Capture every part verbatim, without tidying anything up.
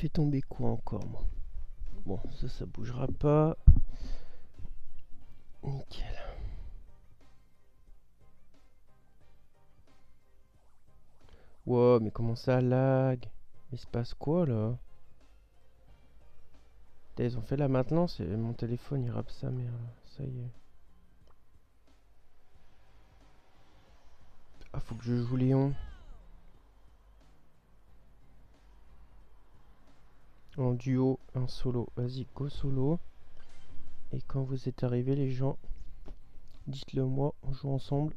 fait tomber quoi encore, moi? Bon, ça, ça bougera pas. Nickel. Wow, mais comment ça lag? Il se passe quoi là? Putain, ils ont fait la maintenance et mon téléphone il rappe sa mère. Ça y est. Ah, faut que je joue Léon. En duo, en solo. Vas-y, go solo. Et quand vous êtes arrivés, les gens, dites-le moi, on joue ensemble.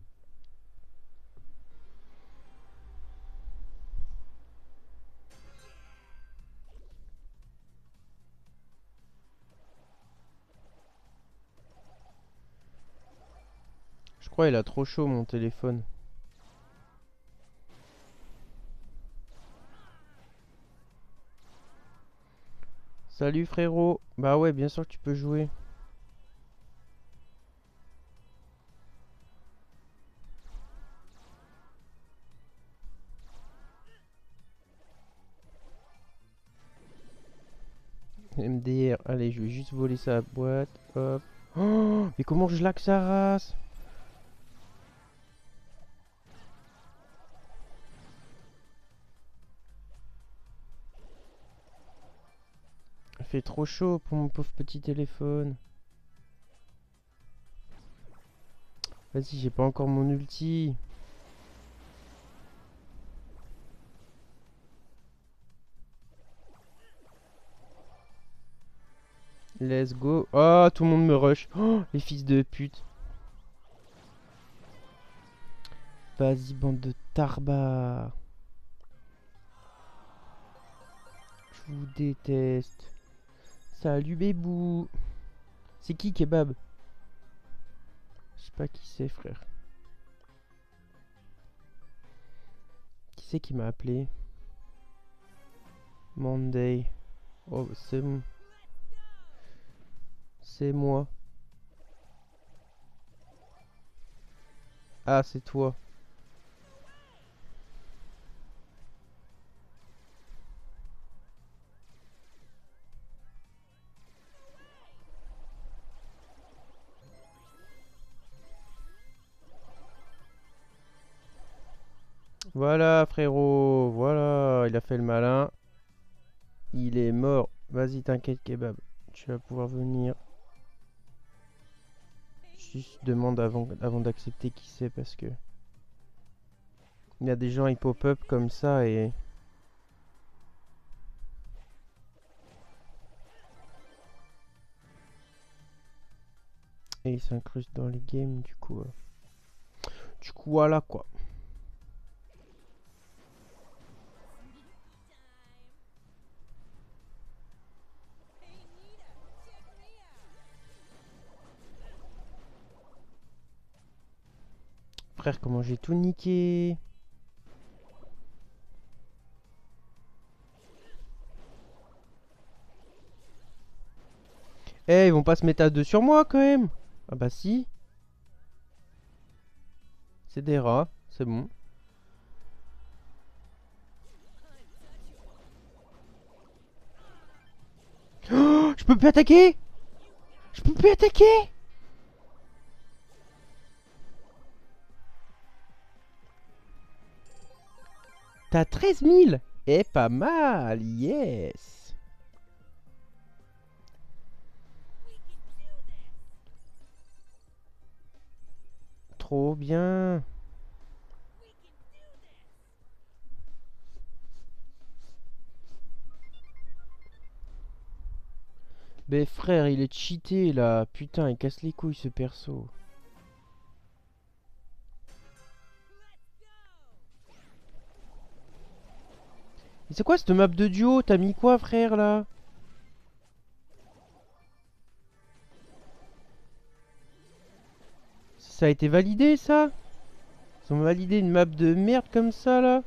Je crois il a trop chaud mon téléphone. Salut frérot. Bah ouais, bien sûr que tu peux jouer. M D R. Allez, je vais juste voler sa boîte. Hop. Oh, mais comment je lag sa race? Il fait trop chaud pour mon pauvre petit téléphone. Vas-y, j'ai pas encore mon ulti. Let's go. Oh, tout le monde me rush. Oh, les fils de pute. Vas-y, bande de tarba. Je vous déteste. Salut, bébou. C'est qui, Kebab? Je sais pas qui c'est, frère. Qui c'est qui m'a appelé? Monday. Oh, c'est bon. C'est moi. Ah, c'est toi. Voilà, frérot. Voilà, il a fait le malin. Il est mort. Vas-y, t'inquiète, Kebab. Tu vas pouvoir venir. Juste demande avant, avant d'accepter qui c'est parce que il y a des gens ils pop-up comme ça et et ils s'incrustent dans les games du coup. euh. Du coup voilà quoi. Frère, comment j'ai tout niqué. Eh, ils vont pas se mettre à deux sur moi quand même. Ah bah si. C'est des rats, c'est bon. Oh, je peux plus attaquer. Je peux plus attaquer. T'as treize mille. Eh, pas mal, yes. Trop bien. Mais frère, il est cheaté là. Putain, il casse les couilles ce perso. Mais c'est quoi cette map de duo? T'as mis quoi, frère, là? Ça a été validé, ça? Ils ont validé une map de merde comme ça, là?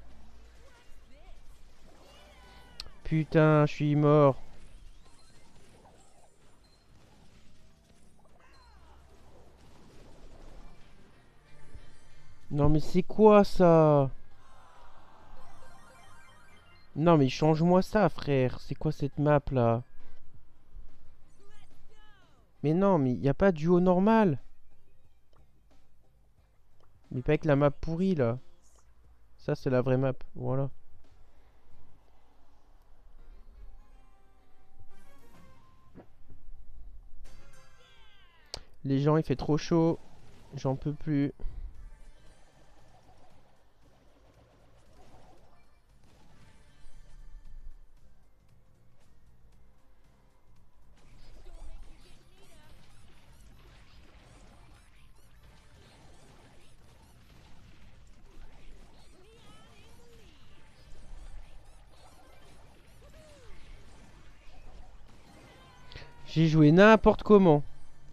Putain, je suis mort. Non mais c'est quoi ça? Non mais change-moi ça frère. C'est quoi cette map là? Mais non mais y a pas de duo normal. Mais pas avec la map pourrie là. Ça c'est la vraie map. Voilà. Les gens il fait trop chaud. J'en peux plus. J'ai joué n'importe comment.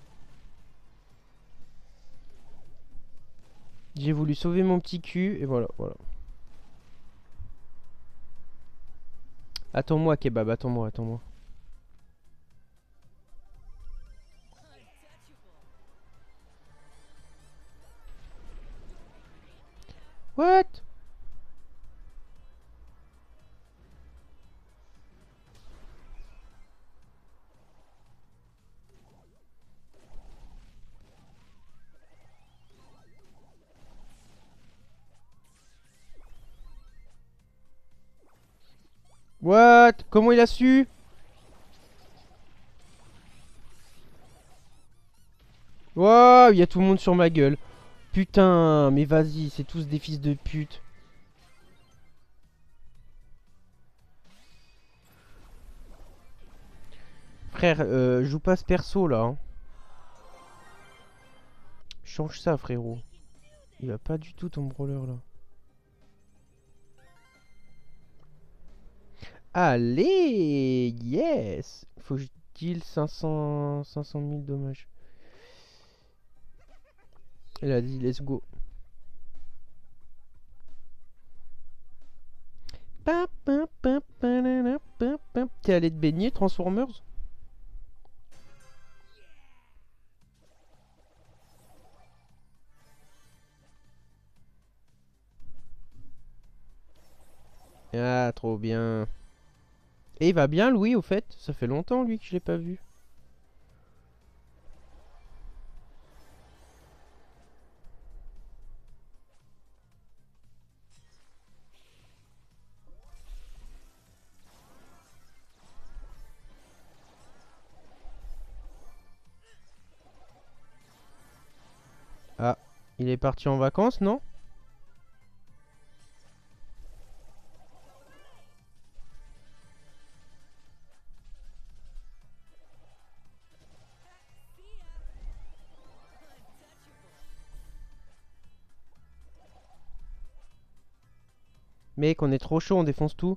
J'ai voulu sauver mon petit cul et voilà, voilà. Attends-moi, kebab, attends-moi, attends-moi. What? What? Comment il a su? Waouh, il y a tout le monde sur ma gueule. Putain, mais vas-y, c'est tous des fils de pute. Frère, euh, joue pas ce perso là. Hein. Change ça, frérot. Il va pas du tout ton brawler là. Allez, yes. Faut que je deal cinq cents, cinq cent mille dommages. Elle a dit let's go. T'es allé te baigner, Transformers? Ah, trop bien. Et il va bien, Louis, au fait? Ça fait longtemps, lui, que je l'ai pas vu. Ah, il est parti en vacances, non? Mec, on est trop chaud, on défonce tout.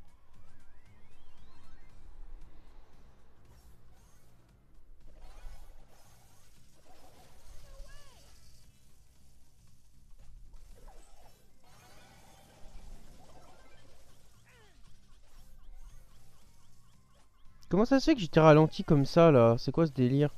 Comment ça se fait que j'étais ralenti comme ça, là? C'est quoi ce délire?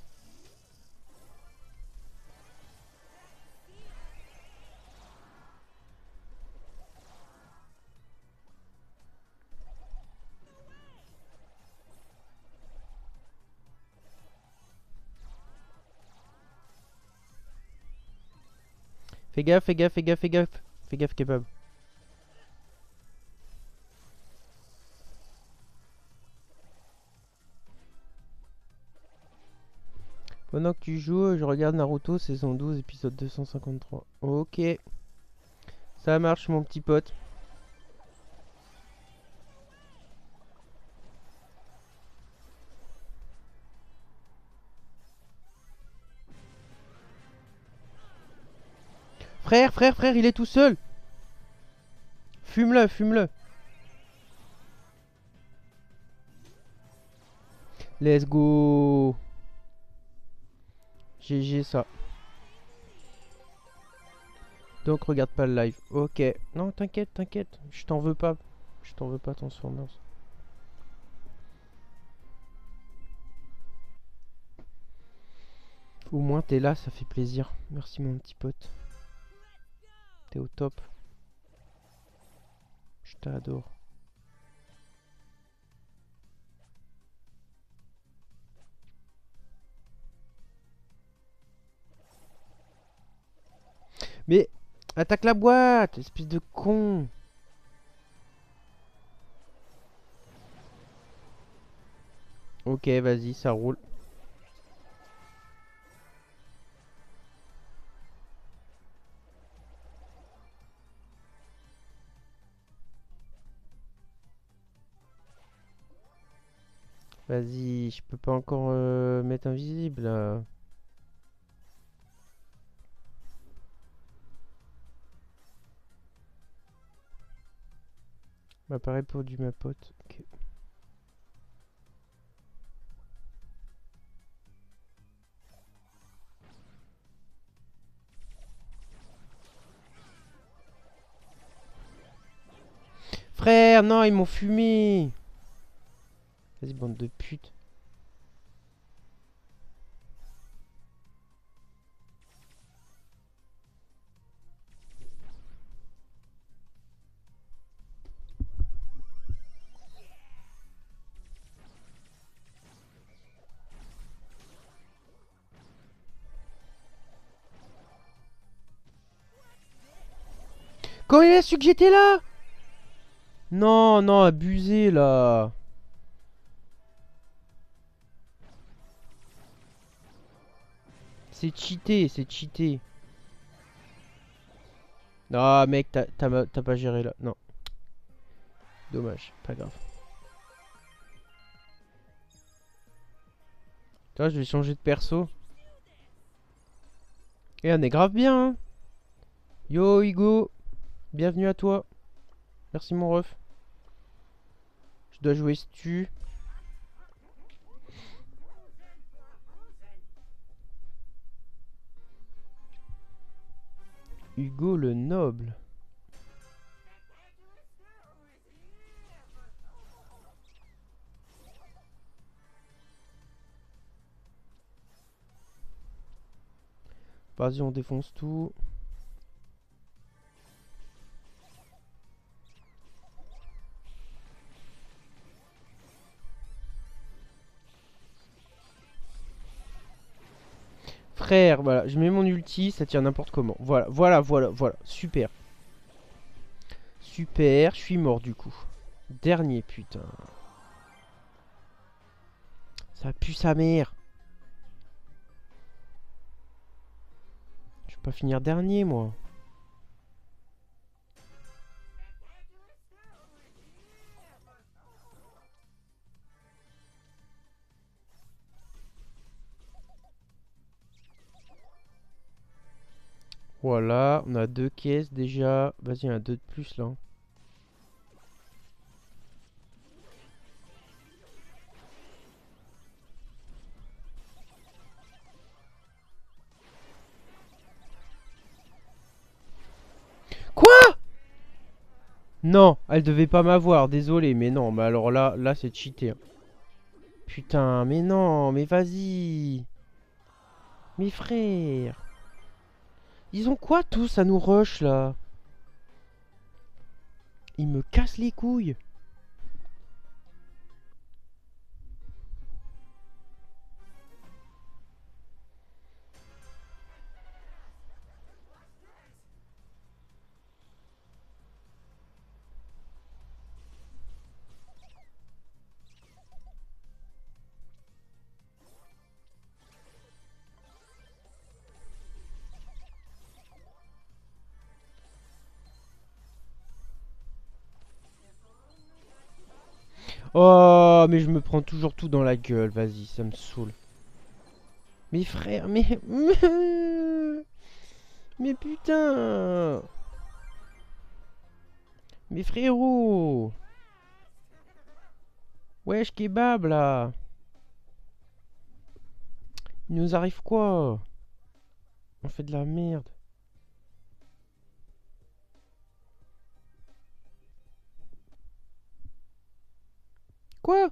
Fais gaffe, fais gaffe, fais gaffe, fais gaffe. Fais gaffe, kebab. Pendant que tu joues, je regarde Naruto saison douze, épisode deux cent cinquante-trois. Ok. Ça marche, mon petit pote. Frère, frère, frère, il est tout seul. Fume-le, fume-le. Let's go. G G ça. Donc regarde pas le live. Ok. Non, t'inquiète, t'inquiète. Je t'en veux pas. Je t'en veux pas, Transformers. Au moins t'es là, ça fait plaisir. Merci mon petit pote. T'es au top. Je t'adore. Mais attaque la boîte, espèce de con. Ok, vas-y, ça roule. Vas-y, je peux pas encore euh, mettre invisible là. Bah pareil pour du ma pote. Ok. Frère, non, ils m'ont fumé. Vas-y, bande de putes. Quand il a su que j'étais là? Non, non, abusé là. C'est cheaté, c'est cheaté. Non, mec, t'as t'as- t'as pas géré là. Non, dommage, pas grave. Toi, je vais changer de perso. Et on est grave bien, hein. Yo, Hugo, bienvenue à toi. Merci, mon ref. Je dois jouer Stu. Hugo le noble. Vas-y, on défonce tout. Frère, voilà, je mets mon ulti, ça tire n'importe comment. Voilà, voilà, voilà, voilà, super. Super, je suis mort du coup. Dernier, putain. Ça pue sa mère. Je vais pas finir dernier, moi. Voilà, on a deux caisses déjà. Vas-y, il y en a deux de plus là. Quoi? Non, elle devait pas m'avoir, désolé, mais non, mais alors là, là c'est cheaté, hein. Putain, mais non, mais vas-y. Mes frères. Ils ont quoi tous à nous rush là? Ils me cassent les couilles. Oh, mais je me prends toujours tout dans la gueule, vas-y, ça me saoule. Mes frères, mais... Mais putain. Mes frérots. Wesh, kebab là. Il nous arrive quoi? On fait de la merde. Quoi?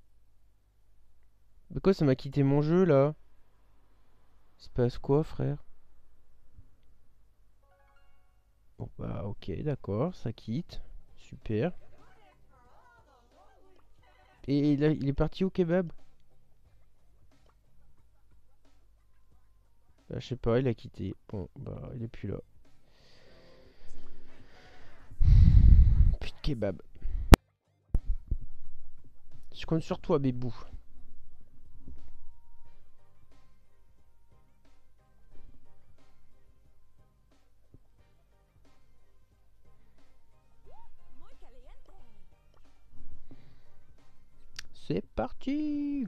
De quoi ça m'a quitté mon jeu là? Il se passe quoi, frère? Bon bah ok, d'accord, ça quitte. Super. Et là, il est parti au kebab? Bah, je sais pas, il a quitté. Bon, bah il est plus là. Plus de kebab. Je compte sur toi, bébou. C'est parti!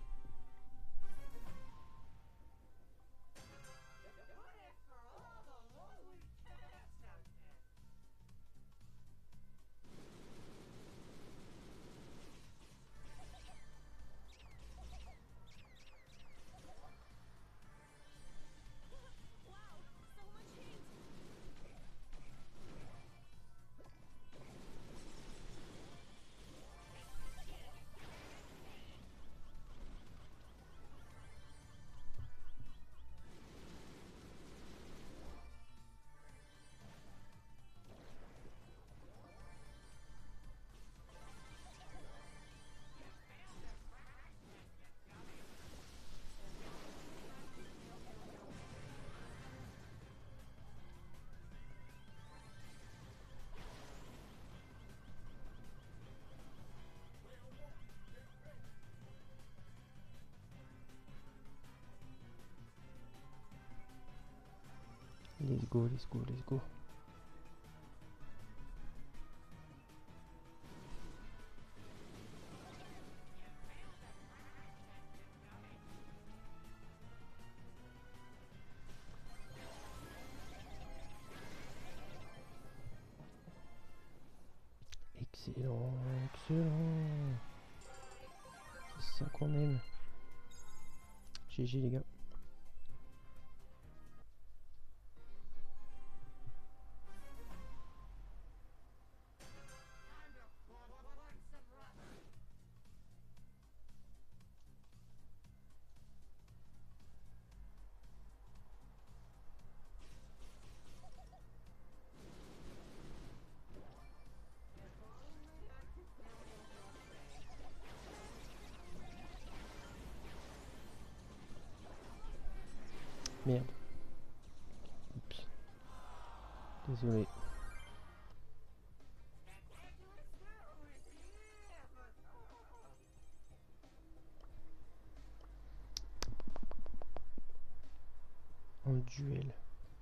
Let's go, let's go, let's go. Excellent, excellent. C'est ça qu'on aime. G G les gars. Merde. Oups. Désolé. En duel.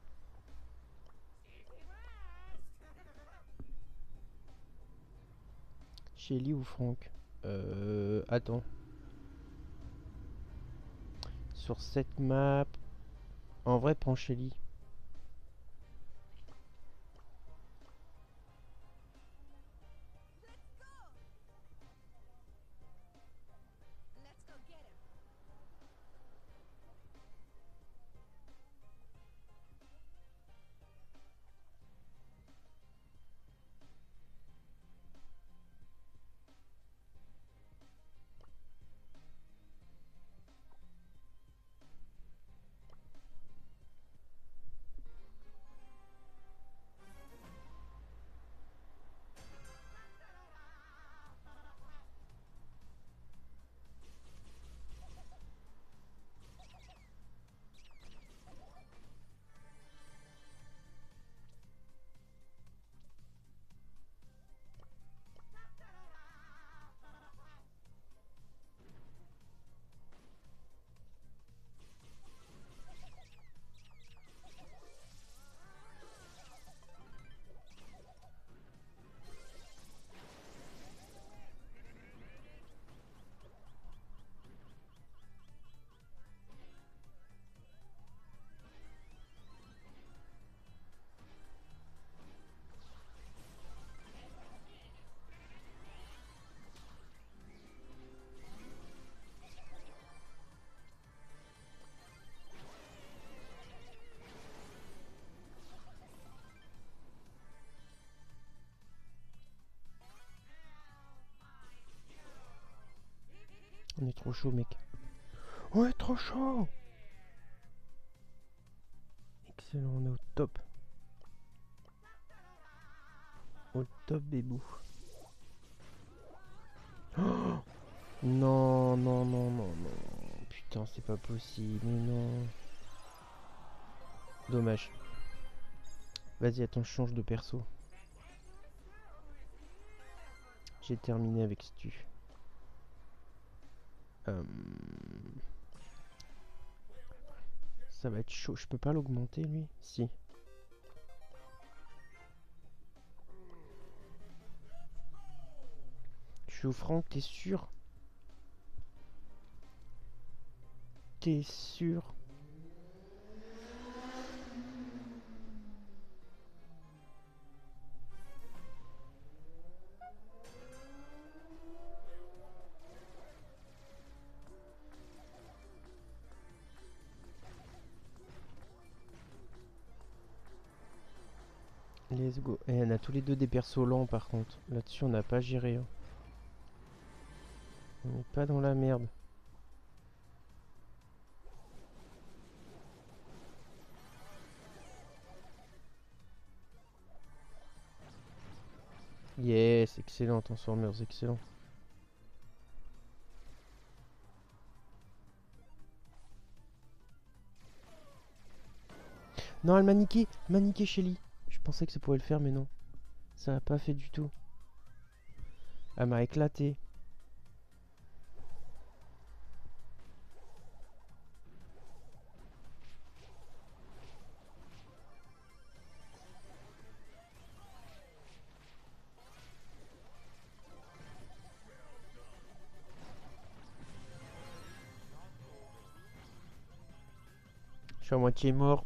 Shelly ou Franck? Euh... Attends. Sur cette map... En vrai, prends Shelly. On est trop chaud, mec. On est trop chaud. Excellent, on est au top. Au top, bébou. Oh, non, non, non, non, non. Putain, c'est pas possible, mais non. Dommage. Vas-y, attends, je change de perso. J'ai terminé avec Stu. Euh... Ça va être chaud. Je peux pas l'augmenter, lui? Si. Je suis au Franck, t'es sûr? T'es sûr? Let's go. Et on a tous les deux des persos lents par contre. Là-dessus, on n'a pas géré. Hein. On n'est pas dans la merde. Yes, excellent, Transformers, excellent. Non, elle m'a niqué, elle m'a niqué Shelly. Je pensais que ça pouvait le faire, mais non. Ça n'a pas fait du tout. Elle m'a éclaté. Je suis à moitié mort.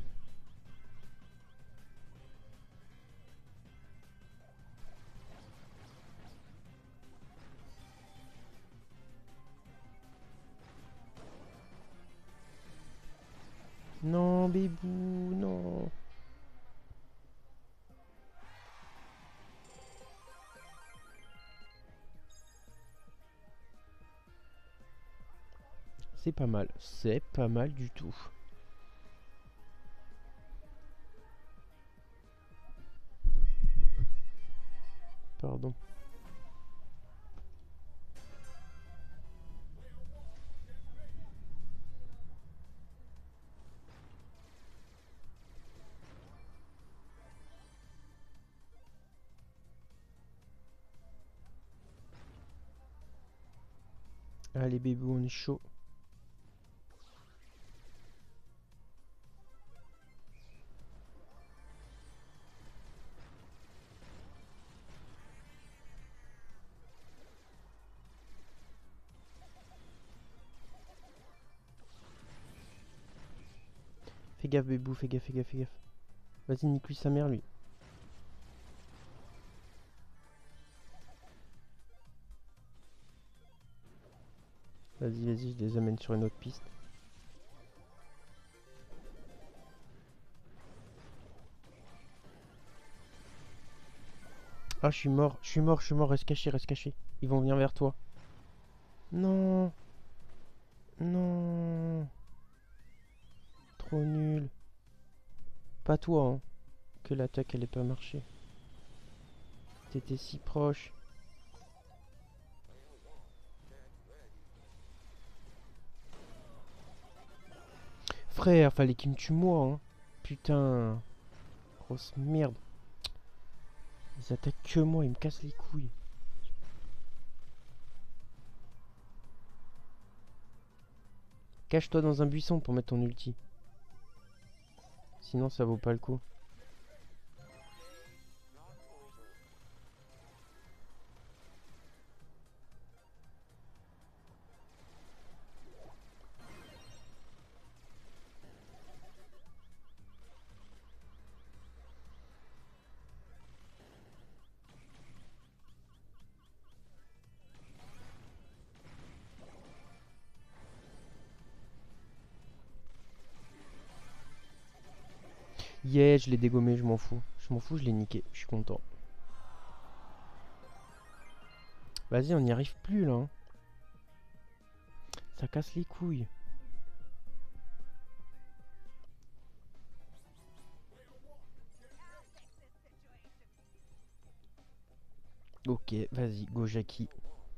Non, bébou, non. C'est pas mal, c'est pas mal du tout. Pardon. Allez, bébou, on est chaud. Fais gaffe, bébou, fais gaffe, fais gaffe, fais gaffe. Vas-y, nique-lui sa mère, lui. Vas-y, vas-y, je les amène sur une autre piste. Ah, je suis mort, je suis mort, je suis mort, reste caché, reste caché. Ils vont venir vers toi. Non. Non. Trop nul. Pas toi, hein. Que l'attaque, elle ait pas marché. T'étais si proche. Frère, fallait qu'il me tue moi, hein. Putain. Grosse merde. Ils attaquent que moi, ils me cassent les couilles. Cache-toi dans un buisson pour mettre ton ulti. Sinon, ça vaut pas le coup. Yeah, je l'ai dégommé, je m'en fous. Je m'en fous, je l'ai niqué. Je suis content. Vas-y, on n'y arrive plus là. Hein. Ça casse les couilles. Ok, vas-y, go Jackie.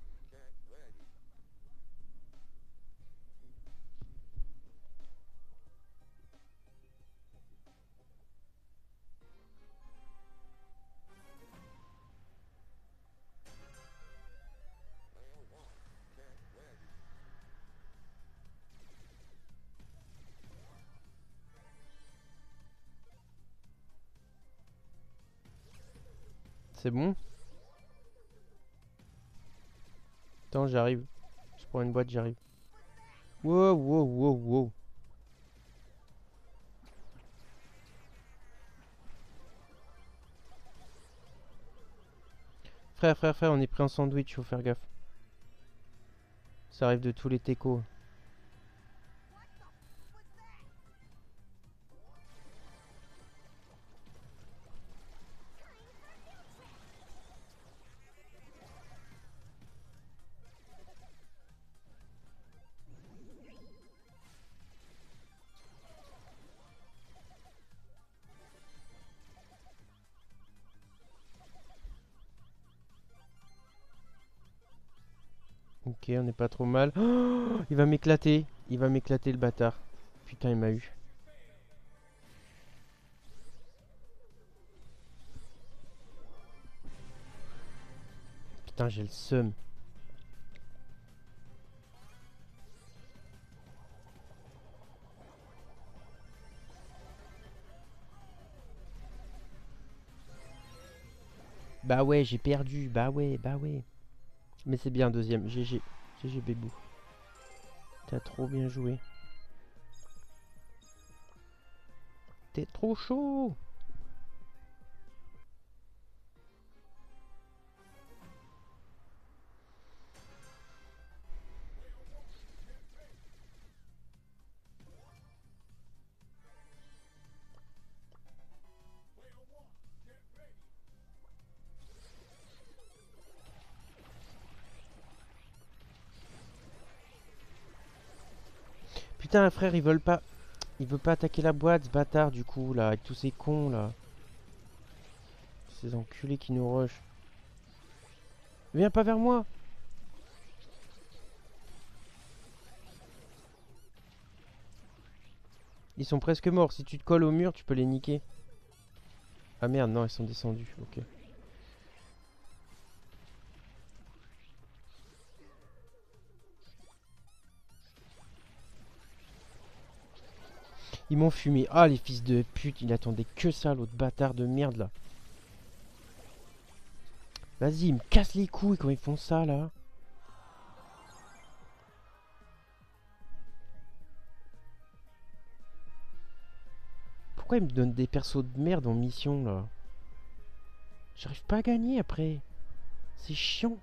C'est bon? Attends, j'arrive. Je prends une boîte, j'arrive. Wow, wow, wow, wow. Frère, frère, frère, on est pris en sandwich, faut faire gaffe. Ça arrive de tous les techos. Ok, on n'est pas trop mal. Oh, il va m'éclater. Il va m'éclater le bâtard. Putain, il m'a eu. Putain, j'ai le seum. Bah ouais, j'ai perdu. Bah ouais, bah ouais. Mais c'est bien, deuxième. G G. G G Bébou. T'as trop bien joué. T'es trop chaud. Putain, frère, ils veulent pas. Il veut pas attaquer la boîte, ce bâtard, du coup, là, avec tous ces cons, là. Ces enculés qui nous rushent. Viens pas vers moi. Ils sont presque morts. Si tu te colles au mur, tu peux les niquer. Ah merde, non, ils sont descendus. Ok. Ils m'ont fumé. Ah, les fils de pute. Il attendait que ça, l'autre bâtard de merde, là. Vas-y, ils me cassent les couilles quand ils font ça, là. Pourquoi ils me donnent des persos de merde en mission, là? J'arrive pas à gagner, après. C'est chiant.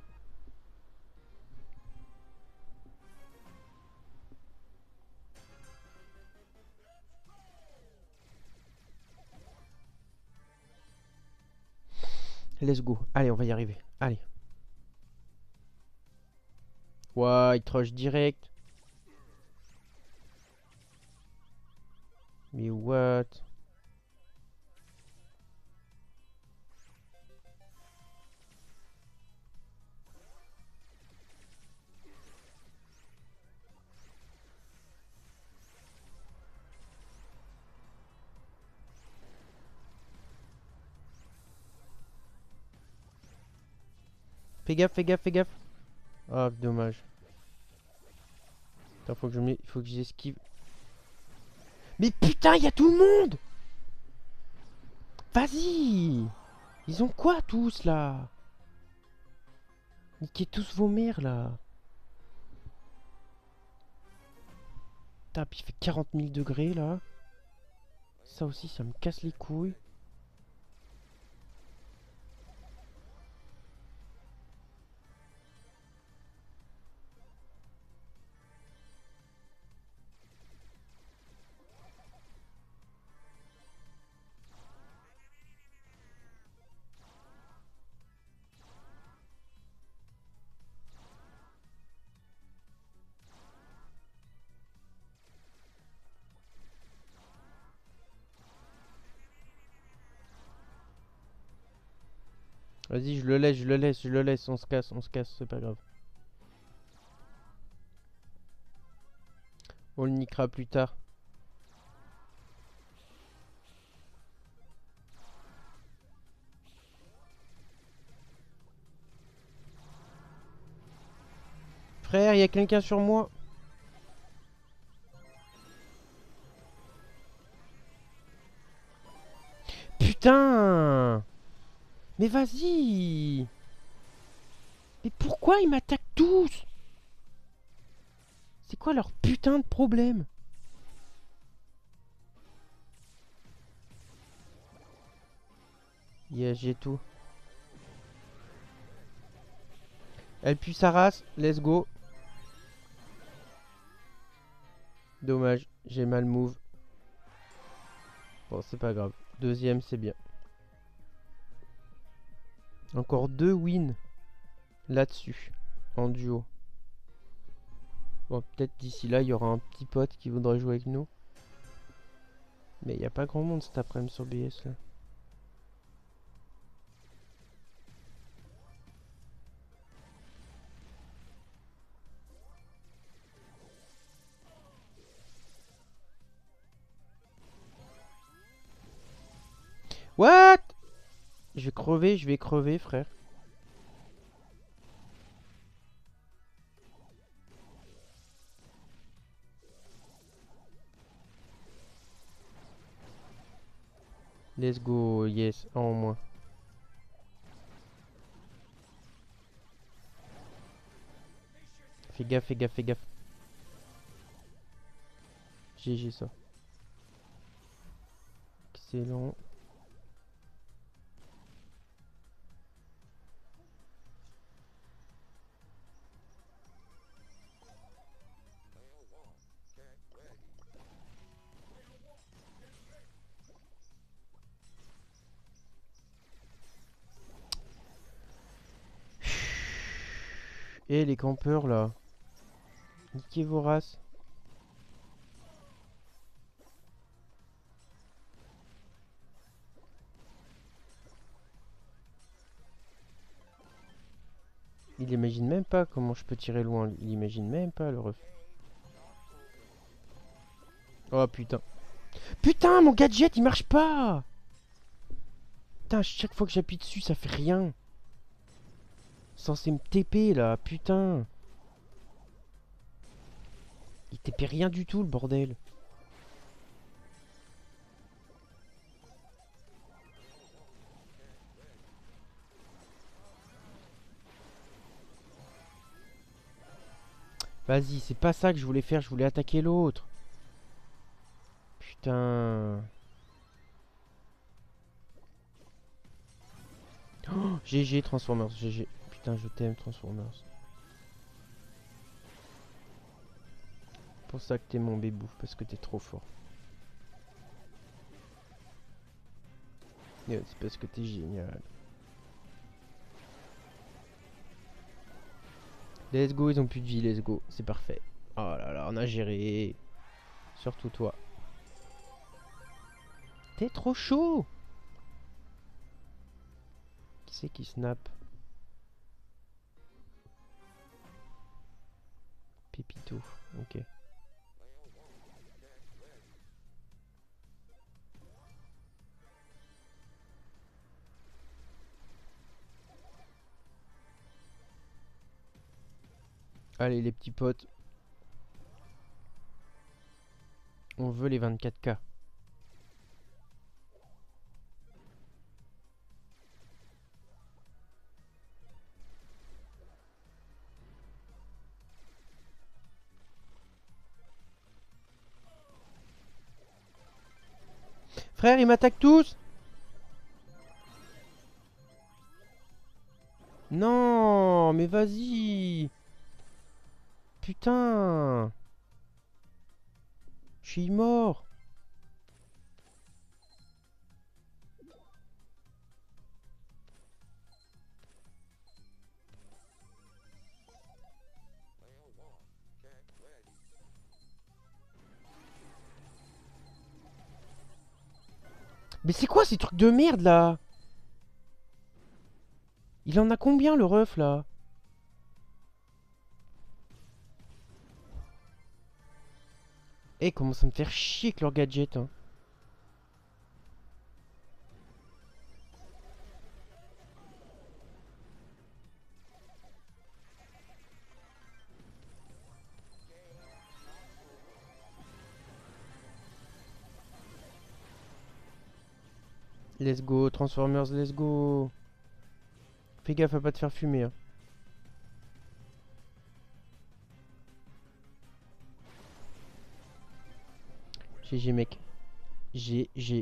Let's go. Allez, on va y arriver. Allez. Ouah, il troche direct. Mais what? Fais gaffe, fais gaffe, fais gaffe. Ah, dommage. Attends, faut que je me... faut que j'esquive. Mais putain, il y a tout le monde! Vas-y! Ils ont quoi tous là? Niquez tous vos mères là. Tape, il fait quarante mille degrés là. Ça aussi, ça me casse les couilles. Vas-y, je le laisse, je le laisse, je le laisse. On se casse, on se casse, c'est pas grave. On le niquera plus tard. Frère, il y a quelqu'un sur moi. Putain! Mais vas-y! Mais pourquoi ils m'attaquent tous? C'est quoi leur putain de problème? Yes, j'ai tout. Elle pue sa race, let's go. Dommage, j'ai mal move. Bon, c'est pas grave. Deuxième, c'est bien. Encore deux wins là-dessus, en duo. Bon, peut-être d'ici là, il y aura un petit pote qui voudrait jouer avec nous. Mais il n'y a pas grand monde cet après-midi sur B S là. What? Je vais crever, je vais crever, frère. Let's go, yes, un en moins. Fais gaffe, fais gaffe, fais gaffe. G G ça. Excellent. Et les campeurs là. Niquez vos races. Il imagine même pas comment je peux tirer loin. Il imagine même pas le ref. Oh putain. Putain, mon gadget il marche pas. Putain, chaque fois que j'appuie dessus ça fait rien. Censé me T P là, putain. Il T P rien du tout le bordel. Vas-y, c'est pas ça que je voulais faire, je voulais attaquer l'autre. Putain. Oh, G G Transformers, G G. Putain, je t'aime Transformers. Pour ça que t'es mon bébou, parce que t'es trop fort. Yeah, c'est parce que t'es génial. Let's go, ils ont plus de vie, let's go. C'est parfait. Oh là là, on a géré. Surtout toi. T'es trop chaud. Qui c'est qui snap? Pépito, ok. Allez les petits potes. On veut les vingt-quatre K. Frère, ils m'attaquent tous. Non, mais vas-y. Putain. Je suis mort. Mais c'est quoi ces trucs de merde là? Il en a combien le ref là? Eh, comment ça me faire chier avec leur gadget, hein. Let's go, Transformers, let's go. Fais gaffe à pas te faire fumer, hein. G G mec. G G.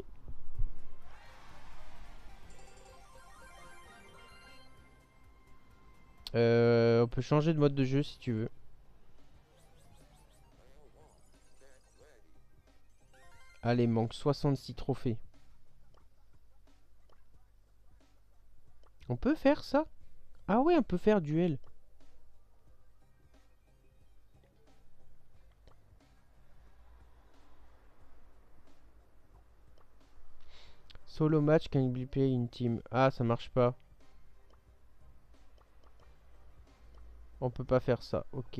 Euh, on peut changer de mode de jeu si tu veux. Allez, manque soixante-six trophées. On peut faire ça? Ah ouais, on peut faire duel. Solo match can be played in team. Ah, ça marche pas. On peut pas faire ça. Ok.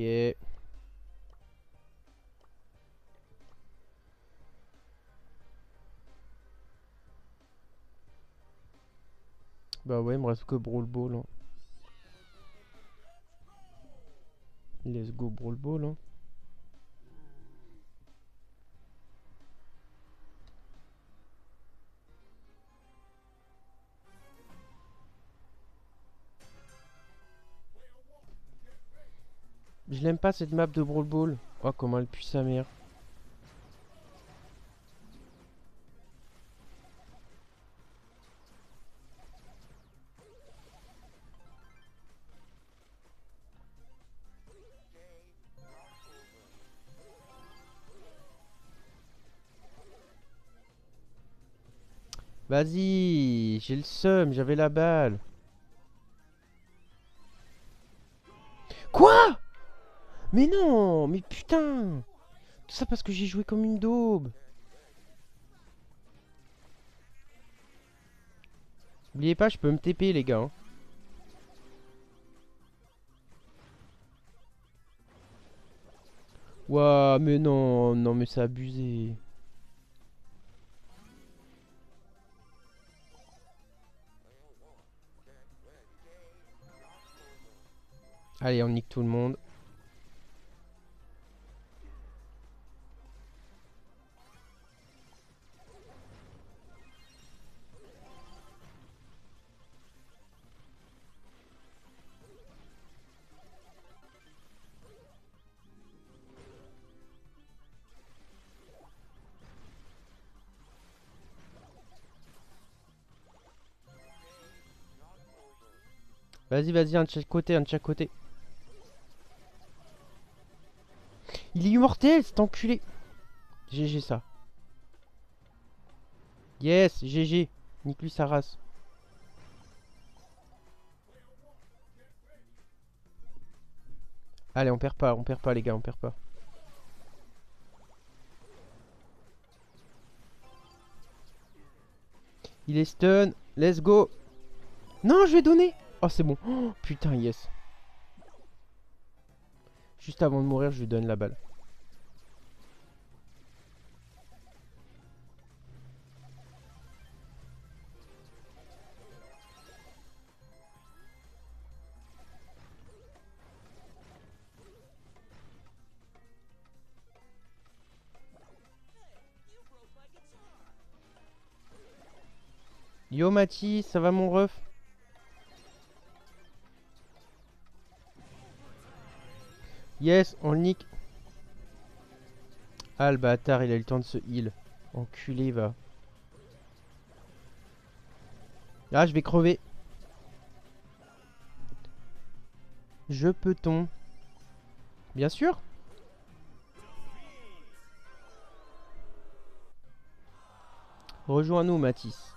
Bah ouais, il me reste que Brawl Ball, hein. Let's go Brawl Ball, hein. Je l'aime pas cette map de Brawl Ball. Oh, comment elle pue sa mère. Vas-y, j'ai le seum, j'avais la balle. Quoi? Mais non, mais putain. Tout ça parce que j'ai joué comme une daube. N'oubliez pas, je peux me T P les gars, hein. Ouah, mais non, non mais c'est abusé. Allez, on nique tout le monde. Vas-y, vas-y, un de chaque côté, un de chaque côté. Il est immortel, cet enculé. G G ça. Yes, G G. Nique-lui sa race. Allez, on perd pas, on perd pas les gars, on perd pas. Il est stun, let's go. Non, je vais donner. Oh, c'est bon. Oh, putain, yes. Juste avant de mourir, je lui donne la balle. Yo Mathis, ça va mon ref? Yes, on le nique. Ah le bâtard, il a eu le temps de se heal. Enculé va. Ah, je vais crever. Je peux ton. Bien sûr. Rejoins-nous Mathis.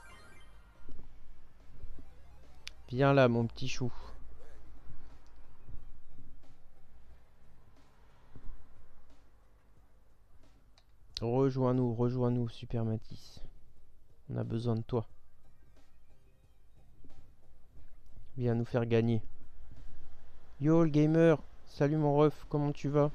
Viens là mon petit chou. Rejoins-nous, rejoins-nous Super Mathis. On a besoin de toi. vient nous faire gagner. Yo le gamer, salut mon ref, comment tu vas?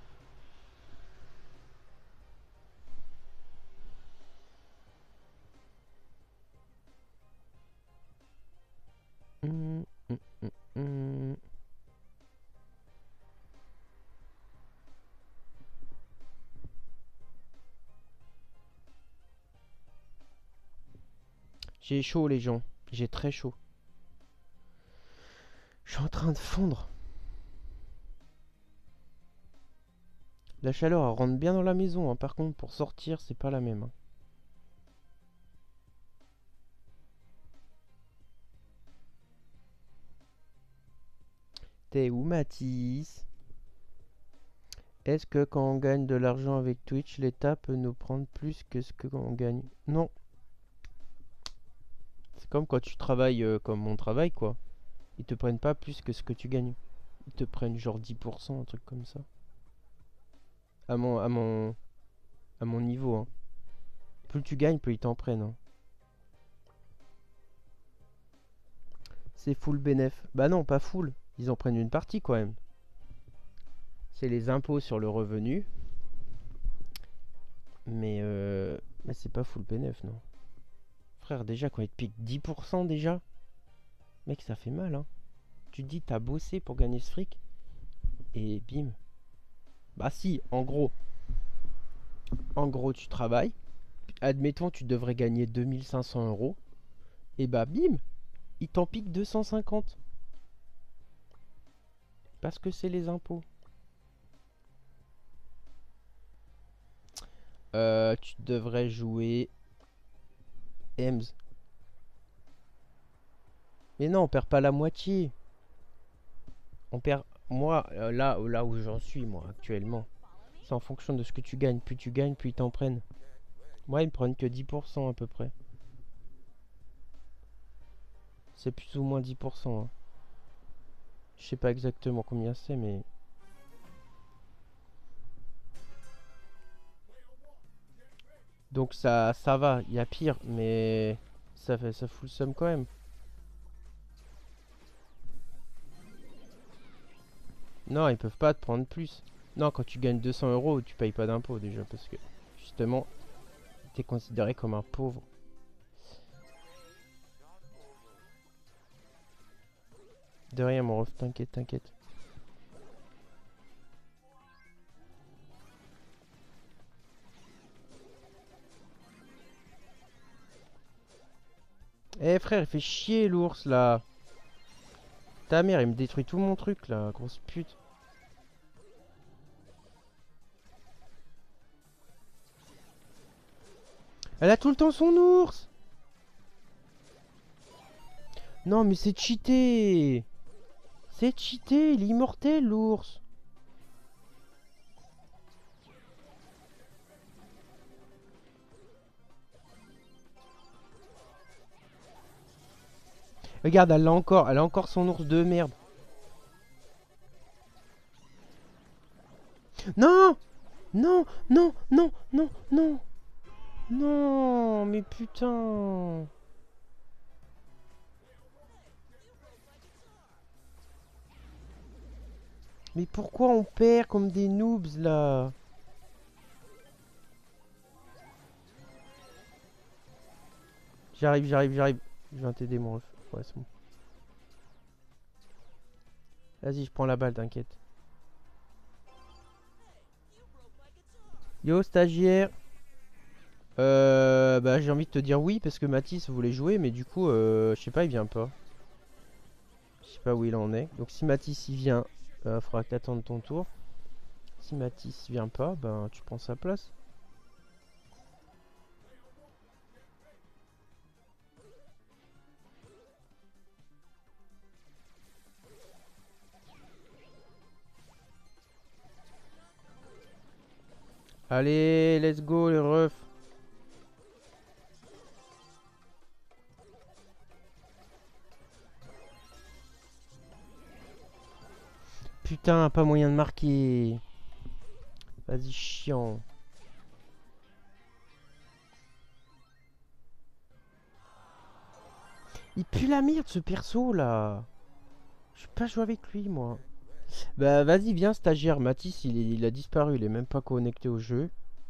Hum, hum, hum, hum. J'ai chaud les gens, j'ai très chaud. Je suis en train de fondre. La chaleur elle rentre bien dans la maison, hein. Par contre pour sortir c'est pas la même, hein. T'es où Mathis? Est-ce que quand on gagne de l'argent avec Twitch, l'État peut nous prendre plus que ce qu'on gagne? Non. C'est comme quand tu travailles euh, comme on travaille quoi. Ils te prennent pas plus que ce que tu gagnes. Ils te prennent genre dix pour cent, un truc comme ça. À mon, à mon, à mon niveau, hein. Plus tu gagnes, plus ils t'en prennent, hein. C'est full bénéf. Bah non, pas full. Ils en prennent une partie quand même. C'est les impôts sur le revenu. Mais euh, mais c'est pas full bénéf, non. Frère, déjà quand ils te piquent dix pour cent déjà, mec, ça fait mal, hein. Tu te dis, t'as bossé pour gagner ce fric. Et bim. Bah si, en gros. En gros, tu travailles. Admettons, tu devrais gagner deux mille cinq cents euros. Et bah bim, ils t'en piquent deux cent cinquante. Parce que c'est les impôts. Euh, tu devrais jouer Ems. Mais non, on perd pas la moitié. On perd... Moi, euh, là, là où j'en suis, moi, actuellement, c'est en fonction de ce que tu gagnes. Plus tu gagnes, plus ils t'en prennent. Moi, ils me prennent que dix pour cent à peu près. C'est plus ou moins dix pour cent, hein. Je sais pas exactement combien c'est, mais... Donc ça, ça va, il y a pire, mais... Ça fait, ça fout le seum quand même. Non, ils peuvent pas te prendre plus. Non, quand tu gagnes deux cents euros, tu payes pas d'impôt déjà, parce que... Justement, t'es considéré comme un pauvre. De rien, mon ref, t'inquiète, t'inquiète. Eh frère, il fait chier l'ours là. Ta mère, il me détruit tout mon truc là, grosse pute. Elle a tout le temps son ours. Non mais c'est cheaté. C'est cheaté, il est immortel l'ours. Regarde, elle l'a encore, elle a encore son ours de merde. Non. Non, non, non, non, non. Non, mais putain. Mais pourquoi on perd comme des noobs là? J'arrive, j'arrive, j'arrive. Je viens t'aider mon ref. Ouais, c'est bon. Vas-y, je prends la balle, t'inquiète. Yo, stagiaire. Euh, bah j'ai envie de te dire oui parce que Mathis voulait jouer, mais du coup, euh, je sais pas, il vient pas. Je sais pas où il en est. Donc si Mathis il vient, euh, faudra que t'attendes ton tour. Si Mathis vient pas, ben tu prends sa place. Allez, let's go les refs. Putain, pas moyen de marquer. Vas-y, chiant. Il pue la merde ce perso là. Je peux pas jouer avec lui, moi. Bah, vas-y, viens, stagiaire. Mathis, il, est- il a disparu. Il est même pas connecté au jeu.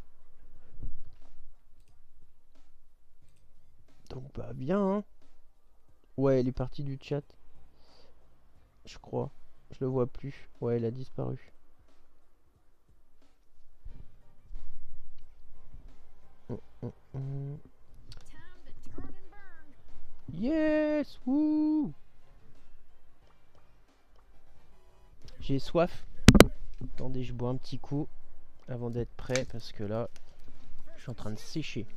Donc, bah, viens, hein. Ouais, il est parti du chat. Je crois. Je le vois plus. Ouais, il a disparu. Hum, hum, hum. Yes! Wouh! J'ai soif. Attendez, je bois un petit coup avant d'être prêt parce que là, je suis en train de sécher.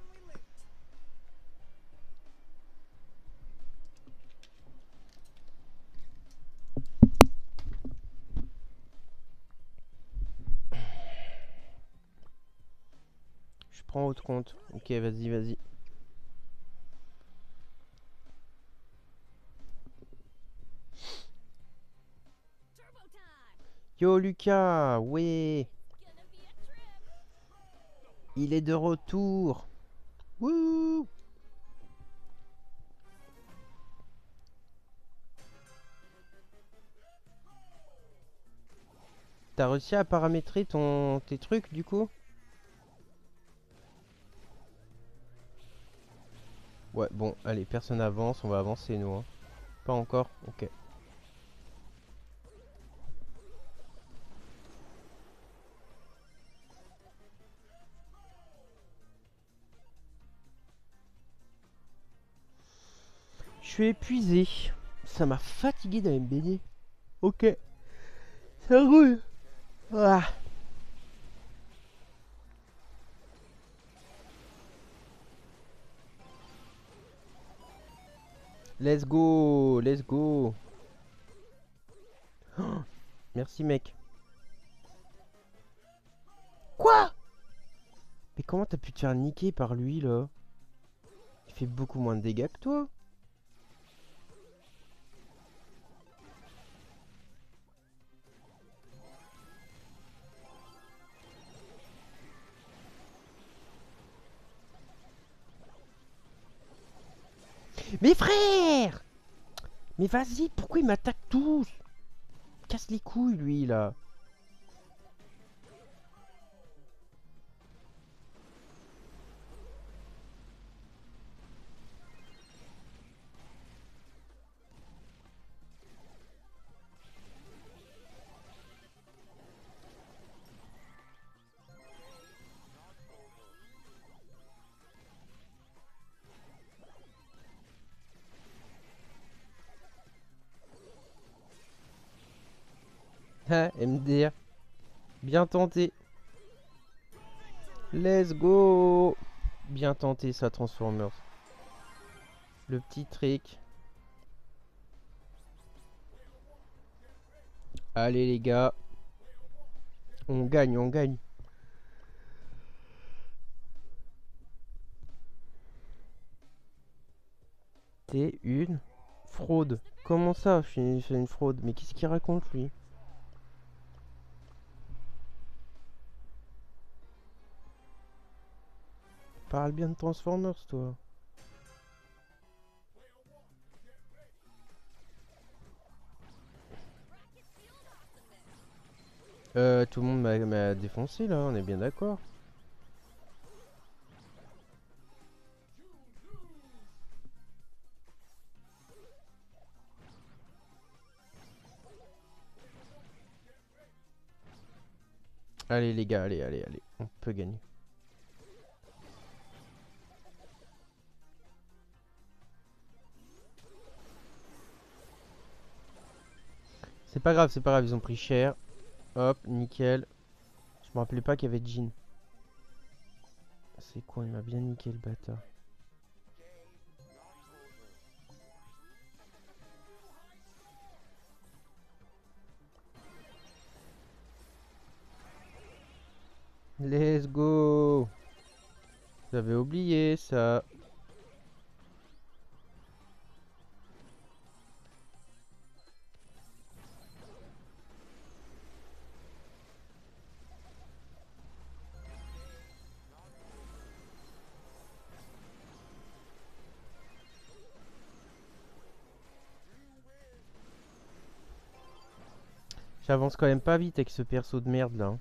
Je prends autre compte. Ok, vas-y, vas-y. Yo, Lucas! Ouais! Il est de retour! Wouh! T'as réussi à paramétrer ton tes trucs du coup? Ouais, bon, allez, personne avance, on va avancer nous. Hein. Pas encore? Ok. Je suis épuisé. Ça m'a fatigué dans M B D. Ok. Ça roule. Ah. Let's go, let's go. Oh, merci mec. Quoi? Mais comment t'as pu te faire niquer par lui là? Il fait beaucoup moins de dégâts que toi. Mais frère! Mais vas-y, pourquoi ils m'attaquent tous? Casse les couilles lui là. Ah, M D R. Bien tenté. Let's go. Bien tenté ça, Transformers. Le petit trick. Allez les gars. On gagne, on gagne. T'es une fraude. Comment ça, je suis je suis une fraude? Mais qu'est-ce qu'il raconte lui? Parle bien de Transformers toi. Euh, tout le monde m'a m'a défoncé là, on est bien d'accord. Allez les gars, allez, allez, allez. On peut gagner. C'est pas grave, c'est pas grave, ils ont pris cher. Hop, nickel. Je me rappelais pas qu'il y avait Jean. C'est quoi, il m'a bien niqué le bâtard. Let's go. J'avais oublié ça. J'avance quand même pas vite avec ce perso de merde là.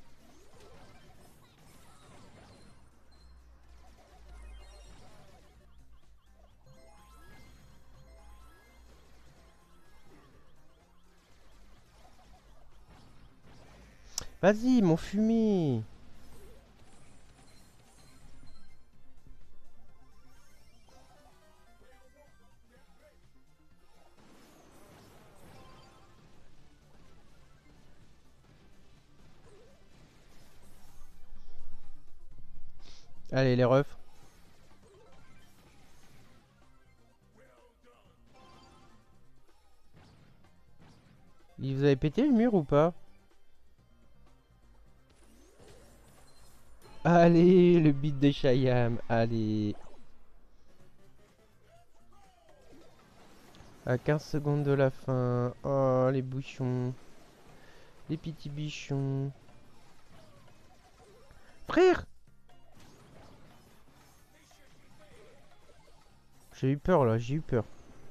Vas-y, ils m'ont fumé. Allez, les refs. Il vous avez pété le mur ou pas? Allez, le beat de Shyam. Allez. À quinze secondes de la fin. Oh, les bouchons. Les petits bichons. Frère! J'ai eu peur là, j'ai eu peur.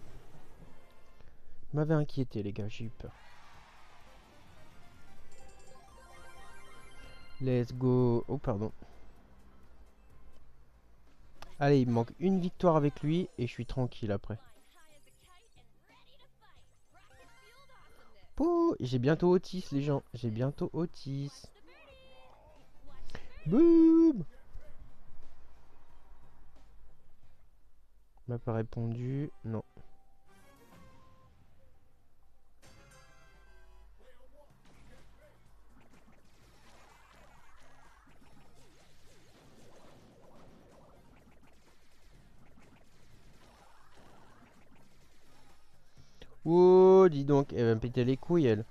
Vous m'avez inquiété les gars, j'ai eu peur. Let's go. Oh pardon. Allez, il me manque une victoire avec lui et je suis tranquille après. Pouh, j'ai bientôt Otis les gens. J'ai bientôt Otis. Boum. Il m'a pas répondu. Non. Oh, dis donc, elle va me péter les couilles, elle.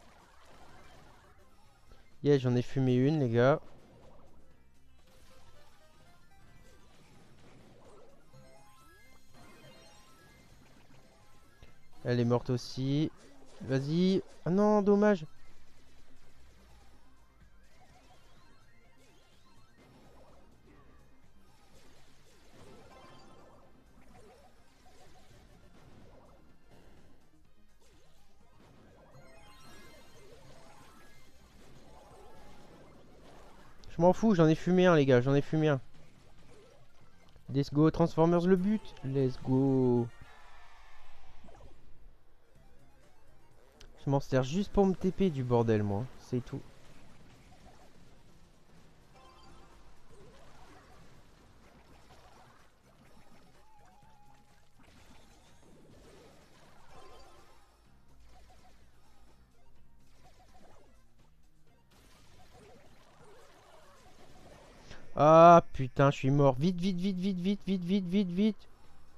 Yeah, j'en ai fumé une, les gars. Elle est morte aussi. Vas-y. Ah non, dommage. Je m'en fous, j'en ai fumé un, les gars. J'en ai fumé un. Let's go, Transformers le but. Let's go. Je m'en sers juste pour me T P du bordel, moi. C'est tout. Ah putain, je suis mort. Vite, vite, vite, vite, vite, vite, vite, vite, vite.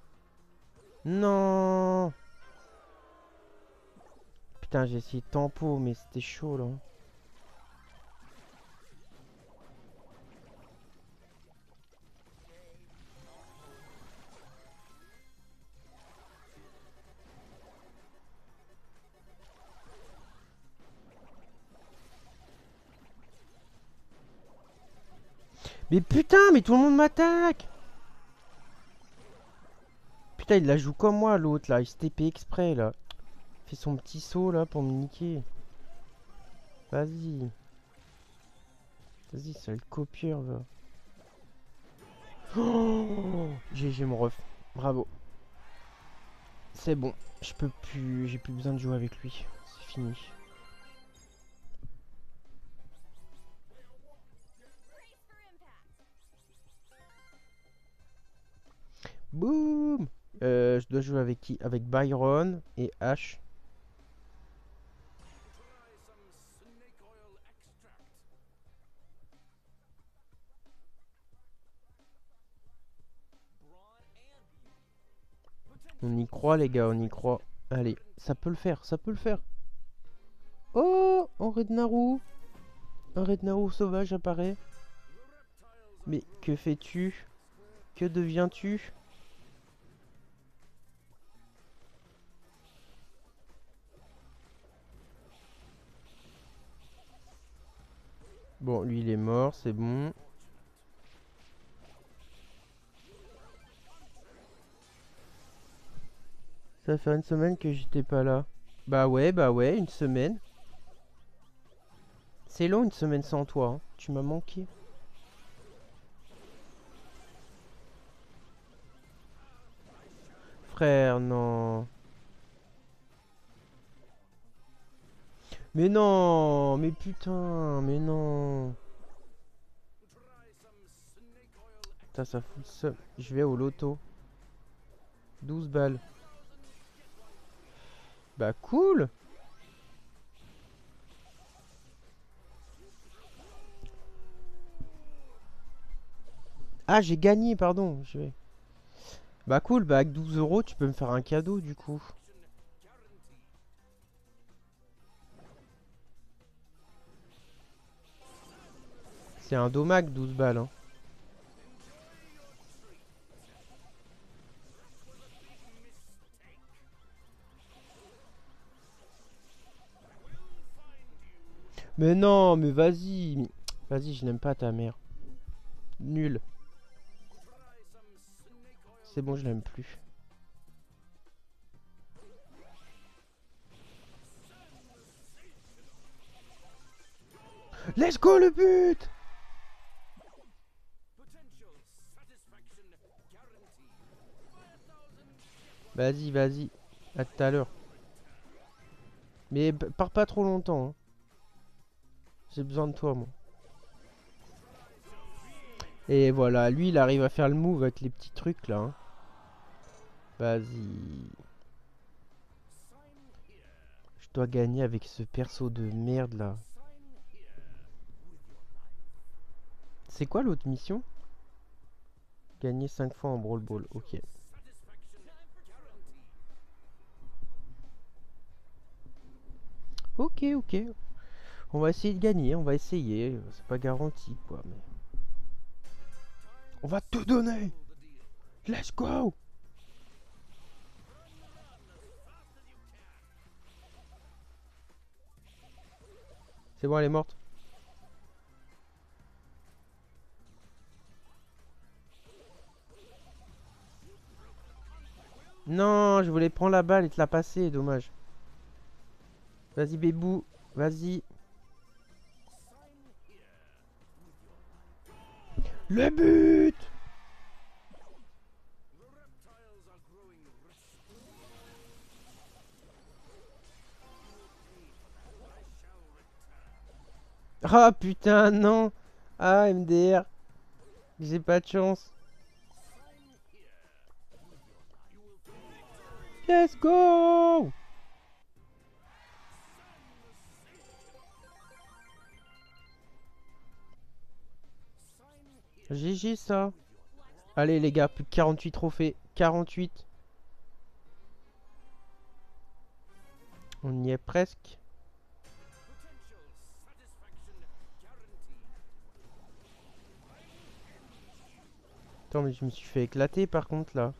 Non. Putain, j'ai essayé de tempo, mais c'était chaud là. Mais putain, mais tout le monde m'attaque. Putain, il la joue comme moi, l'autre, là. Il se T P exprès, là. Il fait son petit saut, là, pour me niquer. Vas-y. Vas-y, c'est le copieur, là. Oh, G G, mon ref. Bravo. C'est bon. Je peux plus... J'ai plus besoin de jouer avec lui. C'est fini. Boum. Euh, je dois jouer avec qui? Avec Byron et Ash. On y croit, les gars, on y croit. Allez, ça peut le faire, ça peut le faire. Oh, un Rednaru. Un Rednaru sauvage apparaît. Mais que fais-tu? Que deviens-tu? Bon, lui, il est mort, c'est bon. Ça fait une semaine que j'étais pas là. Bah ouais, bah ouais, une semaine. C'est long une semaine sans toi, hein. Tu m'as manqué. Frère, non. Mais non, mais putain, mais non. Putain, ça fout le seum. Je vais au loto. douze balles. Bah cool. Ah, j'ai gagné, pardon. Je vais... Bah cool, bah avec douze euros, tu peux me faire un cadeau du coup. C'est un dommage, douze balles. Hein. Mais non, mais vas-y. Vas-y, je n'aime pas ta mère. Nul. C'est bon, je l'aime plus. Let's go le but. Vas-y, vas-y. À tout à l'heure. Mais pars pas trop longtemps. Hein. J'ai besoin de toi, moi. Et voilà, lui, il arrive à faire le move avec les petits trucs, là. Hein. Vas-y. Je dois gagner avec ce perso de merde, là. C'est quoi l'autre mission? Gagner cinq fois en Brawl Ball, ok. Ok, ok. On va essayer de gagner, on va essayer. C'est pas garanti, quoi. Mais... On va tout donner. Let's go. C'est bon, elle est morte. Non, je voulais prendre la balle et te la passer, dommage. Vas-y, bébou, vas-y. Le but! Ah putain, non! Ah, M D R. J'ai pas de chance. Let's go! G G ça. Allez les gars, plus de quarante-huit trophées. quarante-huit. On y est presque. Attends, mais je me suis fait éclater par contre là.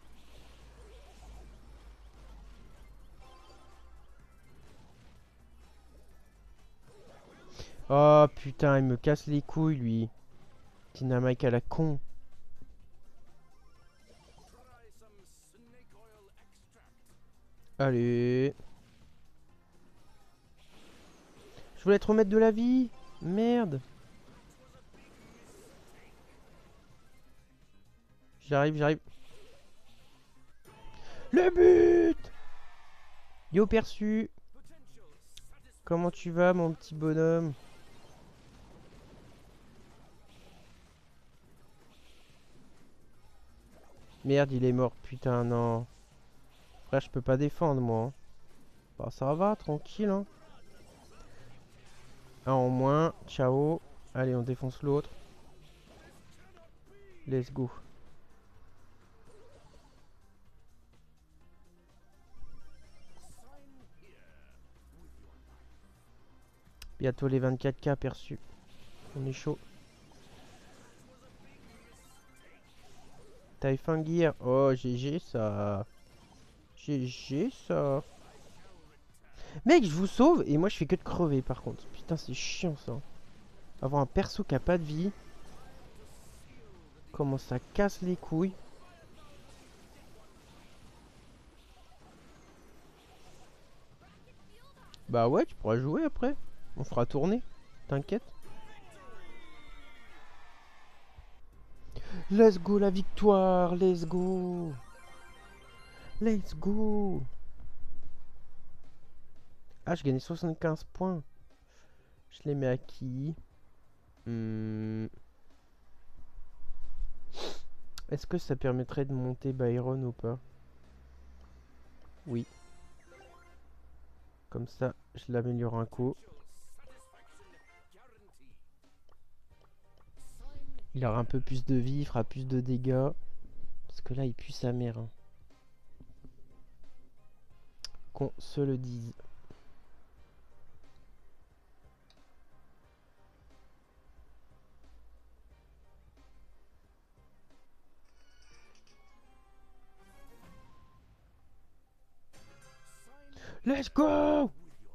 Oh putain, il me casse les couilles lui. Dynamite à la con. Allez. Je voulais te remettre de la vie. Merde. J'arrive, j'arrive. Le but! Yo perçu. Comment tu vas mon petit bonhomme? Merde, il est mort. Putain, non. Frère, je peux pas défendre moi. Hein. Bah ça va, tranquille. Hein. Un en moins. Ciao. Allez, on défonce l'autre. Let's go. Bientôt les vingt-quatre K perçus. On est chaud. Typhon Gear. Oh, G G ça. G G ça. Mec, je vous sauve et moi je fais que de crever par contre. Putain, c'est chiant ça. Avoir un perso qui a pas de vie. Comment ça casse les couilles. Bah ouais, tu pourras jouer après. On fera tourner. T'inquiète. Let's go la victoire. Let's go. Let's go. Ah, je gagnais soixante-quinze points. Je les mets à qui? hmm. Est-ce que ça permettrait de monter Byron ou pas? Oui. Comme ça, je l'améliore un coup. Il aura un peu plus de vie, il fera plus de dégâts. Parce que là, il pue sa mère. Hein. Qu'on se le dise. Let's go!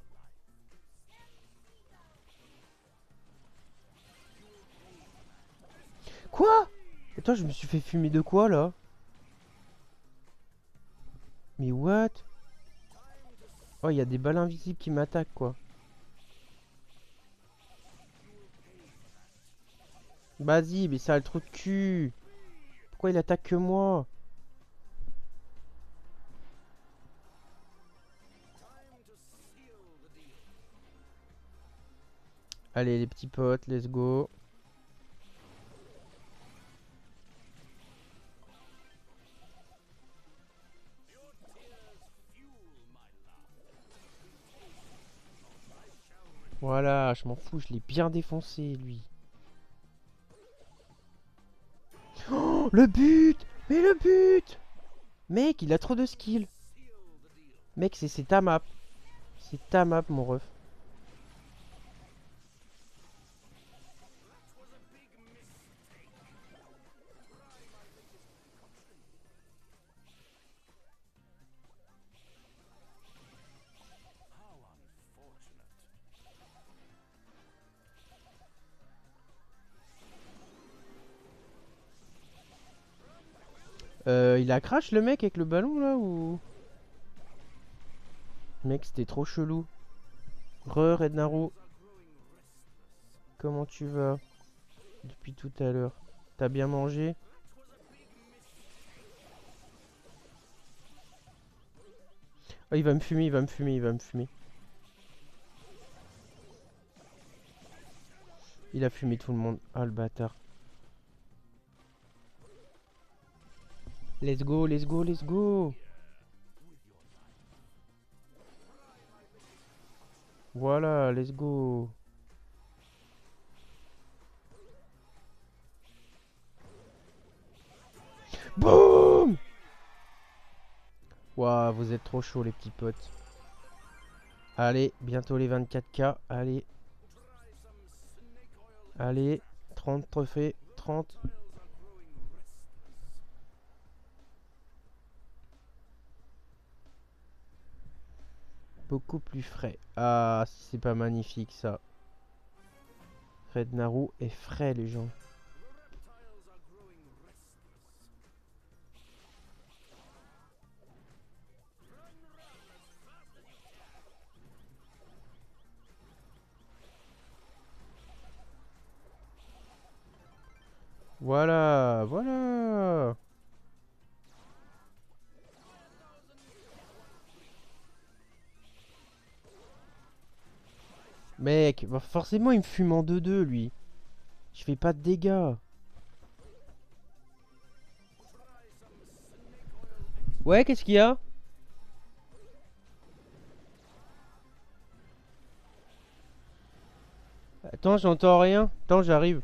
Quoi? Attends, je me suis fait fumer de quoi là? Mais what? Oh, il y a des balles invisibles qui m'attaquent quoi. Vas-y, mais ça a le trou de cul. Pourquoi il attaque que moi? Allez les petits potes, let's go. Voilà, je m'en fous, je l'ai bien défoncé lui. Oh, le but! Mais le but! Mec, il a trop de skills. Mec, c'est ta map. C'est ta map, mon ref. Euh, il a crash le mec avec le ballon là ou... Mec, c'était trop chelou. Re, Red Naru. Comment tu vas? Depuis tout à l'heure. T'as bien mangé? Oh, il va me fumer, il va me fumer, il va me fumer. Il a fumé tout le monde. Ah, le bâtard. Let's go, let's go, let's go. Voilà, let's go. Boum! Waouh, vous êtes trop chauds les petits potes. Allez, bientôt les vingt-quatre K. Allez. Allez, trente trophées. trente. Beaucoup plus frais. Ah, si c'est pas magnifique ça. Red Naru est frais les gens. Voilà, voilà. Mec, bah forcément il me fume en deux deux lui. Je fais pas de dégâts. Ouais, qu'est-ce qu'il y a? Attends, j'entends rien. Attends, j'arrive.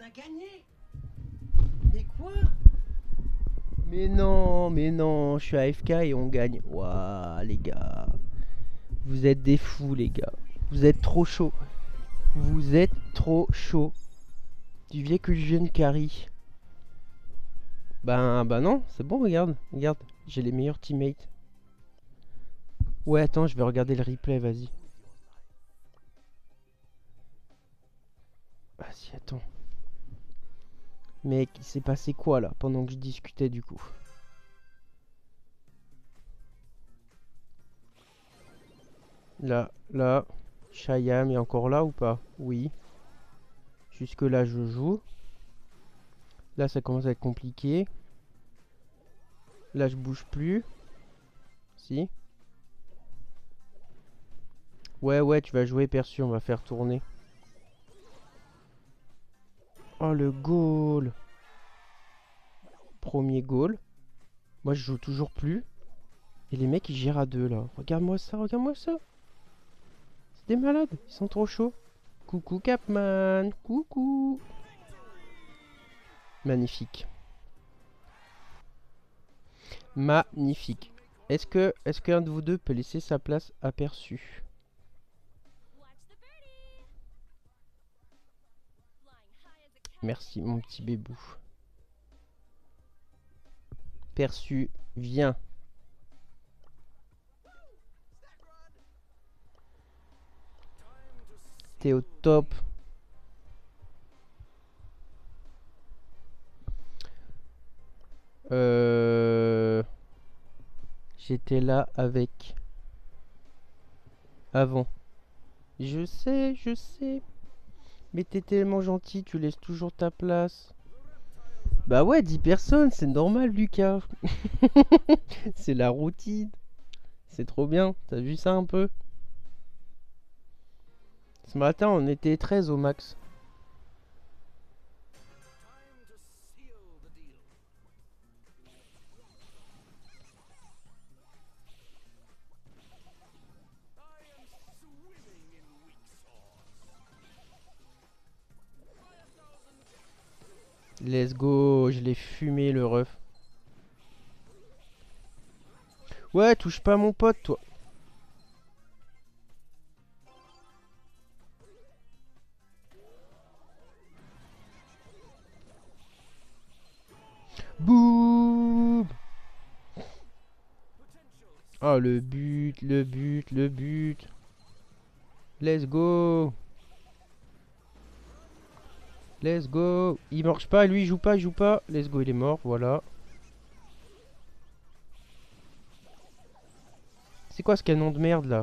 a gagné. Mais quoi? Mais non, mais non, je suis A F K et on gagne. Waouh, les gars. Vous êtes des fous, les gars. Vous êtes trop chaud. Vous êtes trop chaud. Tu viens que je vienne carry. Ben, bah non, c'est bon, regarde. Regarde, j'ai les meilleurs teammates. Ouais, attends, je vais regarder le replay, vas-y. Vas-y, attends. Mec, il s'est passé quoi, là, pendant que je discutais, du coup? Là, là. Chayam est encore là ou pas? Oui. Jusque là, je joue. Là, ça commence à être compliqué. Là, je bouge plus. Si. Ouais, ouais, tu vas jouer, Perçu, on va faire tourner. Oh, le goal. Premier goal. Moi, je joue toujours plus. Et les mecs, ils gèrent à deux, là. Regarde-moi ça, regarde-moi ça. C'est des malades, ils sont trop chauds. Coucou, Capman. Coucou. Magnifique. Magnifique. Est-ce que, est-ce qu'un de vous deux peut laisser sa place à Perçu? Merci, mon petit bébou. Perçu, viens. T'es au top. Euh... J'étais là avec... Avant. Je sais, je sais. Mais t'es tellement gentil, tu laisses toujours ta place. Bah ouais, dix personnes, c'est normal, Lucas. C'est la routine. C'est trop bien. T'as vu ça un peu? Ce matin, on était treize au max. Let's go, je l'ai fumé le ref. Ouais, touche pas mon pote, toi. Boum. Oh, le but, le but, le but. Let's go. Let's go. Il marche pas, lui, il joue pas, il joue pas. Let's go, il est mort, voilà. C'est quoi ce canon de merde, là?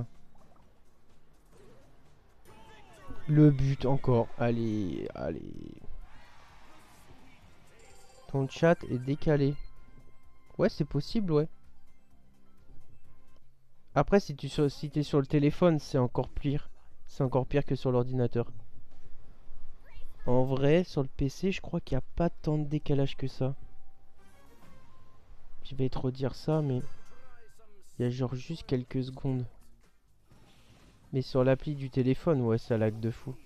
Le but, encore. Allez, allez. Ton chat est décalé. Ouais, c'est possible, ouais. Après, si tu si t'es sur le téléphone, c'est encore pire. C'est encore pire que sur l'ordinateur. En vrai, sur le P C, je crois qu'il n'y a pas tant de décalage que ça. Je vais trop dire ça, mais il y a genre juste quelques secondes. Mais sur l'appli du téléphone, ouais, ça lag de fou.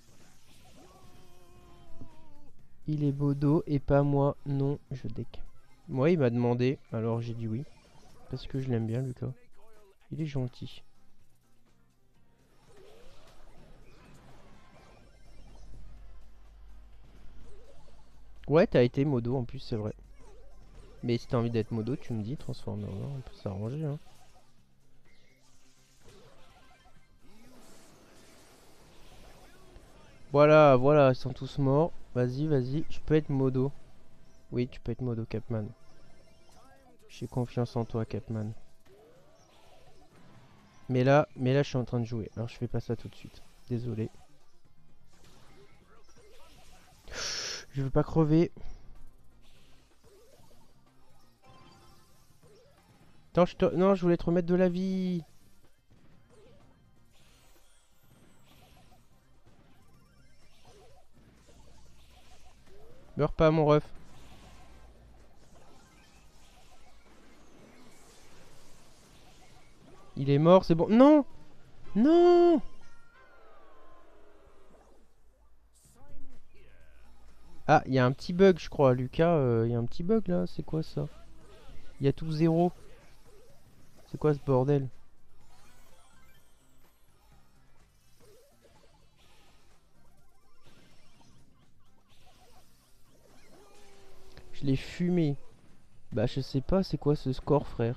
Il est Bodo et pas moi. Non, je deck. Moi, il m'a demandé, alors j'ai dit oui. Parce que je l'aime bien, Lucas. Il est gentil. Ouais, t'as été modo en plus, c'est vrai. Mais si t'as envie d'être modo, tu me dis, transformer, on peut s'arranger, hein. Voilà, voilà, ils sont tous morts. Vas-y, vas-y, je peux être modo. Oui, tu peux être modo, Capman. J'ai confiance en toi, Capman. Mais là, mais là, je suis en train de jouer. Alors, je fais pas ça tout de suite. Désolé. Je veux pas crever. Attends, je te... Non, je voulais te remettre de la vie. Meurs pas, mon ref. Il est mort, c'est bon. Non! Non! Ah, il y a un petit bug, je crois. Lucas, il y a un petit bug là. C'est quoi ça? Il y a tout zéro. C'est quoi ce bordel? Je l'ai fumé. Bah, je sais pas, c'est quoi ce score, frère?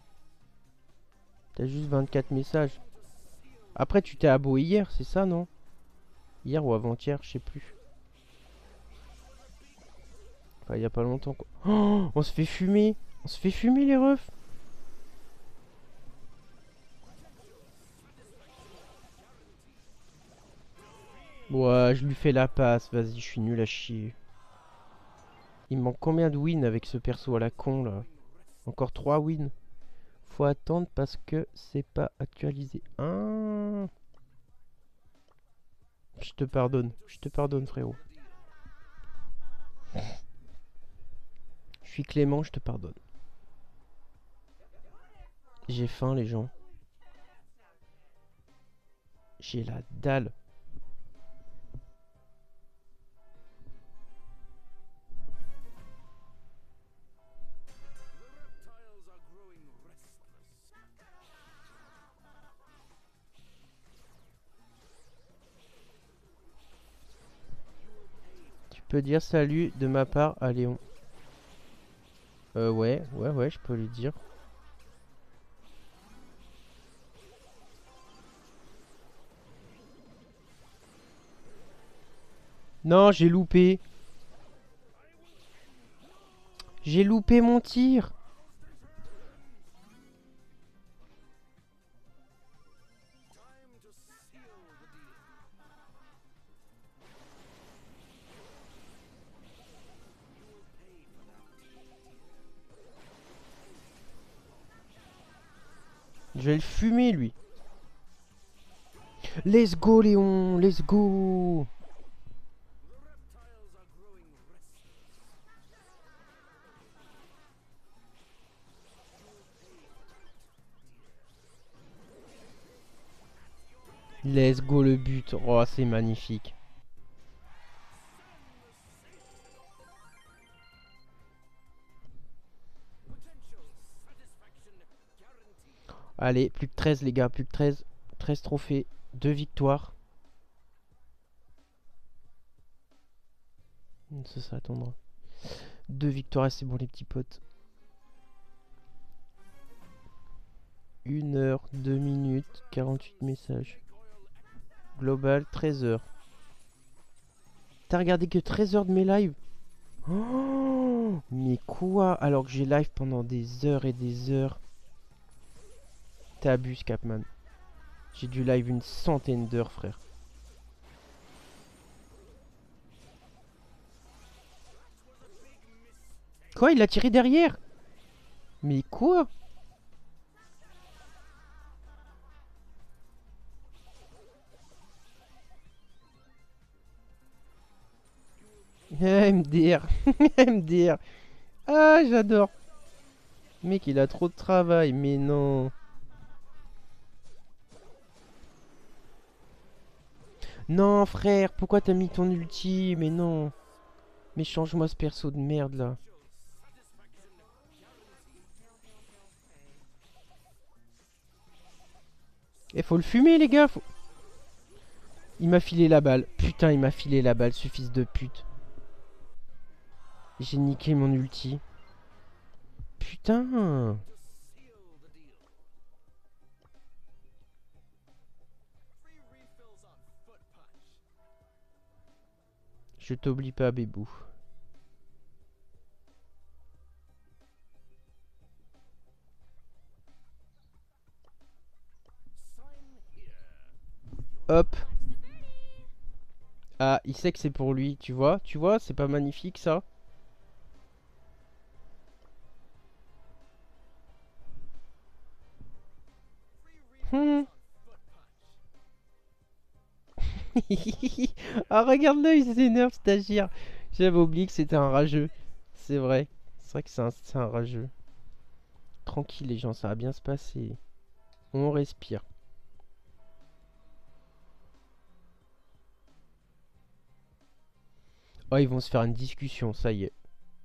T'as juste vingt-quatre messages. Après, tu t'es abonné hier, c'est ça, non? Hier ou avant-hier, je sais plus. Enfin, il y a pas longtemps, quoi. Oh, on se fait fumer. On se fait fumer, les refs. Ouais, je lui fais la passe. Vas-y, je suis nul à chier. Il me manque combien de wins avec ce perso à la con, là? Encore trois wins. Faut attendre parce que c'est pas actualisé. Ah. Je te pardonne. Je te pardonne, frérot. Je suis clément, je te pardonne. J'ai faim, les gens. J'ai la dalle. Tu peux dire salut de ma part à Léon. Euh, ouais, ouais, ouais, je peux lui dire. Non, j'ai loupé. J'ai loupé mon tir. Je vais le fumer, lui. Let's go, Léon. Let's go. Let's go, le but. Oh, c'est magnifique. Allez, plus que treize, les gars. Plus que treize. treize trophées. deux victoires. Ça, ça attendra. deux victoires, c'est bon, les petits potes. une heure, deux minutes, quarante-huit messages. Global, treize heures. T'as regardé que treize heures de mes lives? Oh, mais quoi? Alors que j'ai live pendant des heures et des heures. T'abuses, Capman. J'ai dû live une centaine d'heures, frère. Quoi? Il l'a tiré derrière? Mais quoi? M D R. M D R. Ah, j'adore. Mec, il a trop de travail, mais non. Non, frère, pourquoi t'as mis ton ulti? Mais non. Mais change-moi ce perso de merde, là. Eh, faut le fumer, les gars. Faut... Il m'a filé la balle. Putain, il m'a filé la balle, ce fils de pute. J'ai niqué mon ulti. Putain. Je t'oublie pas, bébou. Hop. Ah, il sait que c'est pour lui, tu vois? Tu vois, c'est pas magnifique, ça? Hmm. Ah, regarde-le, il s'énerve, stagiaire. J'avais oublié que c'était un rageux. C'est vrai. C'est vrai que c'est un, c'est un rageux. Tranquille, les gens, ça va bien se passer. On respire. Oh, ils vont se faire une discussion, ça y est.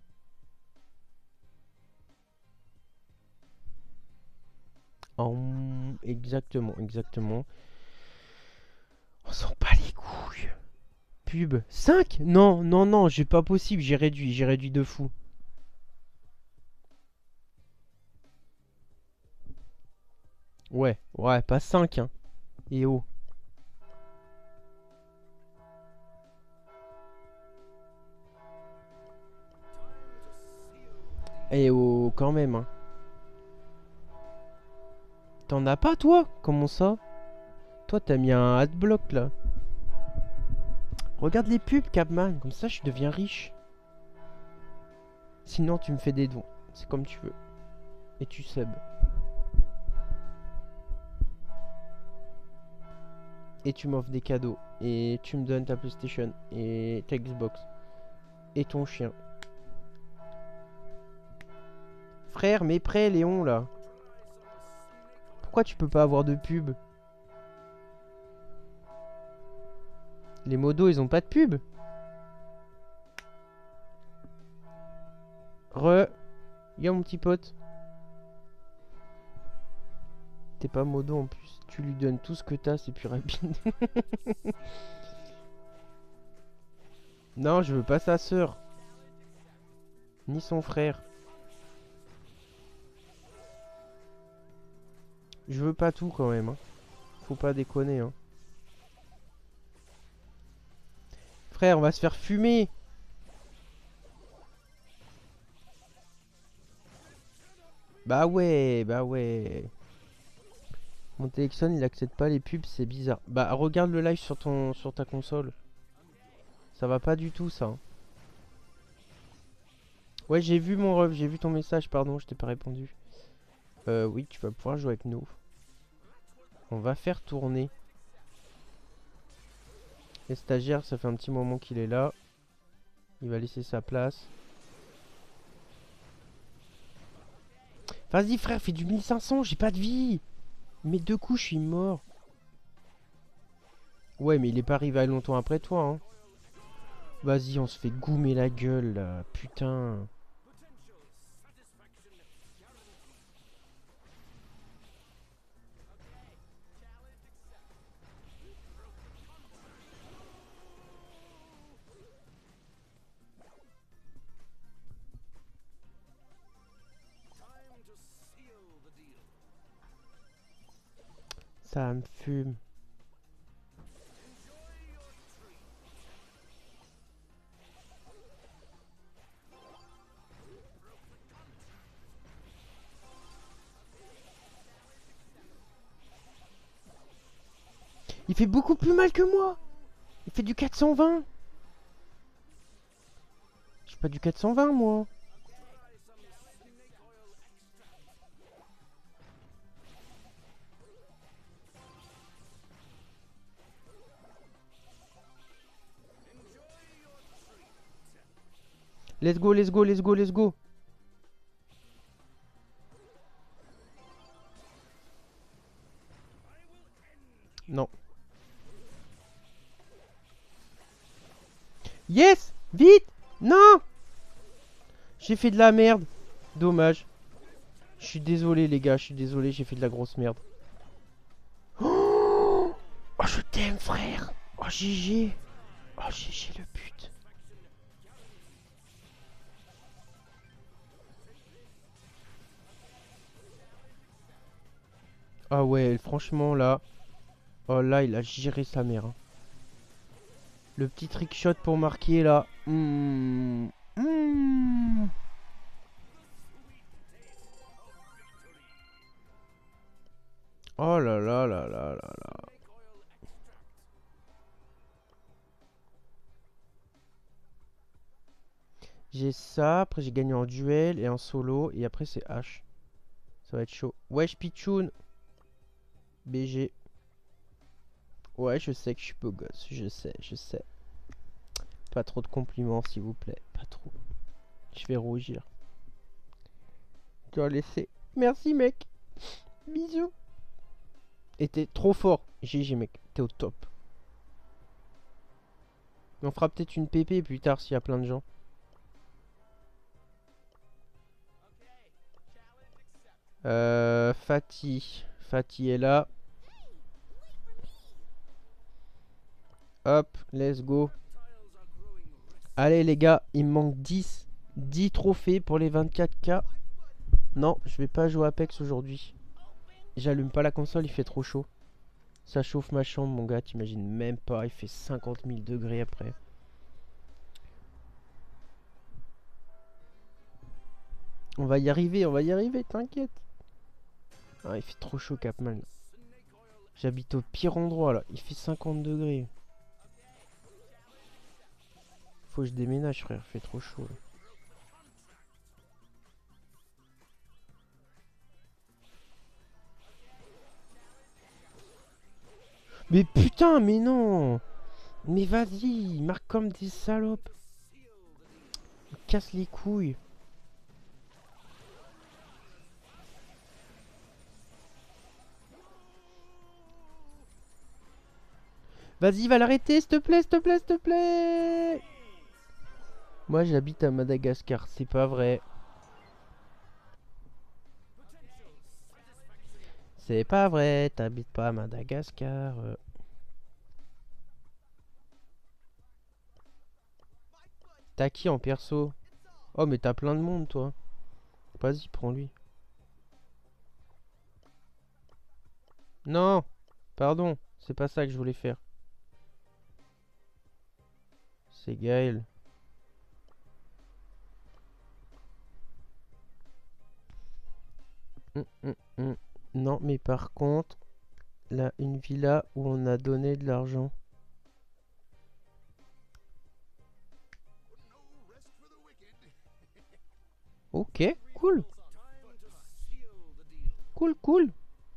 Oh, exactement, exactement. On s'en bat les couilles. Pub. cinq? Non, non, non, j'ai pas possible, j'ai réduit, j'ai réduit de fou. Ouais, ouais, pas cinq, hein. Et oh. Et oh, quand même, hein. T'en as pas, toi? Comment ça? Toi, t'as mis un adblock, là. Regarde les pubs, Capman. Comme ça, je deviens riche. Sinon, tu me fais des dons. C'est comme tu veux. Et tu sub. Et tu m'offres des cadeaux. Et tu me donnes ta PlayStation. Et ta Xbox. Et ton chien. Frère, mais prêt, Léon, là. Pourquoi tu peux pas avoir de pub? Les modos, ils ont pas de pub. Re. Y'a mon petit pote. T'es pas modo en plus. Tu lui donnes tout ce que t'as, c'est plus rapide. Non, je veux pas sa sœur. Ni son frère. Je veux pas tout quand même. Hein. Faut pas déconner. Hein. Frère, on va se faire fumer. Bah ouais, bah ouais. Mon téléphone, il accepte pas les pubs, c'est bizarre. Bah regarde le live sur ton sur ta console. Ça va pas du tout ça. Hein. Ouais, j'ai vu mon ref, j'ai vu ton message, pardon, je t'ai pas répondu. Euh oui, tu vas pouvoir jouer avec nous. On va faire tourner. Les stagiaires, ça fait un petit moment qu'il est là. Il va laisser sa place. Vas-y frère, fais du mille cinq cents, j'ai pas de vie. Mais deux coups, je suis mort. Ouais, mais il est pas arrivé longtemps après toi, hein. Vas-y, on se fait goumer la gueule, là. Putain. Ça me fume. Il fait beaucoup plus mal que moi. Il fait du quatre cent vingt. J'ai pas du quatre cent vingt, moi. Let's go, let's go, let's go, let's go. Non. Yes! Vite! Non! J'ai fait de la merde. Dommage. Je suis désolé, les gars. Je suis désolé, j'ai fait de la grosse merde. Oh, oh je t'aime, frère. Oh, G G. Oh, G G le but. Ah ouais, franchement, là... Oh, là, il a géré sa mère. Hein. Le petit trickshot pour marquer, là. Mmh. Mmh. Oh là là là là là là. J'ai ça, après j'ai gagné en duel et en solo, et après c'est H. Ça va être chaud. Wesh Pichoun. B G. Ouais, je sais que je suis beau gosse, je sais, je sais. Pas trop de compliments s'il vous plaît, pas trop. Je vais rougir. Tu dois laisser. Merci mec. Bisous. Et t'es trop fort. G G mec, t'es au top. On fera peut-être une P P plus tard s'il y a plein de gens. Euh, Fatih. Fatih est là. Hop, let's go. Allez les gars, il me manque dix. dix trophées pour les vingt-quatre K. Non, je vais pas jouer Apex aujourd'hui. J'allume pas la console, il fait trop chaud. Ça chauffe ma chambre, mon gars, t'imagines même pas. Il fait cinquante mille degrés après. On va y arriver, on va y arriver, t'inquiète. Ah, il fait trop chaud, Capman. J'habite au pire endroit, là. Il fait cinquante degrés. Faut que je déménage, frère. Il fait trop chaud, là. Mais putain, mais non. Mais vas-y, il marque comme des salopes. Il casse les couilles. Vas-y, va l'arrêter, s'il te plaît, s'il te plaît, s'il te plaît. Moi, j'habite à Madagascar, c'est pas vrai. C'est pas vrai, t'habites pas à Madagascar. euh. T'as qui en perso? Oh, mais t'as plein de monde, toi. Vas-y, prends-lui. Non, pardon, c'est pas ça que je voulais faire. C'est Gaël. Hum, hum, hum. Non, mais par contre, là, une villa où on a donné de l'argent. Ok, cool. Cool, cool.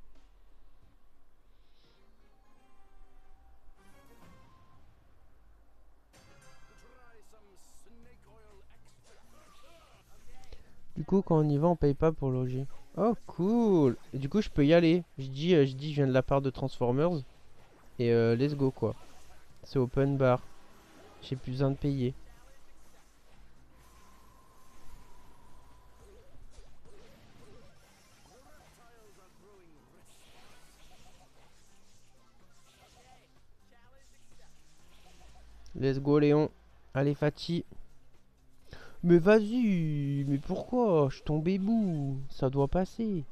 Du coup, quand on y va, on paye pas pour loger. Oh, cool. Et du coup, je peux y aller. Je dis, euh, je dis, je viens de la part de Transformers. Et euh, let's go, quoi. C'est open bar. J'ai plus besoin de payer. Let's go, Léon. Allez, Fatih. Mais vas-y. Mais pourquoi? Je suis tombé bout. Ça doit passer.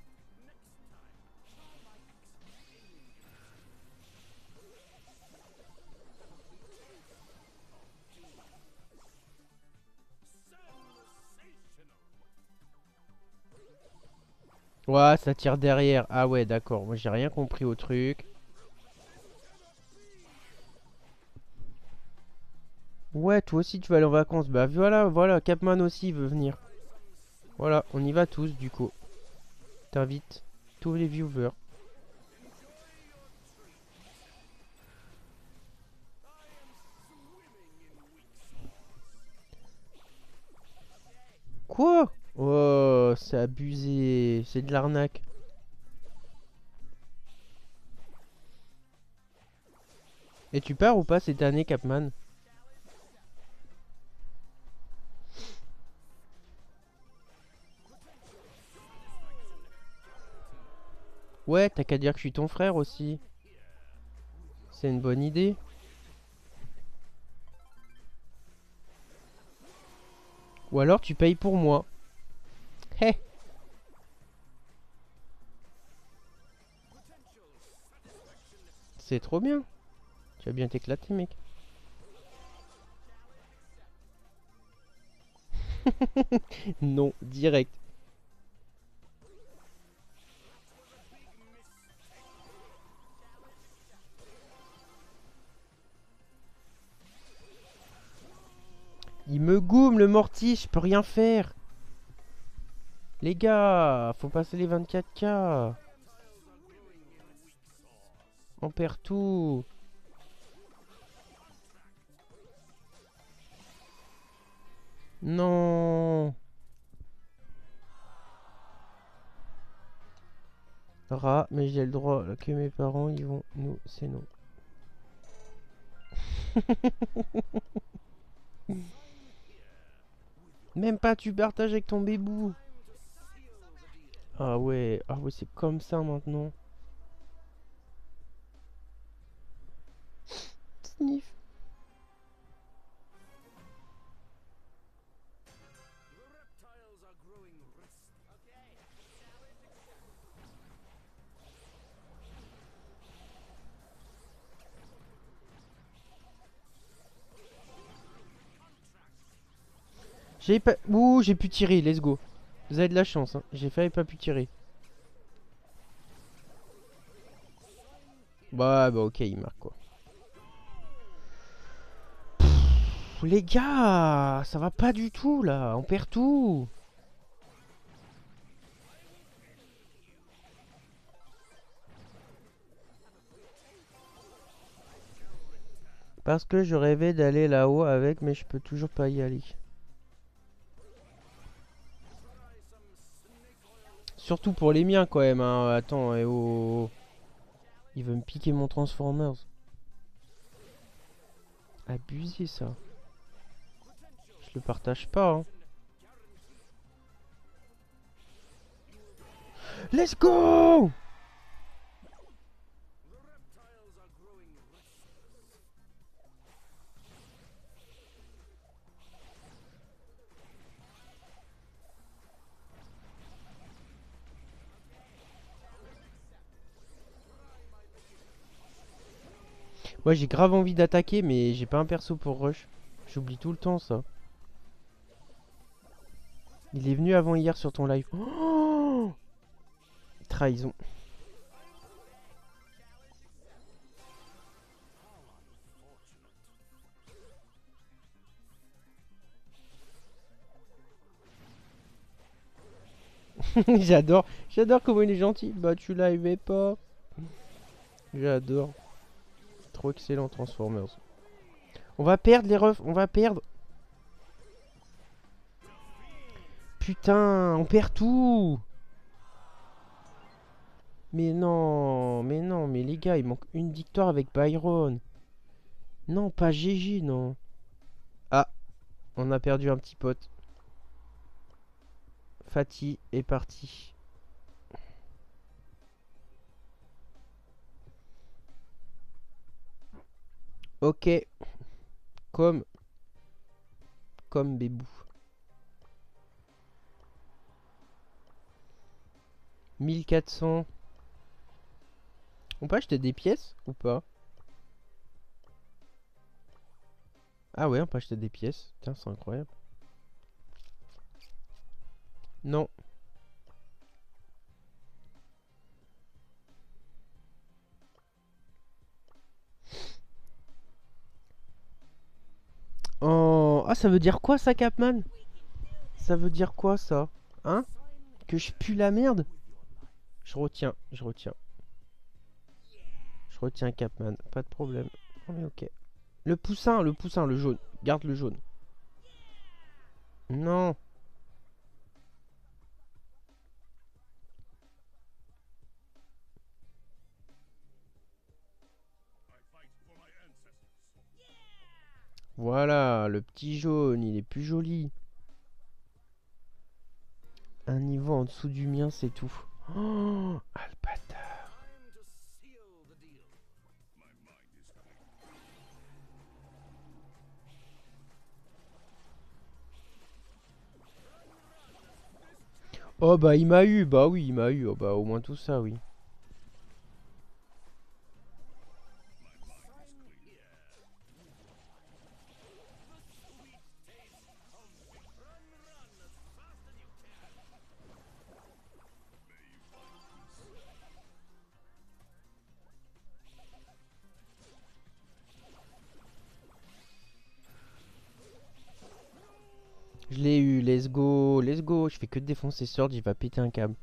Ouais, ça tire derrière. Ah ouais, d'accord. Moi, j'ai rien compris au truc. Ouais, toi aussi, tu vas aller en vacances. Bah voilà, voilà. Capman aussi veut venir. Voilà, on y va tous, du coup. T'invites tous les viewers. Quoi? Oh, c'est abusé. C'est de l'arnaque. Et tu pars ou pas cette année, Capman? Ouais, t'as qu'à dire que je suis ton frère aussi. C'est une bonne idée. Ou alors tu payes pour moi. Hé. C'est trop bien. Tu vas bien t'éclater, mec. Non, direct. Il me goume le mortis, je peux rien faire. Les gars, faut passer les vingt-quatre K. On perd tout. Non. Rat, mais j'ai le droit que mes parents ils vont. Nous, c'est non. Même pas tu partages avec ton bébou. Ah ouais, ah ouais, c'est comme ça maintenant. Sniff. J'ai pas... Ouh, j'ai pu tirer, let's go. Vous avez de la chance, hein. J'ai failli pas pu tirer. Bah, bah ok, il marque quoi. Pff, les gars, ça va pas du tout là, on perd tout. Parce que je rêvais d'aller là-haut avec, mais je peux toujours pas y aller. Surtout pour les miens quand même, hein. Attends, eh oh. Il veut me piquer mon Transformers. Abusé ça. Je le partage pas, hein. Let's go! Moi j'ai grave envie d'attaquer, mais j'ai pas un perso pour rush. J'oublie tout le temps ça. Il est venu avant hier sur ton live. Oh, trahison. J'adore. J'adore comment il est gentil. Bah tu l'avais pas. J'adore. Trop excellent Transformers. On va perdre les refs. On va perdre. Putain, on perd tout. Mais non, mais non, mais les gars, il manque une victoire avec Byron. Non, pas G G, non. Ah, on a perdu un petit pote. Fatih est parti. Ok. Comme. Comme Bébou. mille quatre cents. On peut acheter des pièces ou pas? Ah ouais, on peut acheter des pièces. Tiens, c'est incroyable. Non. Oh. Ah, ça veut dire quoi ça, Capman? Ça veut dire quoi ça? Hein? Que je pue la merde? Je retiens, je retiens. Je retiens Capman, pas de problème. Oh mais ok. Le poussin, le poussin, le jaune. Garde le jaune. Non. Voilà, le petit jaune, il est plus joli. Un niveau en dessous du mien, c'est tout. Oh, ah le bâtard. Oh bah il m'a eu, bah oui, il m'a eu. Oh bah au moins tout ça, oui. Je l'ai eu, let's go, let's go. Je fais que de défoncer Sword, il va péter un câble.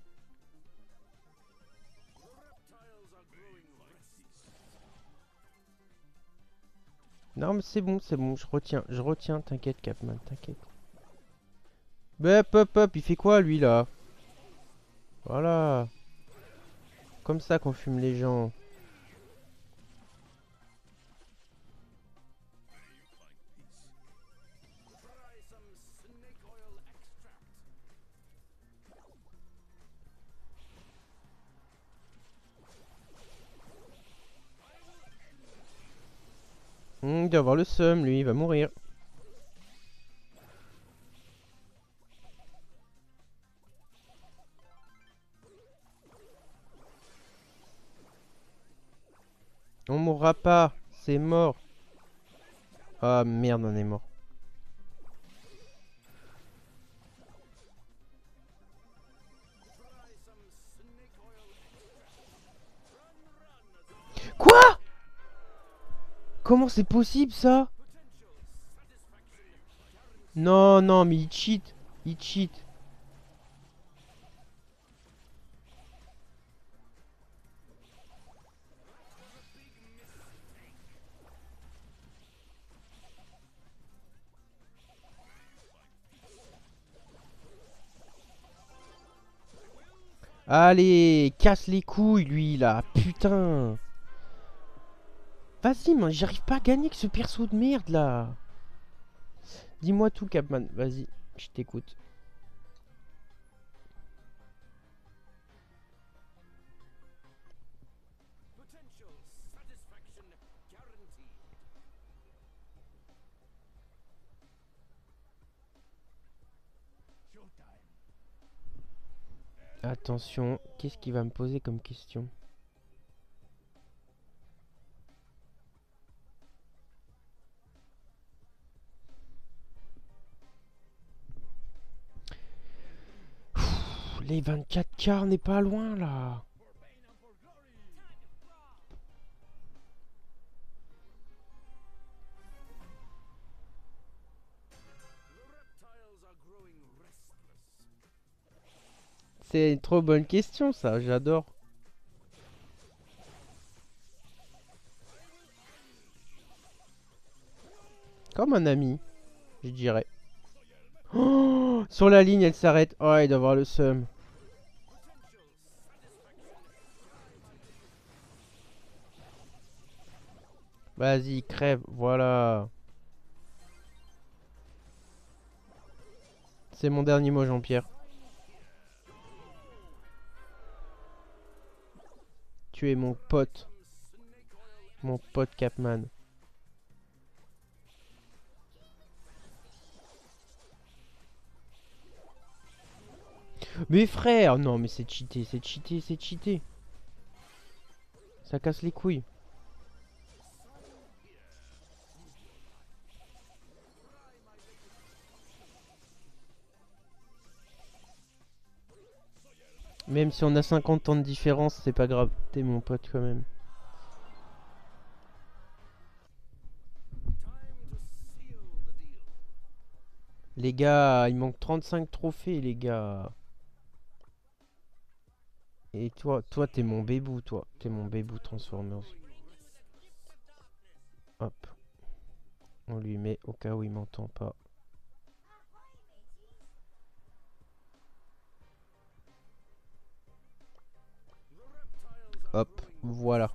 Non mais c'est bon, c'est bon, je retiens, je retiens, t'inquiète Capman, t'inquiète. Bah hop hop hop, il fait quoi lui là? Voilà. Comme ça qu'on fume les gens. Il doit avoir le seum, lui, il va mourir. On mourra pas, c'est mort. Ah merde, on est mort. Quoi? Comment c'est possible ça? Non, non, mais il cheat. Il cheat. Allez, casse les couilles, lui, là. Putain. Vas-y, man, j'arrive pas à gagner avec ce perso de merde, là. Dis-moi tout, Capman. Vas-y, je t'écoute. Attention, qu'est-ce qu'il va me poser comme question? Pff, les vingt-quatre K, on n'est pas loin, là. C'est une trop bonne question, ça, j'adore. Comme un ami, je dirais. Oh, sur la ligne, elle s'arrête. Oh, il doit avoir le seum. Vas-y, crève, voilà. C'est mon dernier mot, Jean-Pierre. Tu es mon pote. Mon pote Capman. Mais frère, non mais c'est cheaté, c'est cheaté, c'est cheaté. Ça casse les couilles. Même si on a cinquante ans de différence, c'est pas grave. T'es mon pote quand même. Les gars, il manque trente-cinq trophées, les gars. Et toi, toi, t'es mon bébou, toi. T'es mon bébou Transformers. Hop. On lui met au cas où il m'entend pas. Hop, voilà.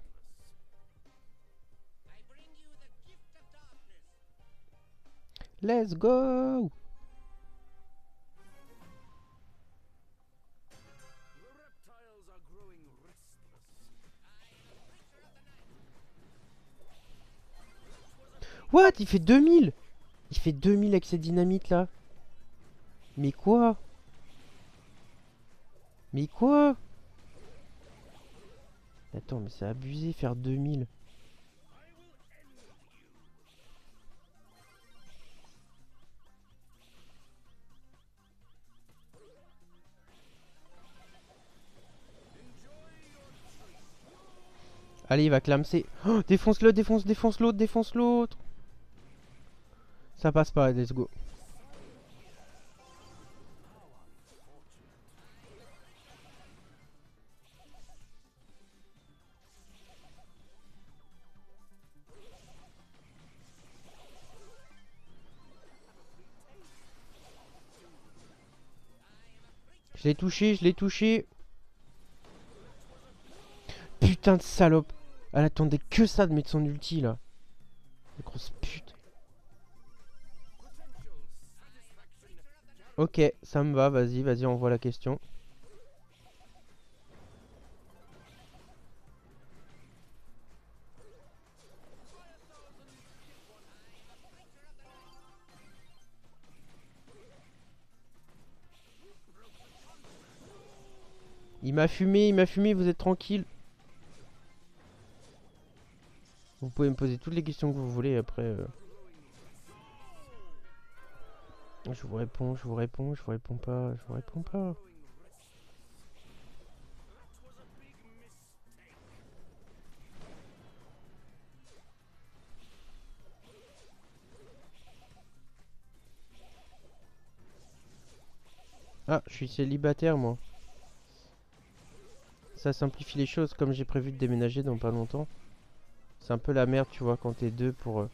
Let's go! What? Il fait deux mille! Il fait deux mille avec cette dynamite là. Mais quoi? Mais quoi? Attends, mais c'est abusé faire deux mille. Allez, il va clamser. Oh, défonce-le, défonce, défonce l'autre, défonce l'autre. Ça passe pas, let's go. Je l'ai touché, je l'ai touché. Putain de salope. Elle attendait que ça de mettre son ulti là. La grosse pute. Ok, ça me va, vas-y, vas-y, envoie la question. Il m'a fumé, il m'a fumé, vous êtes tranquille. Vous pouvez me poser toutes les questions que vous voulez après. Euh... Je vous réponds, je vous réponds, je vous réponds pas, je vous réponds pas. Ah, je suis célibataire moi. Ça simplifie les choses comme j'ai prévu de déménager dans pas longtemps. C'est un peu la merde, tu vois, quand t'es deux pour... Euh,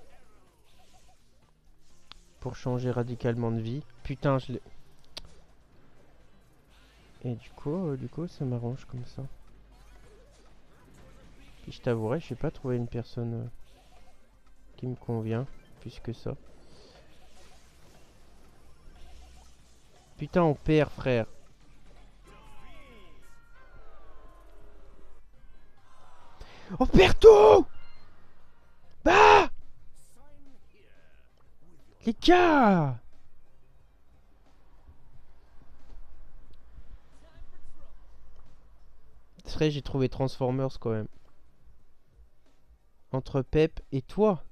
pour changer radicalement de vie. Putain, je l'ai... Et du coup, euh, du coup, ça m'arrange comme ça. Puis je t'avouerai, je n'ai pas trouvé une personne euh, qui me convient, plus que ça. Putain, on perd, frère. On perd tout. Bah, les gars. C'est vrai, j'ai trouvé Transformers quand même. Entre Pep et toi.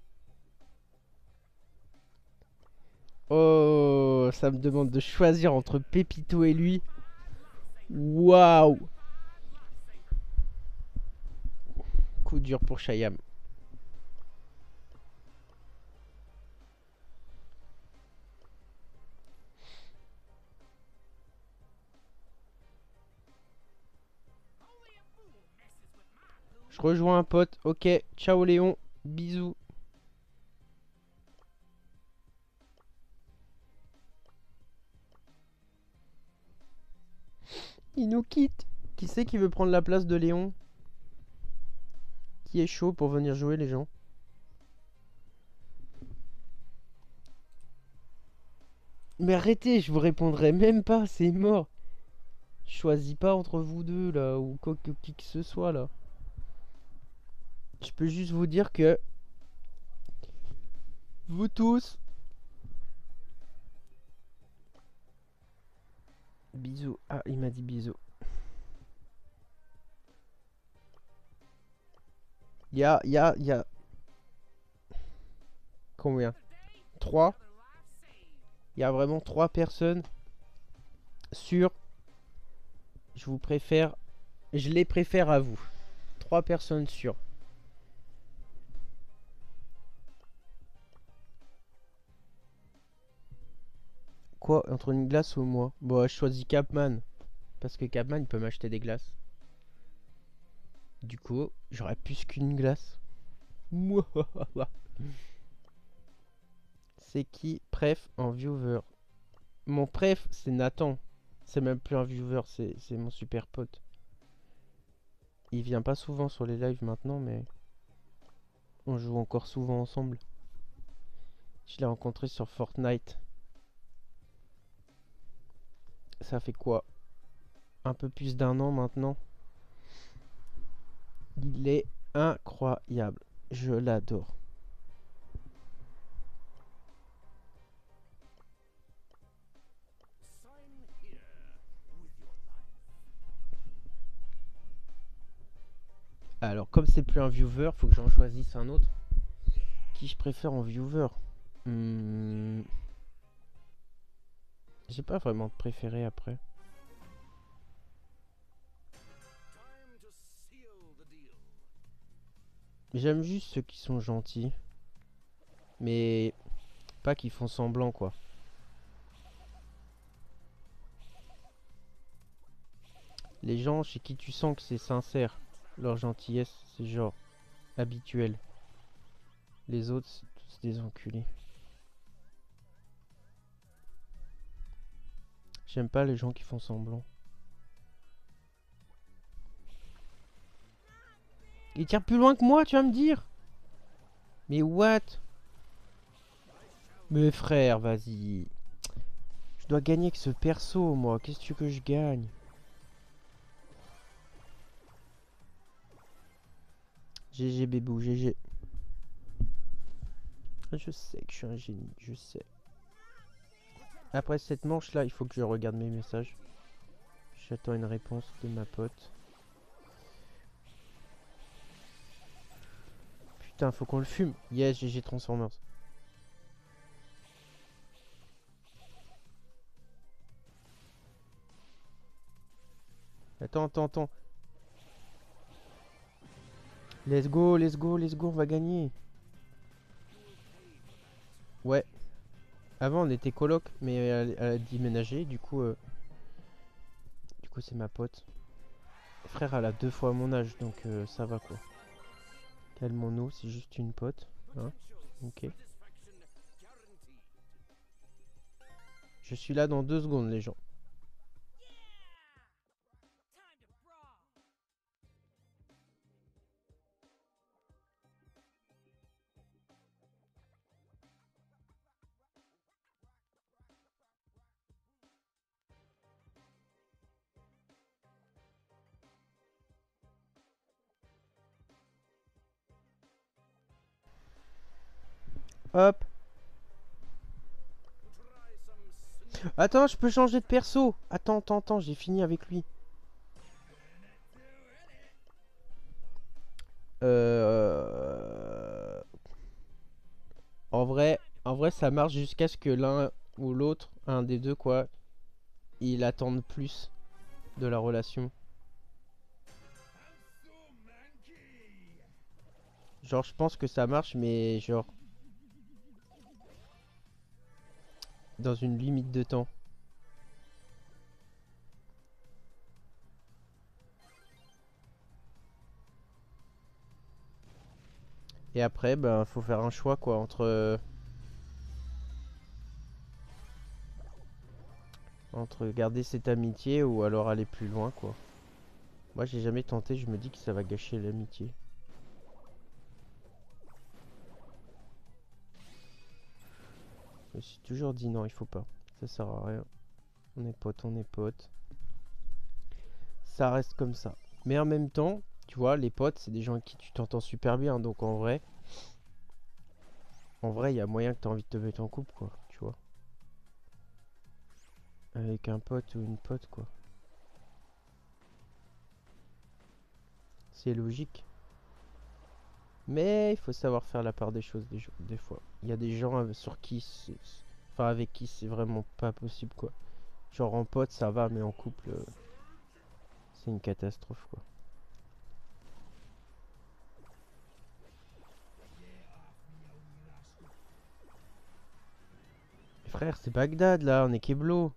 Oh, ça me demande de choisir entre Pépito et lui. Waouh. Coup dur pour Chayam. Je rejoins un pote. Ok, ciao Léon. Bisous. Il nous quitte. Qui c'est qui veut prendre la place de Léon? Qui est chaud pour venir jouer, les gens? Mais arrêtez, je vous répondrai même pas, c'est mort. Je choisis pas entre vous deux là, ou quoi que qui que ce soit là. Je peux juste vous dire que vous tous. Bisous. Ah, il m'a dit bisous. Il y a, il y a, il y a. Combien? Trois. Il y a vraiment trois personnes sur. Je vous préfère. Je les préfère à vous. Trois personnes sur. Quoi? Entre une glace ou moi? Bon, je choisis Capman. Parce que Capman, il peut m'acheter des glaces. Du coup, j'aurais plus qu'une glace. C'est qui préf en viewer? Mon préf, c'est Nathan. C'est même plus un viewer, c'est mon super pote. Il vient pas souvent sur les lives maintenant, mais on joue encore souvent ensemble. Je l'ai rencontré sur Fortnite. Ça fait quoi? Un peu plus d'un an maintenant. Il est incroyable. Je l'adore. Alors, comme c'est plus un viewer, faut que j'en choisisse un autre. Qui je préfère en viewer? hmm... J'ai pas vraiment de préféré après. J'aime juste ceux qui sont gentils. Mais pas qui font semblant, quoi. Les gens chez qui tu sens que c'est sincère. Leur gentillesse, c'est genre habituel. Les autres, c'est tous des enculés. J'aime pas les gens qui font semblant. Il tire plus loin que moi, tu vas me dire? Mais what? Mais frère, vas-y. Je dois gagner avec ce perso, moi. Qu'est-ce que tu veux que je gagne? G G bébou, G G. Je sais que je suis un génie, je sais. Après cette manche là, il faut que je regarde mes messages. J'attends une réponse de ma pote. Putain, faut qu'on le fume. Yes, G G Transformers. Attends, attends, attends. Let's go, let's go, let's go, on va gagner. Ouais. Avant, on était coloc, mais elle, elle a déménagé, du coup... Euh, du coup, c'est ma pote. Frère, elle a deux fois mon âge, donc euh, ça va, quoi. Calmons-nous, c'est juste une pote. Hein, ok. Je suis là dans deux secondes, les gens. Hop. Attends, je peux changer de perso. Attends, attends, attends, j'ai fini avec lui. Euh... En vrai, en vrai, ça marche jusqu'à ce que l'un ou l'autre, un des deux, quoi, il attende plus de la relation. Genre, je pense que ça marche, mais genre... dans une limite de temps. Et après, ben, faut faire un choix, quoi, entre... euh, entre garder cette amitié ou alors aller plus loin, quoi. Moi, j'ai jamais tenté, je me dis que ça va gâcher l'amitié. Je me suis toujours dit non, il faut pas. Ça sert à rien. On est potes, on est potes. Ça reste comme ça. Mais en même temps, tu vois, les potes, c'est des gens avec qui tu t'entends super bien. Donc en vrai, en vrai, il y a moyen que tu as envie de te mettre en couple, quoi. Tu vois. Avec un pote ou une pote, quoi. C'est logique. Mais il faut savoir faire la part des choses des, des fois. Il y a des gens avec- sur qui, c'est- enfin avec qui c'est vraiment pas possible, quoi. Genre en pote, ça va, mais en couple, euh, c'est une catastrophe, quoi. Frère, c'est Bagdad là, on est Keblo.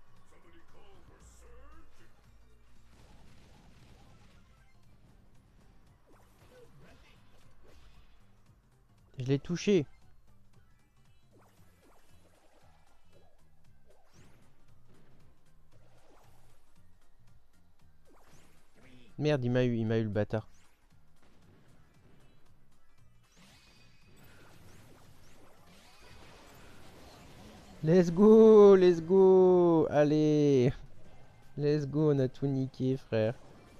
Je l'ai touché. Merde, il m'a eu, il m'a eu le bâtard. Let's go, let's go. Allez, let's go, on a tout niqué, frère.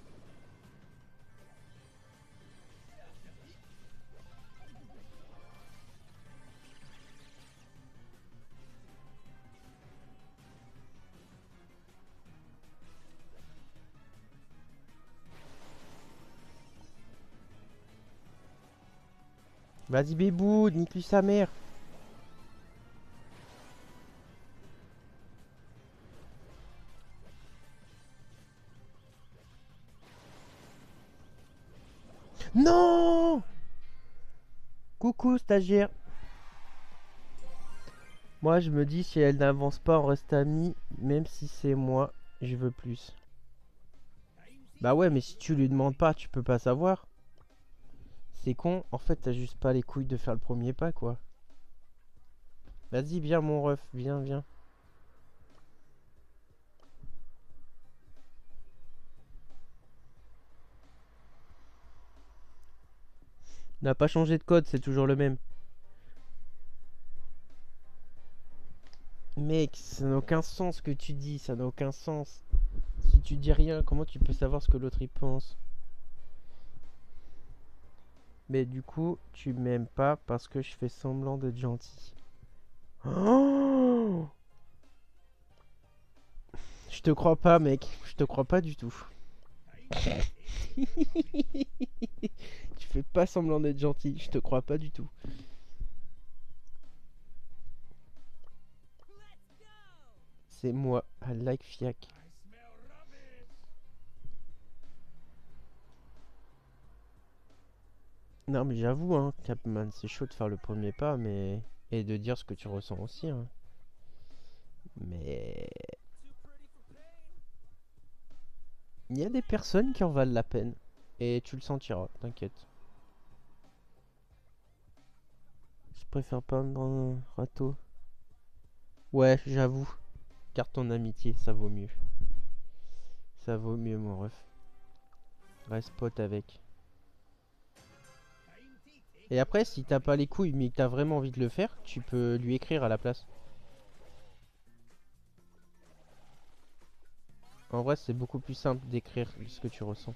Vas-y, bébou, nique-lui sa mère. Non! Coucou, stagiaire. Moi, je me dis, si elle n'avance pas, on reste amis. Même si c'est moi, je veux plus. Bah ouais, mais si tu lui demandes pas, tu peux pas savoir. C'est con. En fait, t'as juste pas les couilles de faire le premier pas, quoi. Vas-y, viens, mon ref. Viens, viens. N'a pas changé de code, c'est toujours le même. Mec, ça n'a aucun sens ce que tu dis, ça n'a aucun sens. Si tu dis rien, comment tu peux savoir ce que l'autre y pense? Mais du coup, tu m'aimes pas parce que je fais semblant d'être gentil. Oh, Je te crois pas, mec. Je te crois pas du tout. Tu fais pas semblant d'être gentil. Je te crois pas du tout. C'est moi, I like Fiac. Non mais j'avoue, hein, Capman, c'est chaud de faire le premier pas, mais... Et de dire ce que tu ressens aussi, hein. Mais... Il y a des personnes qui en valent la peine. Et tu le sentiras, t'inquiète. Je préfère pas me prendre un râteau. Ouais, j'avoue. Garde ton amitié, ça vaut mieux. Ça vaut mieux, mon ref. Reste pote avec. Et après, si t'as pas les couilles, mais que t'as vraiment envie de le faire, tu peux lui écrire à la place. En vrai, c'est beaucoup plus simple d'écrire ce que tu ressens.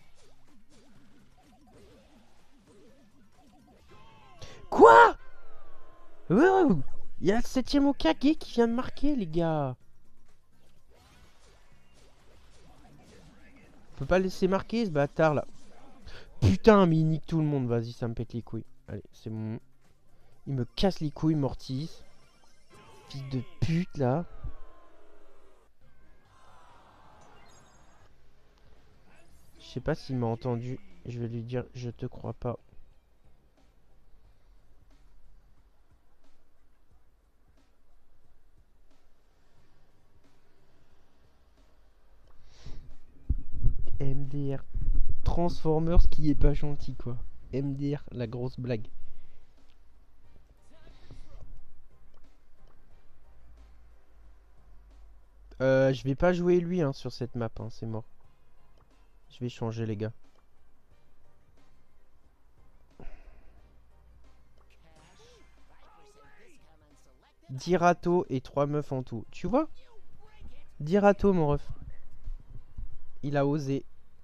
Quoi? Wow! Il y a le septième Hokage qui vient de marquer, les gars. On peut pas laisser marquer ce bâtard là. Putain, mais il nique tout le monde. Vas-y, ça me pète les couilles. Allez, c'est bon. Il me casse les couilles, Mortis. Fils de pute là. Je sais pas s'il m'a entendu. Je vais lui dire, je te crois pas. M D R. Transformers qui est pas gentil quoi. M D R, la grosse blague. Euh, je vais pas jouer lui hein, sur cette map, hein, c'est mort. Je vais changer les gars. dix râteaux et trois meufs en tout. Tu vois? dix râteaux mon ref. Il a osé.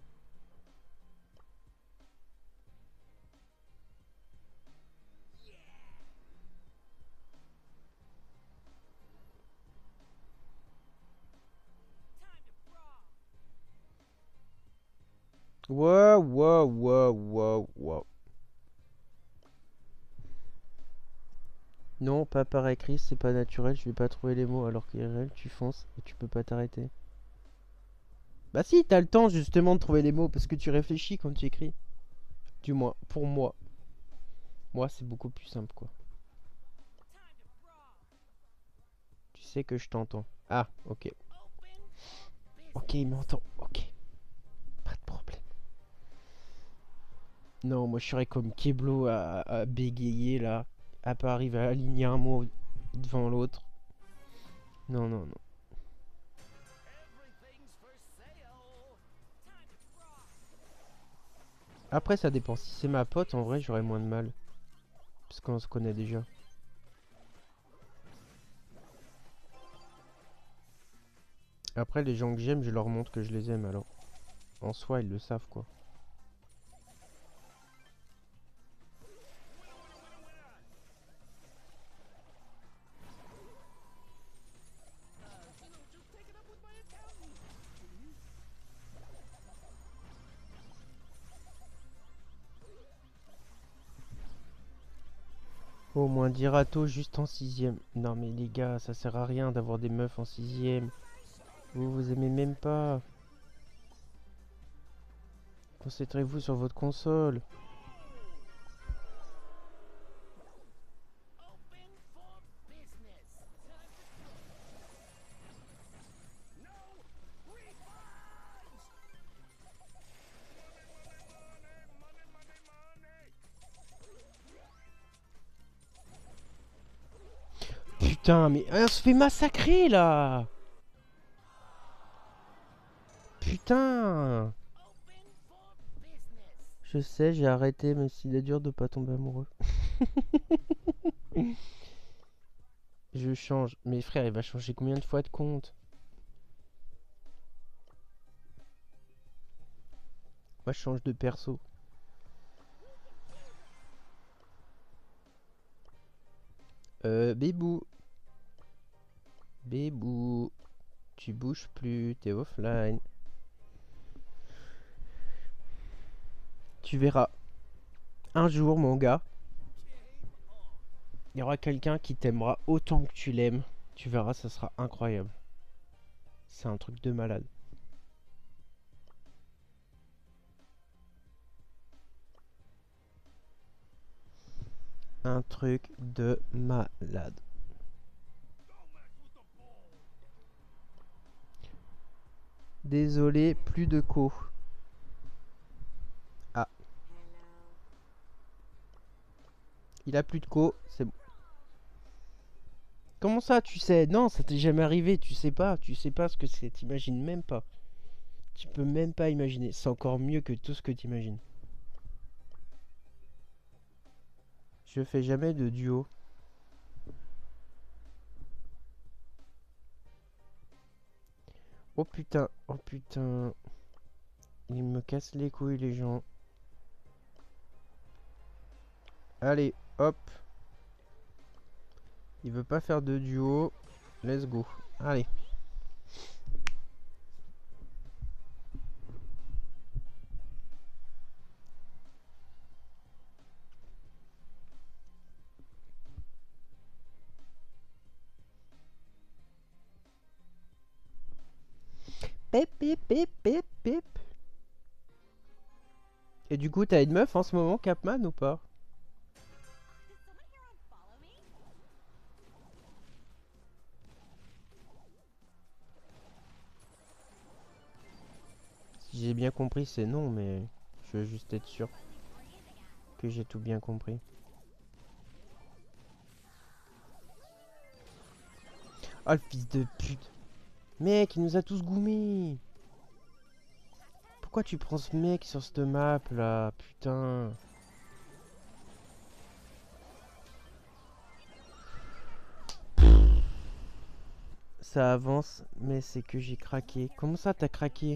Wow, wow, wow, wow, wow. Non, pas par écrit, c'est pas naturel, je vais pas trouver les mots alors qu'il est réel, tu fonces et tu peux pas t'arrêter. Bah si, t'as le temps justement de trouver les mots parce que tu réfléchis quand tu écris. Du moins, pour moi. Moi, c'est beaucoup plus simple quoi. Tu sais que je t'entends. Ah, ok. Ok, il m'entend, ok. Pas de problème. Non, moi je serais comme Keblo à, à bégayer là. À pas arriver à aligner un mot devant l'autre. Non, non, non. Après, ça dépend. Si c'est ma pote, en vrai, j'aurais moins de mal. Parce qu'on se connaît déjà. Après, les gens que j'aime, je leur montre que je les aime alors. En soi, ils le savent quoi. Au moins dix râteaux juste en sixième. Non mais les gars, ça sert à rien d'avoir des meufs en sixième. Vous vous aimez même pas. Concentrez-vous sur votre console. Putain, mais on se fait massacrer là. Putain. Je sais, j'ai arrêté, mais s'il est dur de pas tomber amoureux. Je change. Mais frère, il va changer combien de fois de compte? Moi, je change de perso. Euh, Bébou. Bébou. tu bouges plus, t'es offline. Tu verras. Un jour, mon gars, il y aura quelqu'un qui t'aimera autant que tu l'aimes. Tu verras, ça sera incroyable. C'est un truc de malade. Un truc de malade. Désolé, plus de co. Ah. Il a plus de co, c'est bon. Comment ça, tu sais? Non, ça t'est jamais arrivé, tu sais pas. Tu sais pas ce que c'est, t'imagines même pas. Tu peux même pas imaginer. C'est encore mieux que tout ce que t'imagines. Je fais jamais de duo. Oh putain, oh putain. Ils me cassent les couilles, les gens. Allez, hop. Il veut pas faire de duo. Let's go. Allez. Pip, pip, pip, pip, pip. Et du coup, t'as une meuf en ce moment, Capman, ou pas? Si j'ai bien compris, c'est non, mais je veux juste être sûr que j'ai tout bien compris. Oh, le fils de pute. Mec, il nous a tous goumés. Pourquoi tu prends ce mec sur cette map, là? Putain. Ça avance, mais c'est que j'ai craqué. Comment ça, t'as craqué?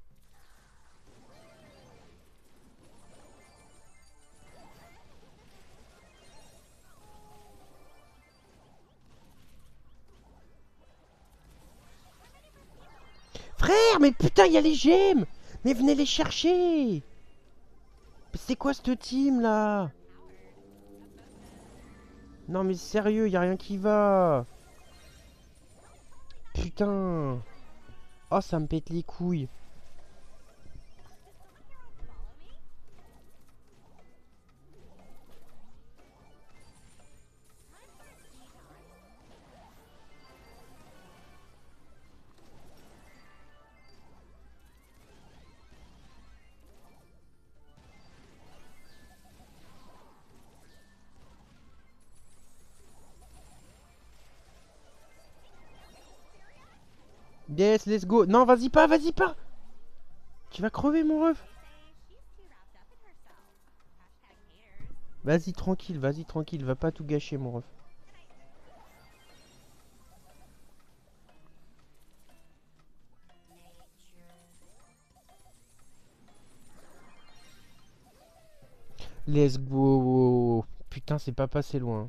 Frère, mais putain, il y a les gemmes. Mais venez les chercher. C'est quoi cette team, là? Non, mais sérieux, y a rien qui va. Putain. Oh, ça me pète les couilles. Yes, let's go. Non, vas-y pas, vas-y pas. Tu vas crever, mon ref. Vas-y, tranquille, vas-y, tranquille. Va pas tout gâcher, mon ref. Let's go. Putain, c'est pas passé loin.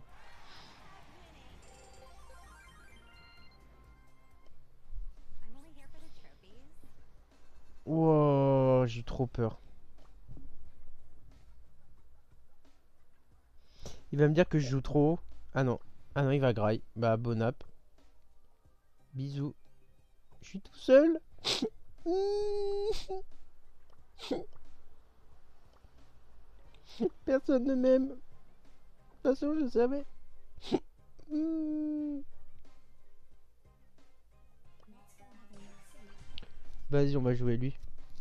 Wow, j'ai trop peur. Il va me dire que je joue trop. Ah non. Ah non, il va graille. Bah, bon app. Bisous. Je suis tout seul. Personne ne m'aime. De toute façon, je savais. Vas-y, on va jouer lui.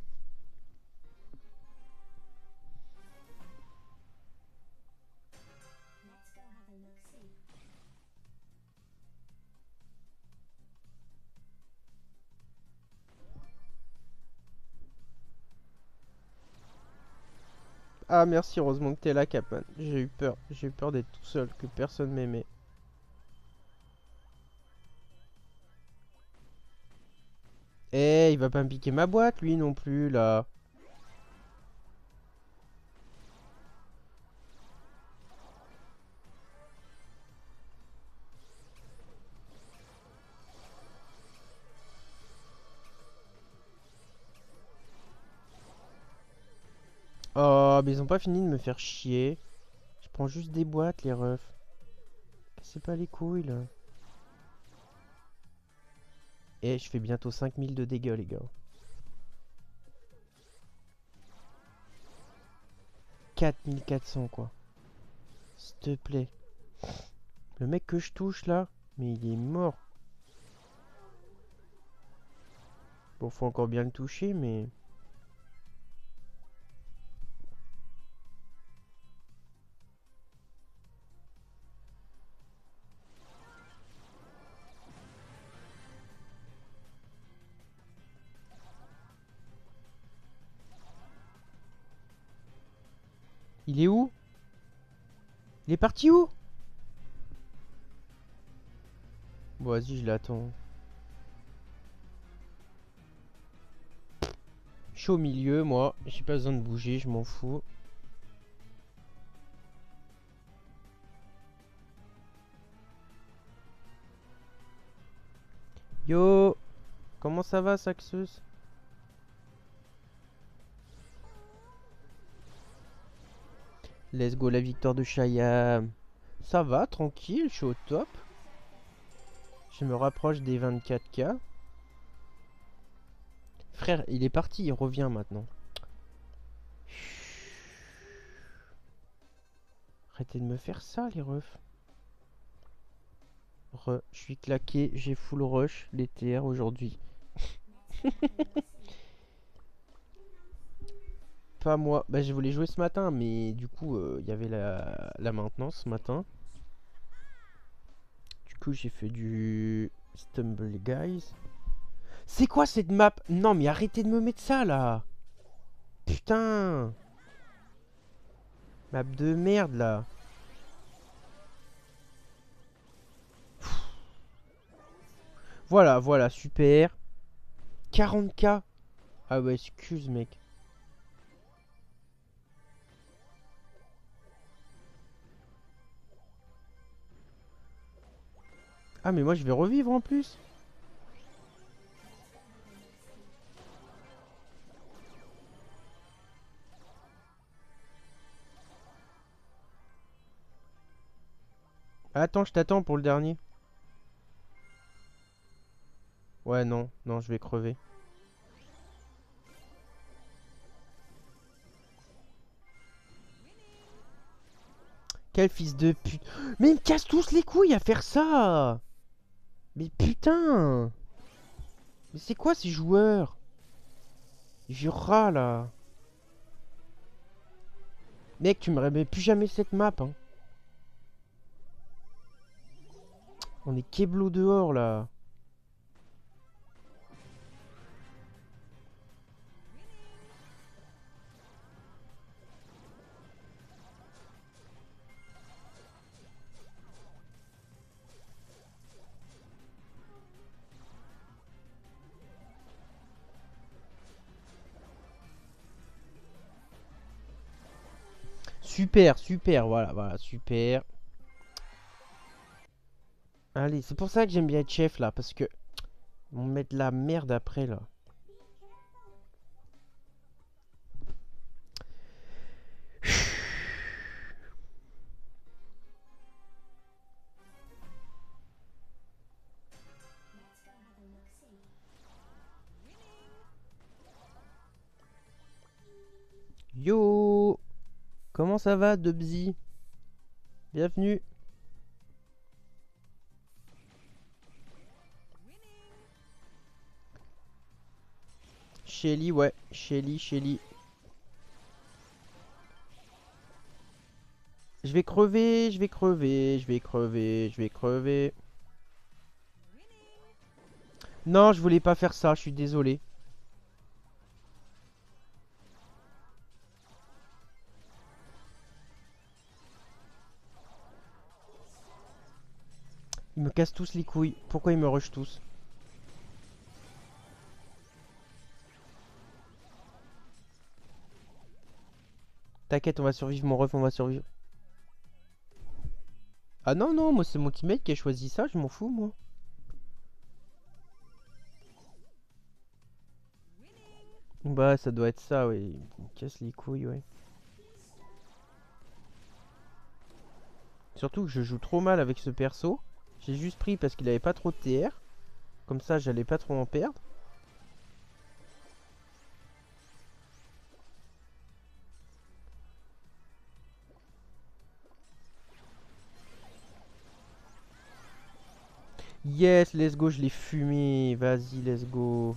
Ah merci, heureusement que t'es là, Capman. J'ai eu peur. J'ai eu peur d'être tout seul, que personne m'aimait. Eh, il va pas me piquer ma boîte, lui non plus, là. Oh, mais ils ont pas fini de me faire chier. Je prends juste des boîtes, les refs. Cassez pas les couilles, là. Et je fais bientôt cinq mille de dégâts, les gars. quatre mille quatre cents, quoi. S'il te plaît. Le mec que je touche, là, mais il est mort. Bon, faut encore bien le toucher, mais... Il est où? Il est parti où? Bon, vas-y, je l'attends. Je suis au milieu, moi. J'ai pas besoin de bouger, je m'en fous. Yo! Comment ça va, Saxus? Let's go, la victoire de Shayam. Ça va, tranquille, je suis au top. Je me rapproche des vingt-quatre K. Frère, il est parti, il revient maintenant. Arrêtez de me faire ça, les refs. Re, je suis claqué, j'ai full rush, les T R aujourd'hui. Pas moi. Bah, je voulais jouer ce matin, mais du coup, il euh, y avait la, la maintenance ce matin. Du coup, j'ai fait du Stumble Guys. C'est quoi cette map? Non, mais arrêtez de me mettre ça, là. Putain. Map de merde, là. Voilà, voilà, super. quarante K. Ah ouais, excuse, mec. Ah, mais moi, je vais revivre en plus. Attends, je t'attends pour le dernier. Ouais, non, non, je vais crever. Quel fils de pute. Mais ils me cassent tous les couilles à faire ça. Mais putain. Mais c'est quoi ces joueurs? Je râle là. Mec, tu me remets plus jamais cette map, hein. On est Keblo dehors là. Super, super, voilà, voilà, super. Allez, c'est pour ça que j'aime bien être chef là, parce que ils vont me mettre la merde après là. Yo, comment ça va, Dubsy? Bienvenue. Shelly, ouais, Shelly, Shelly. Je vais crever, je vais crever, je vais crever, je vais crever. Non, je voulais pas faire ça, je suis désolé. Ils me cassent tous les couilles. Pourquoi ils me rushent tous? T'inquiète, on va survivre, mon ref, on va survivre. Ah non, non, moi c'est mon teammate qui a choisi ça, je m'en fous, moi. Bah, ça doit être ça, ouais. Il me casse les couilles, ouais. Surtout que je joue trop mal avec ce perso. J'ai juste pris parce qu'il avait pas trop de T R. Comme ça, j'allais pas trop en perdre. Yes, let's go, je l'ai fumé. Vas-y, let's go.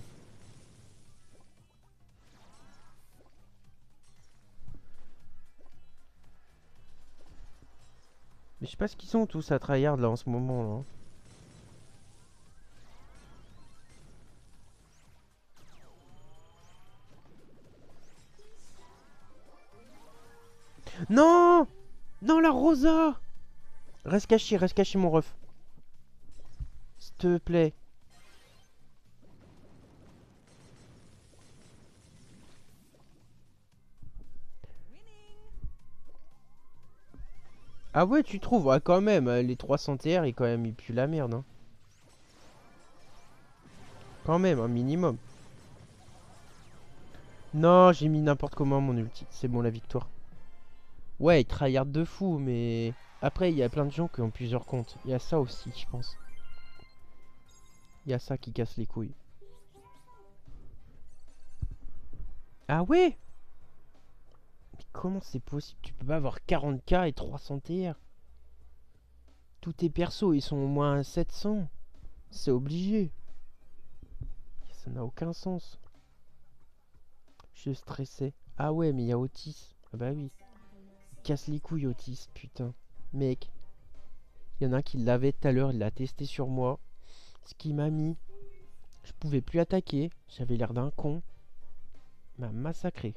Mais je sais pas ce qu'ils sont tous à tryhard là en ce moment là. Non! Non, la Rosa! Reste caché, reste caché mon ref. S'il te plaît. Ah ouais, tu trouves? Ah quand même, euh, les trois cents T R, et quand même, ils puent la merde. Hein. Quand même, un minimum. Non, j'ai mis n'importe comment mon ulti. C'est bon, la victoire. Ouais, il tryhard de fou, mais... Après, il y a plein de gens qui ont plusieurs comptes. Il y a ça aussi, je pense. Il y a ça qui casse les couilles. Ah ouais? Mais comment c'est possible? Tu peux pas avoir quarante K et trois cents T R. Tous tes persos, ils sont au moins sept cents. C'est obligé. Ça n'a aucun sens. Je stressais. Ah ouais, mais il y a Otis. Ah bah oui. Casse les couilles, Otis, putain. Mec. Il y en a un qui l'avait tout à l'heure, il l'a testé sur moi. Ce qui m'a mis. Je pouvais plus attaquer. J'avais l'air d'un con. Il m'a massacré.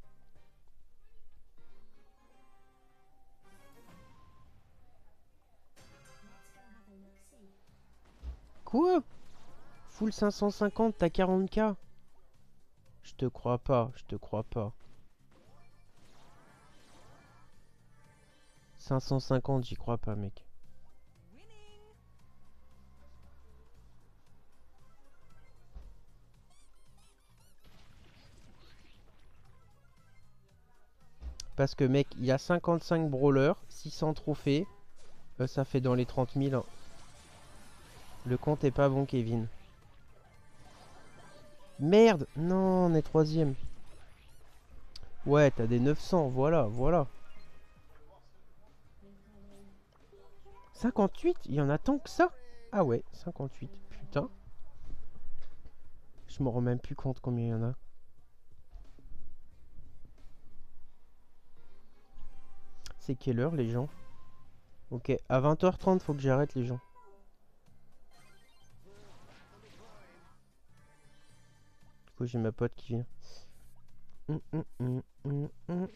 Quoi? Full cinq cent cinquante, t'as quarante K? Je te crois pas, je te crois pas. cinq cent cinquante, j'y crois pas, mec. Parce que, mec, il y a cinquante-cinq brawlers, six cents trophées. Euh, ça fait dans les trente mille. Hein. Le compte est pas bon, Kevin. Merde! Non, on est troisième. Ouais, t'as des neuf cents, voilà, voilà. cinquante-huit? Il y en a tant que ça? Ah ouais, cinquante-huit. Putain. Je me rends même plus compte combien il y en a. C'est quelle heure, les gens? Ok, à vingt heures trente, faut que j'arrête, les gens. Du coup, j'ai ma pote qui vient. Hum, hum, hum, hum, hum.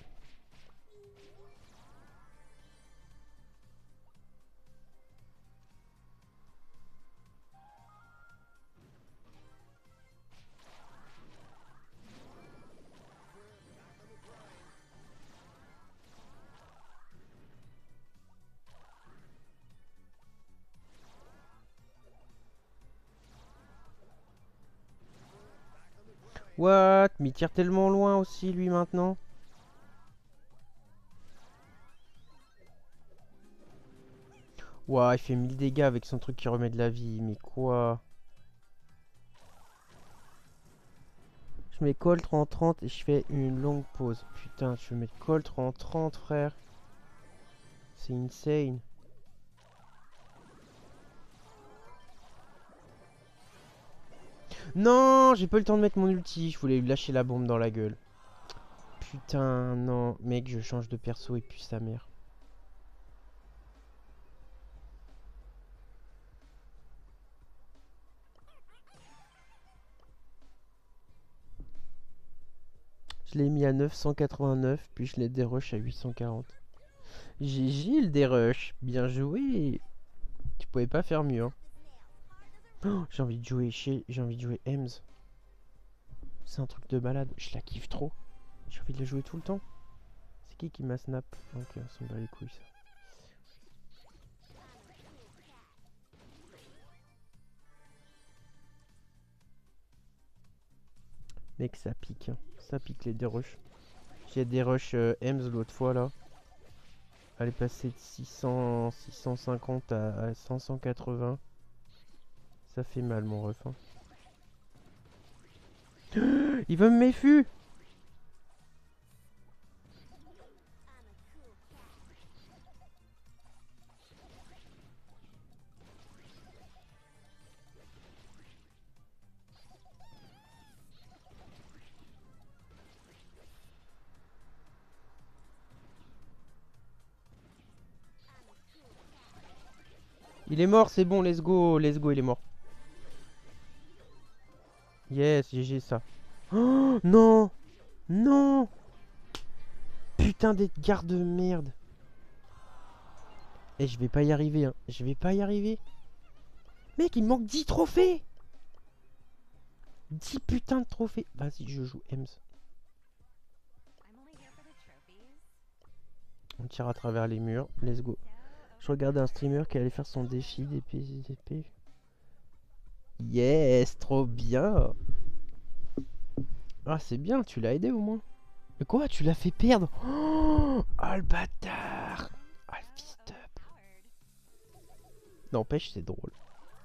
What? Mais il tire tellement loin aussi, lui, maintenant. Ouah, il fait mille dégâts avec son truc qui remet de la vie. Mais quoi? Je mets Colt en trente et je fais une longue pause. Putain, je vais mettre Colt en trente, frère. C'est insane. Non, j'ai pas eu le temps de mettre mon ulti. Je voulais lui lâcher la bombe dans la gueule. Putain, non. Mec, je change de perso et puis sa mère. Je l'ai mis à neuf cent quatre-vingt-neuf, puis je l'ai dérush à huit cent quarante. G G le dérush. Bien joué. Tu pouvais pas faire mieux. Hein. Oh, j'ai envie de jouer chez... J'ai envie de jouer Ems. C'est un truc de malade. Je la kiffe trop. J'ai envie de la jouer tout le temps. C'est qui qui m'a snap? Ok, on s'en bat les couilles ça. Mec, ça pique. Hein. Ça pique les dérushs. J'ai des rushs euh, Ems l'autre fois là. Elle est passée de six cents, six cent cinquante à, à cinq cent quatre-vingts. Ça fait mal mon ref. Hein. Il veut me méfu. Il est mort, c'est bon, let's go, let's go, il est mort. Yes, G G ça. Oh non, non. Putain d'Edgar de merde. Et je vais pas y arriver, hein. Je vais pas y arriver. Mec, il me manque dix trophées. dix putains de trophées. Vas-y, je joue Ems. On tire à travers les murs. Let's go. Je regardais un streamer qui allait faire son défi d'épée. Yes, trop bien. Ah, c'est bien, tu l'as aidé au moins. Mais quoi, tu l'as fait perdre? Oh, oh le bâtard. Ah, le fils de... N'empêche, c'est drôle.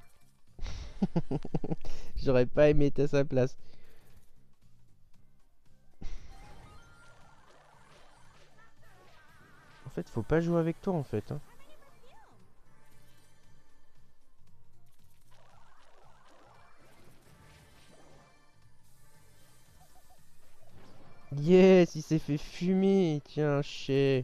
J'aurais pas aimé être à sa place. En fait, faut pas jouer avec toi en fait. Hein. Yes, il s'est fait fumer. Tiens, chais.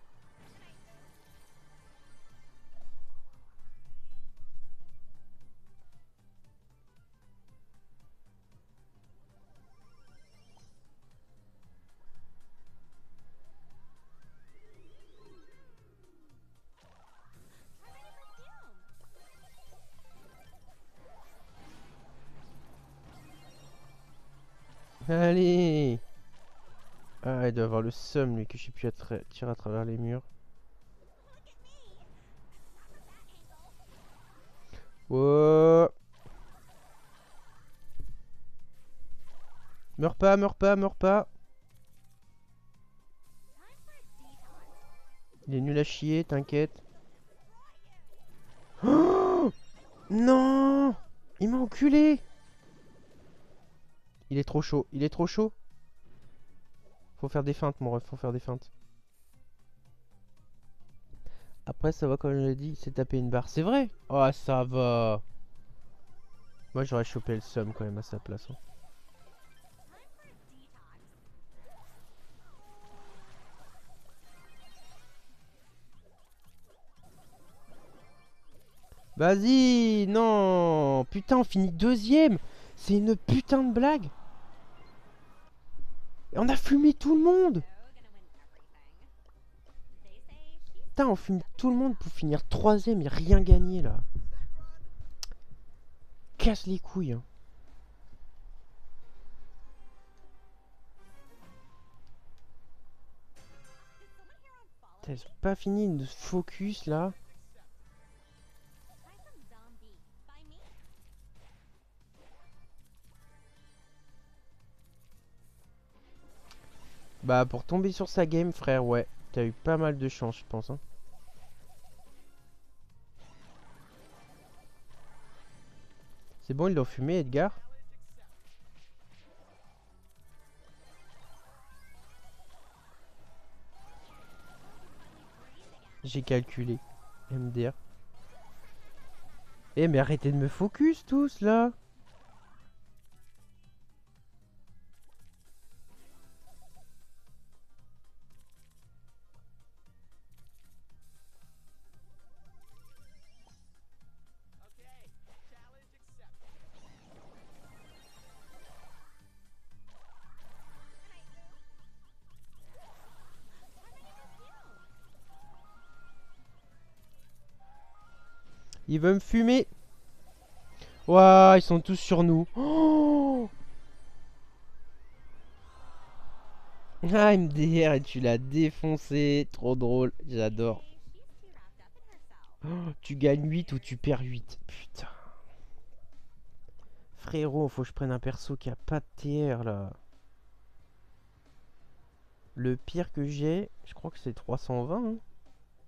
Allez. Ah, il doit avoir le seum lui que j'ai pu tirer à travers les murs. Oh. Meurs pas, meurs pas, meurs pas. Il est nul à chier, t'inquiète. Oh non, il m'a enculé. Il est trop chaud, il est trop chaud. Faut faire des feintes, mon ref, faut faire des feintes. Après, ça va, comme je l'ai dit, c'est taper une barre. C'est vrai. Oh, ça va. Moi, j'aurais chopé le seum quand même à sa place. Hein. Vas-y, non. Putain, on finit deuxième. C'est une putain de blague. Et on a fumé tout le monde. Putain, on fume tout le monde pour finir troisième et rien gagner là. Casse les couilles. Hein. T'as pas fini de focus là. Bah pour tomber sur sa game frère, ouais. T'as eu pas mal de chance je pense. Hein. C'est bon, ils l'ont fumé Edgar. J'ai calculé. M D R. Eh mais arrêtez de me focus tous là. Il veut me fumer. Ouah, ils sont tous sur nous. Oh ah, M D R, et tu l'as défoncé. Trop drôle, j'adore. Oh, tu gagnes huit ou tu perds huit. Putain. Frérot, faut que je prenne un perso qui a pas de T R là. Le pire que j'ai, je crois que c'est trois cent vingt. Hein.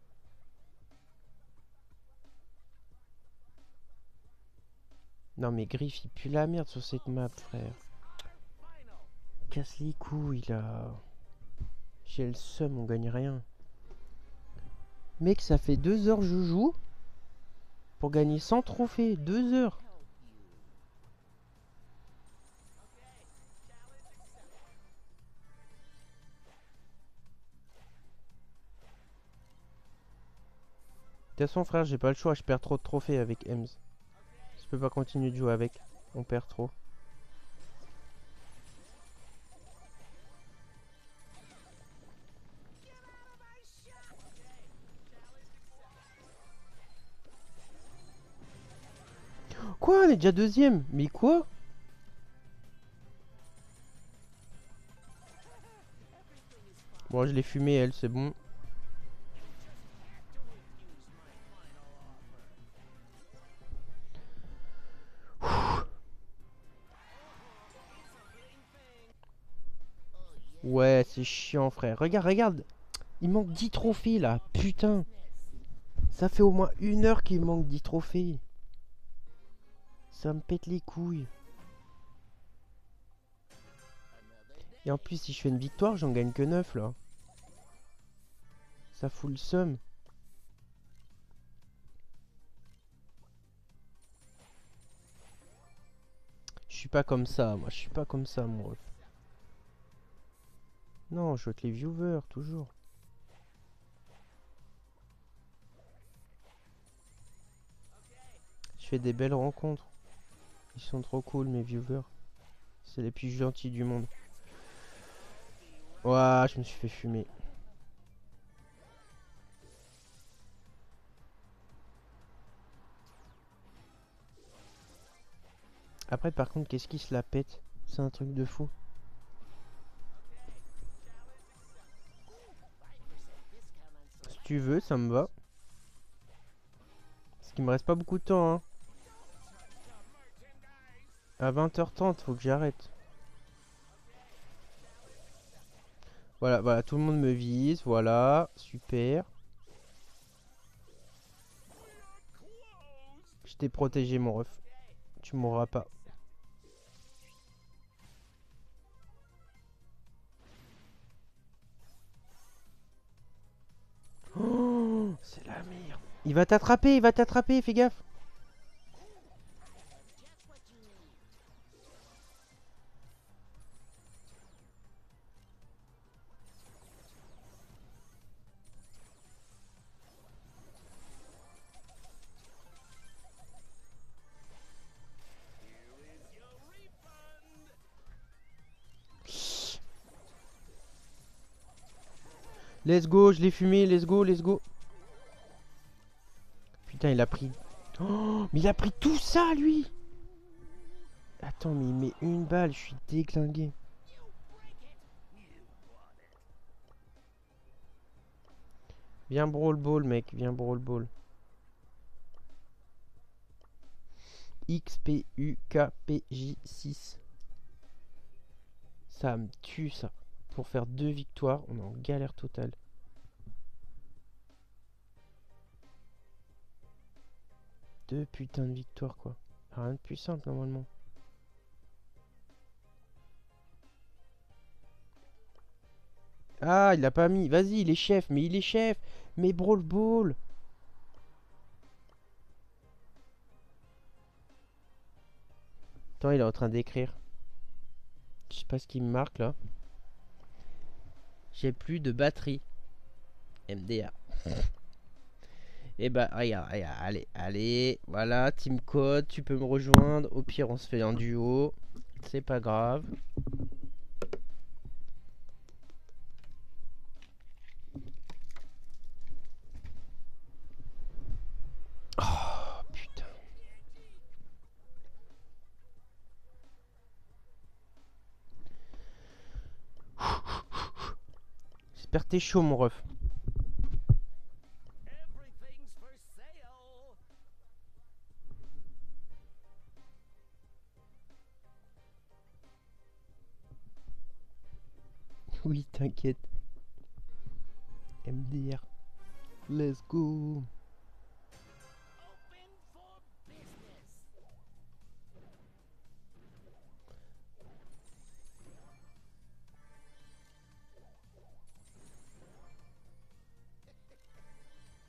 Non mais Griff il pue la merde sur cette map frère. Casse les couilles là. J'ai le seum, on gagne rien. Mec, ça fait deux heures que je joue pour gagner cent trophées. Deux heures. De toute façon frère, j'ai pas le choix, je perds trop de trophées avec Ems. Je peux pas continuer de jouer avec. On perd trop. Quoi? On est déjà deuxième? Mais quoi? Bon, je l'ai fumé, elle, c'est bon. Ouais, c'est chiant, frère. Regarde, regarde. Il manque dix trophées, là. Putain. Ça fait au moins une heure qu'il manque dix trophées. Ça me pète les couilles. Et en plus, si je fais une victoire, j'en gagne que neuf, là. Ça fout le seum. Je suis pas comme ça, moi. Je suis pas comme ça, mon ref. Non, je vote les viewers, toujours. Je fais des belles rencontres. Ils sont trop cool, mes viewers. C'est les plus gentils du monde. Ouah, je me suis fait fumer. Après, par contre, qu'est-ce qui se la pète? C'est un truc de fou. Si tu veux, ça me va. Parce qu'il me reste pas beaucoup de temps, hein. À vingt heures trente, faut que j'arrête. Voilà, voilà, tout le monde me vise, voilà, super. Je t'ai protégé, mon ref. Tu mourras pas. Oh, c'est la merde. Il va t'attraper, il va t'attraper, fais gaffe. Let's go, je l'ai fumé, let's go, let's go. Putain, il a pris... Oh, mais il a pris tout ça, lui. Attends, mais il met une balle, je suis déglingué. Viens brawl ball, mec, viens brawl ball. X P U K P J six. Ça me tue, ça. Pour faire deux victoires, on est en galère totale. Deux putains de victoires, quoi. Rien de plus simple, normalement. Ah, il l'a pas mis. Vas-y, il est chef. Mais il est chef. Mais brawl ball. Attends, il est en train d'écrire. Je sais pas ce qu'il me marque, là. J'ai plus de batterie. M D A. Et bah, regarde, regarde, allez, allez. Voilà, Team Code, tu peux me rejoindre. Au pire, on se fait un duo. C'est pas grave. Oh, putain. J'espère que t'es chaud, mon ref. Oui, t'inquiète. M D R. Let's go.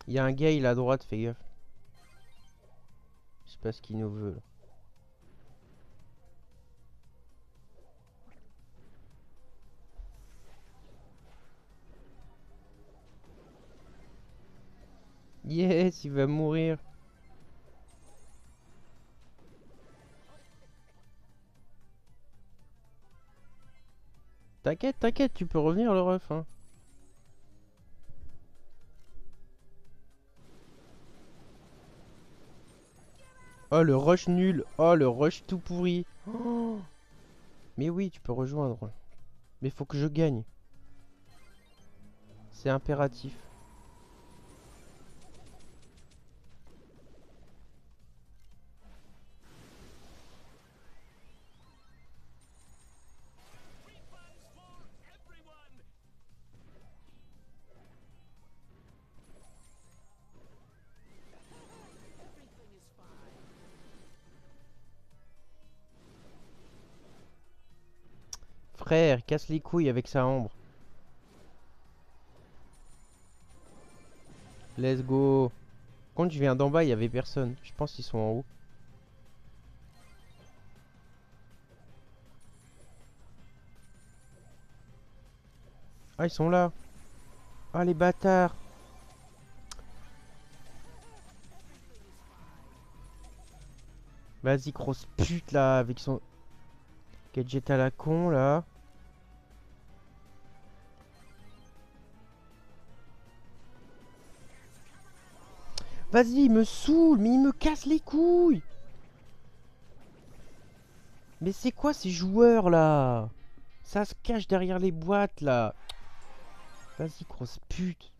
Il y a un gars, il est à droite, fais gaffe. Je sais pas ce qu'il nous veut là. Yes, il va mourir. T'inquiète, t'inquiète, tu peux revenir le ref. Hein. Oh le rush nul. Oh le rush tout pourri. Oh. Mais oui, tu peux rejoindre. Mais faut que je gagne. C'est impératif. Frère, casse les couilles avec sa ombre. Let's go. Quand je viens d'en bas, il y avait personne. Je pense qu'ils sont en haut. Ah, ils sont là. Ah, les bâtards. Vas-y, grosse pute là, avec son gadget à la con là. Vas-y, il me saoule, mais il me casse les couilles. Mais c'est quoi ces joueurs là? Ça se cache derrière les boîtes là. Vas-y, grosse pute.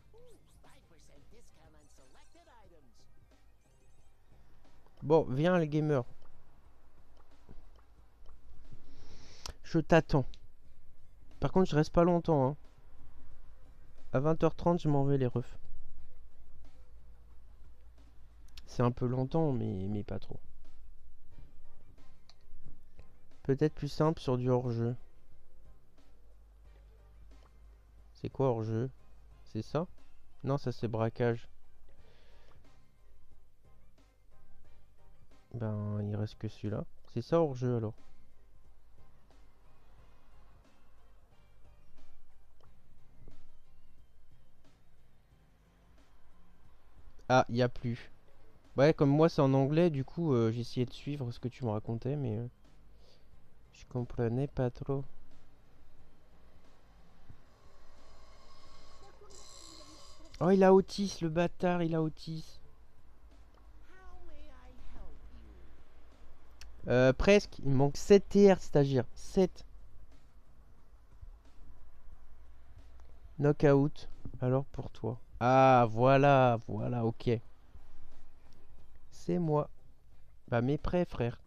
Bon, viens les gamers. Je t'attends. Par contre, je reste pas longtemps. Hein. À vingt heures trente, je m'en vais les refs. C'est un peu longtemps, mais, mais pas trop. Peut-être plus simple sur du hors-jeu. C'est quoi hors-jeu? C'est ça? Non, ça c'est braquage. Ben, il reste que celui-là. C'est ça hors-jeu alors. Ah, il n'y a plus. Ouais, comme moi c'est en anglais, du coup euh, j'ai essayé de suivre ce que tu me racontais, mais euh, je comprenais pas trop. Oh, il a Otis, le bâtard, il a Otis. Euh, presque, il me manque sept T R, stagiaire. sept. Knockout. Alors pour toi. Ah, voilà, voilà, ok. C'est moi. Bah, mes prêts, frère.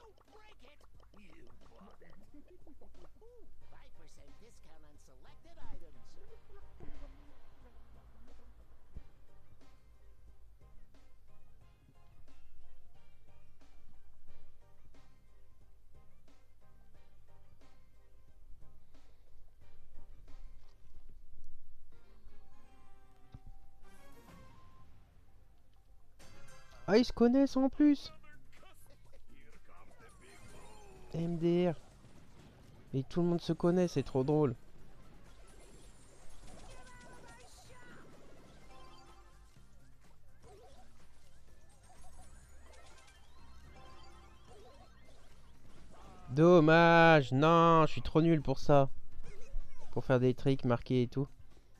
Ah, ils se connaissent en plus. M D R. Et tout le monde se connaît, c'est trop drôle. Dommage. Non, je suis trop nul pour ça. Pour faire des tricks marqués et tout.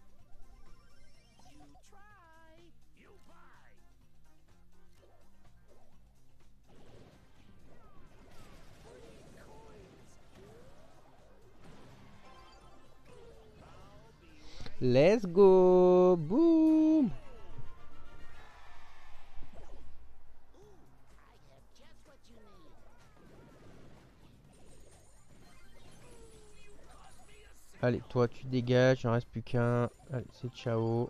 Let's go. Boom. Allez, toi tu dégages, il en reste plus qu'un. Allez, c'est ciao.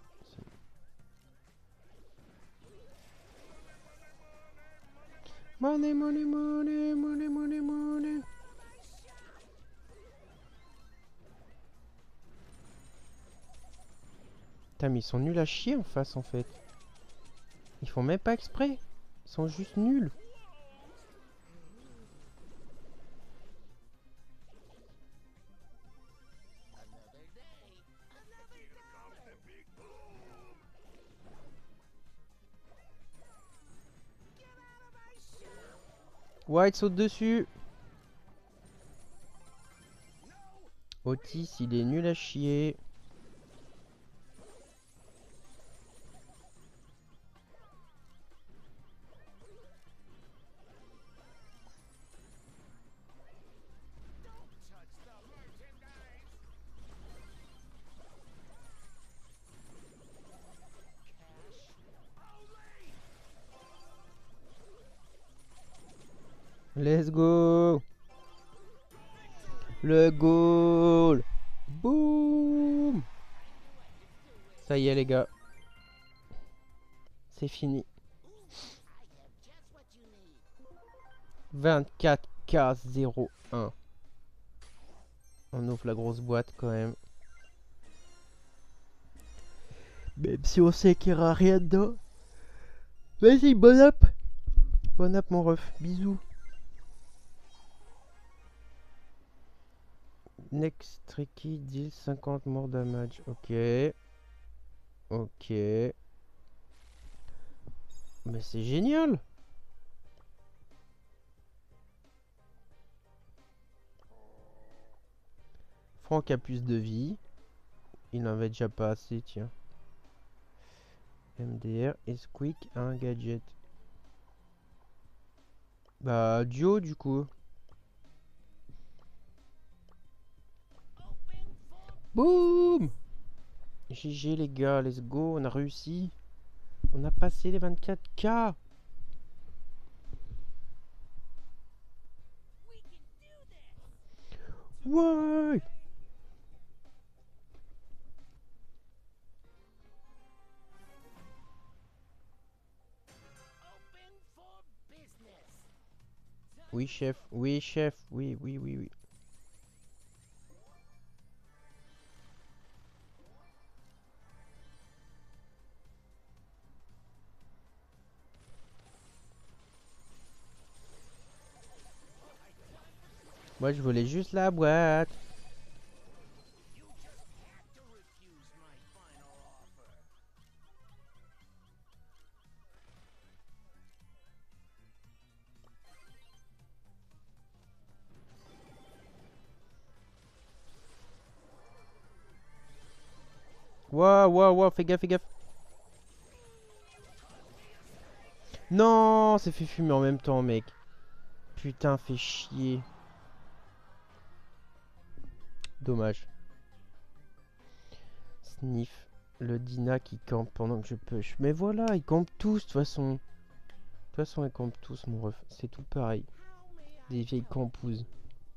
Money, money, money, money, money, money. Putain, mais ils sont nuls à chier en face en fait. Ils font même pas exprès. Ils sont juste nuls. White saute dessus. Otis, il est nul à chier. Let's go. Le goal. Boum. Ça y est les gars. C'est fini. vingt-quatre K zéro un. On ouvre la grosse boîte quand même. Même si on sait qu'il n'y aura rien dedans. Vas-y, bon up. Bon up mon ref. Bisous. Next tricky deal cinquante more damage. Ok. Ok. Mais c'est génial. Franck a plus de vie. Il n'en avait déjà pas assez, tiens. M D R et Squeak a un gadget. Bah, duo du coup. Boum! G G les gars, let's go, on a réussi. On a passé les vingt-quatre K. Ouais! Oui chef, oui chef, oui, oui, oui, oui. Moi je voulais juste la boîte. Waouh, waouh, waouh, fais gaffe, fais gaffe. Non, c'est fait fumer en même temps, mec. Putain, fait chier. Dommage. Sniff. Le Dina qui campe pendant que je push. Mais voilà, ils campent tous, de toute façon. De toute façon, ils campent tous, mon ref. C'est tout pareil. Des vieilles campouses.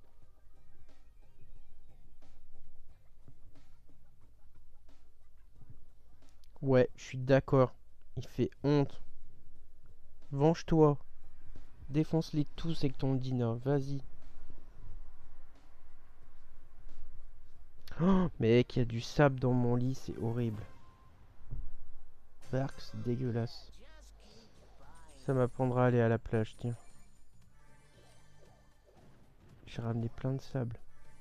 Ouais, je suis d'accord. Il fait honte. Venge-toi. Défonce-les tous avec ton Dina. Vas-y. Oh, mec, il y a du sable dans mon lit. C'est horrible. Bark, c'est dégueulasse. Ça m'apprendra à aller à la plage, tiens. J'ai ramené plein de sable.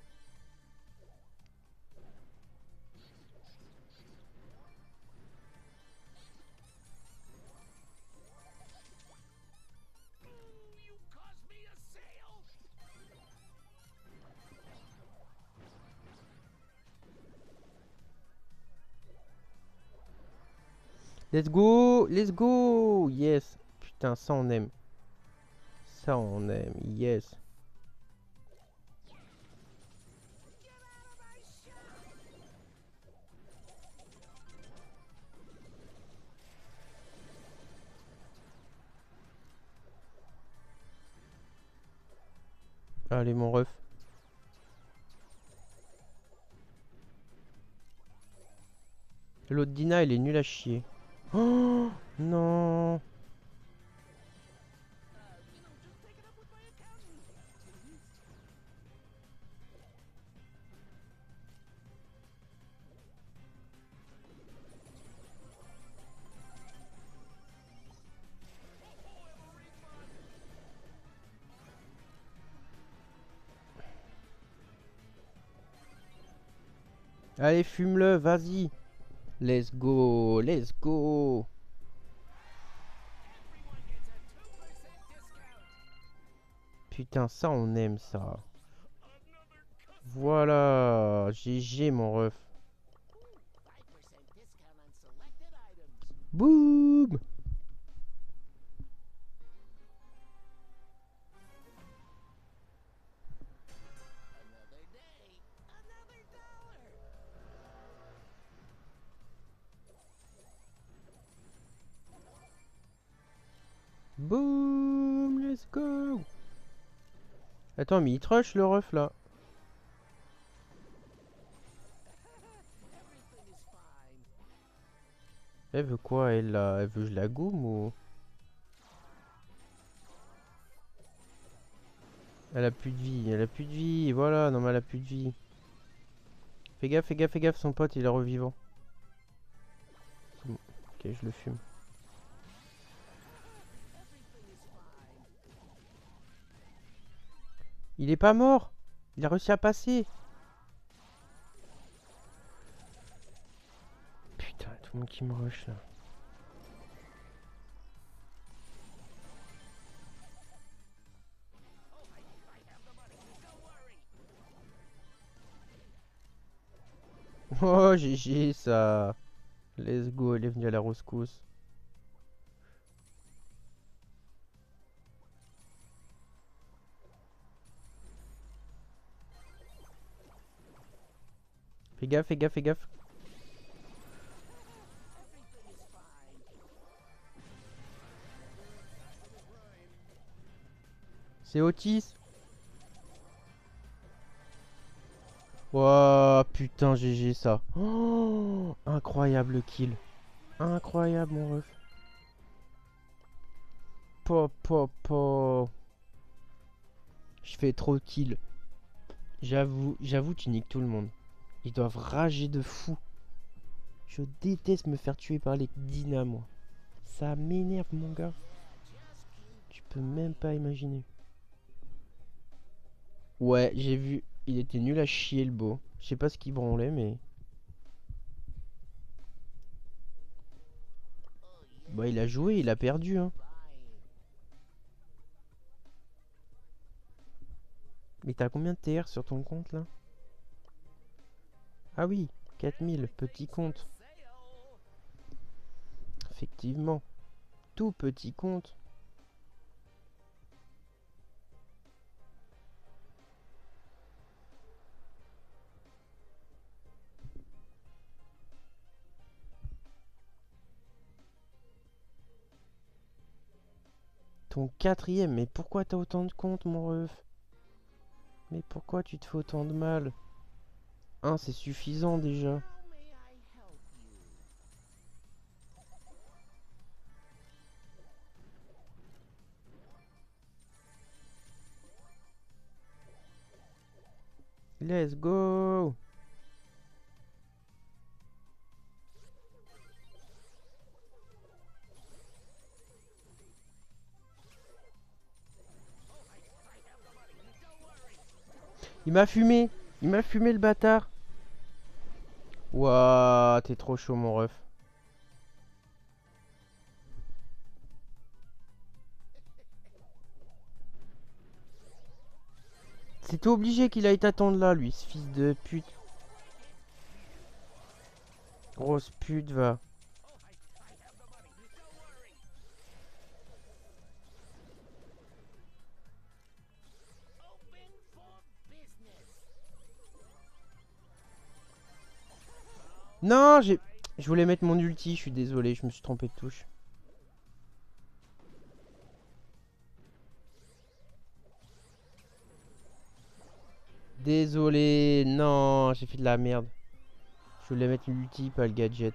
Let's go, let's go. Yes. Putain, ça on aime. Ça on aime, yes. Allez mon ref. L'autre Dina, il est nul à chier. Oh non. Allez, fume-le, vas-y. Let's go, let's go. Putain, ça, on aime ça. Voilà, G G, mon ref. Boum. Boum, let's go. Attends, mais il trush le ref là. Elle veut quoi, elle là? Elle veut que je la goume ou... Elle a plus de vie, elle a plus de vie, voilà, non mais elle a plus de vie. Fais gaffe, fais gaffe, fais gaffe, son pote il est revivant. C'est bon, ok, je le fume. Il est pas mort. Il a réussi à passer. Putain, tout le monde qui me rush là. Oh, G G ça. Let's go, elle est venue à la rescousse. Fais gaffe, fais gaffe, fais gaffe. C'est Otis. Oh putain, G G ça. Oh, incroyable kill. Incroyable mon ref. Po po po. Je fais trop de kills. J'avoue, j'avoue, tu niques tout le monde. Ils doivent rager de fou. Je déteste me faire tuer par les Dina, moi. Ça m'énerve, mon gars. Tu peux même pas imaginer. Ouais, j'ai vu. Il était nul à chier, le beau. Je sais pas ce qu'il branlait, mais... Bah, il a joué, il a perdu, hein. Mais t'as combien de T R sur ton compte, là? Ah oui, quatre mille, petit compte. Effectivement. Tout petit compte. Ton quatrième, mais pourquoi t'as autant de comptes, mon ref? Mais pourquoi tu te fais autant de mal? Un, c'est suffisant, déjà. Let's go! Il m'a fumé! Il m'a fumé le bâtard! Ouah, t'es trop chaud mon ref. C'était obligé qu'il aille t'attendre là, lui, ce fils de pute. Grosse pute, va. Non, j'ai... Je voulais mettre mon ulti, je suis désolé, je me suis trompé de touche. Désolé, non, j'ai fait de la merde. Je voulais mettre l'ulti, pas le gadget.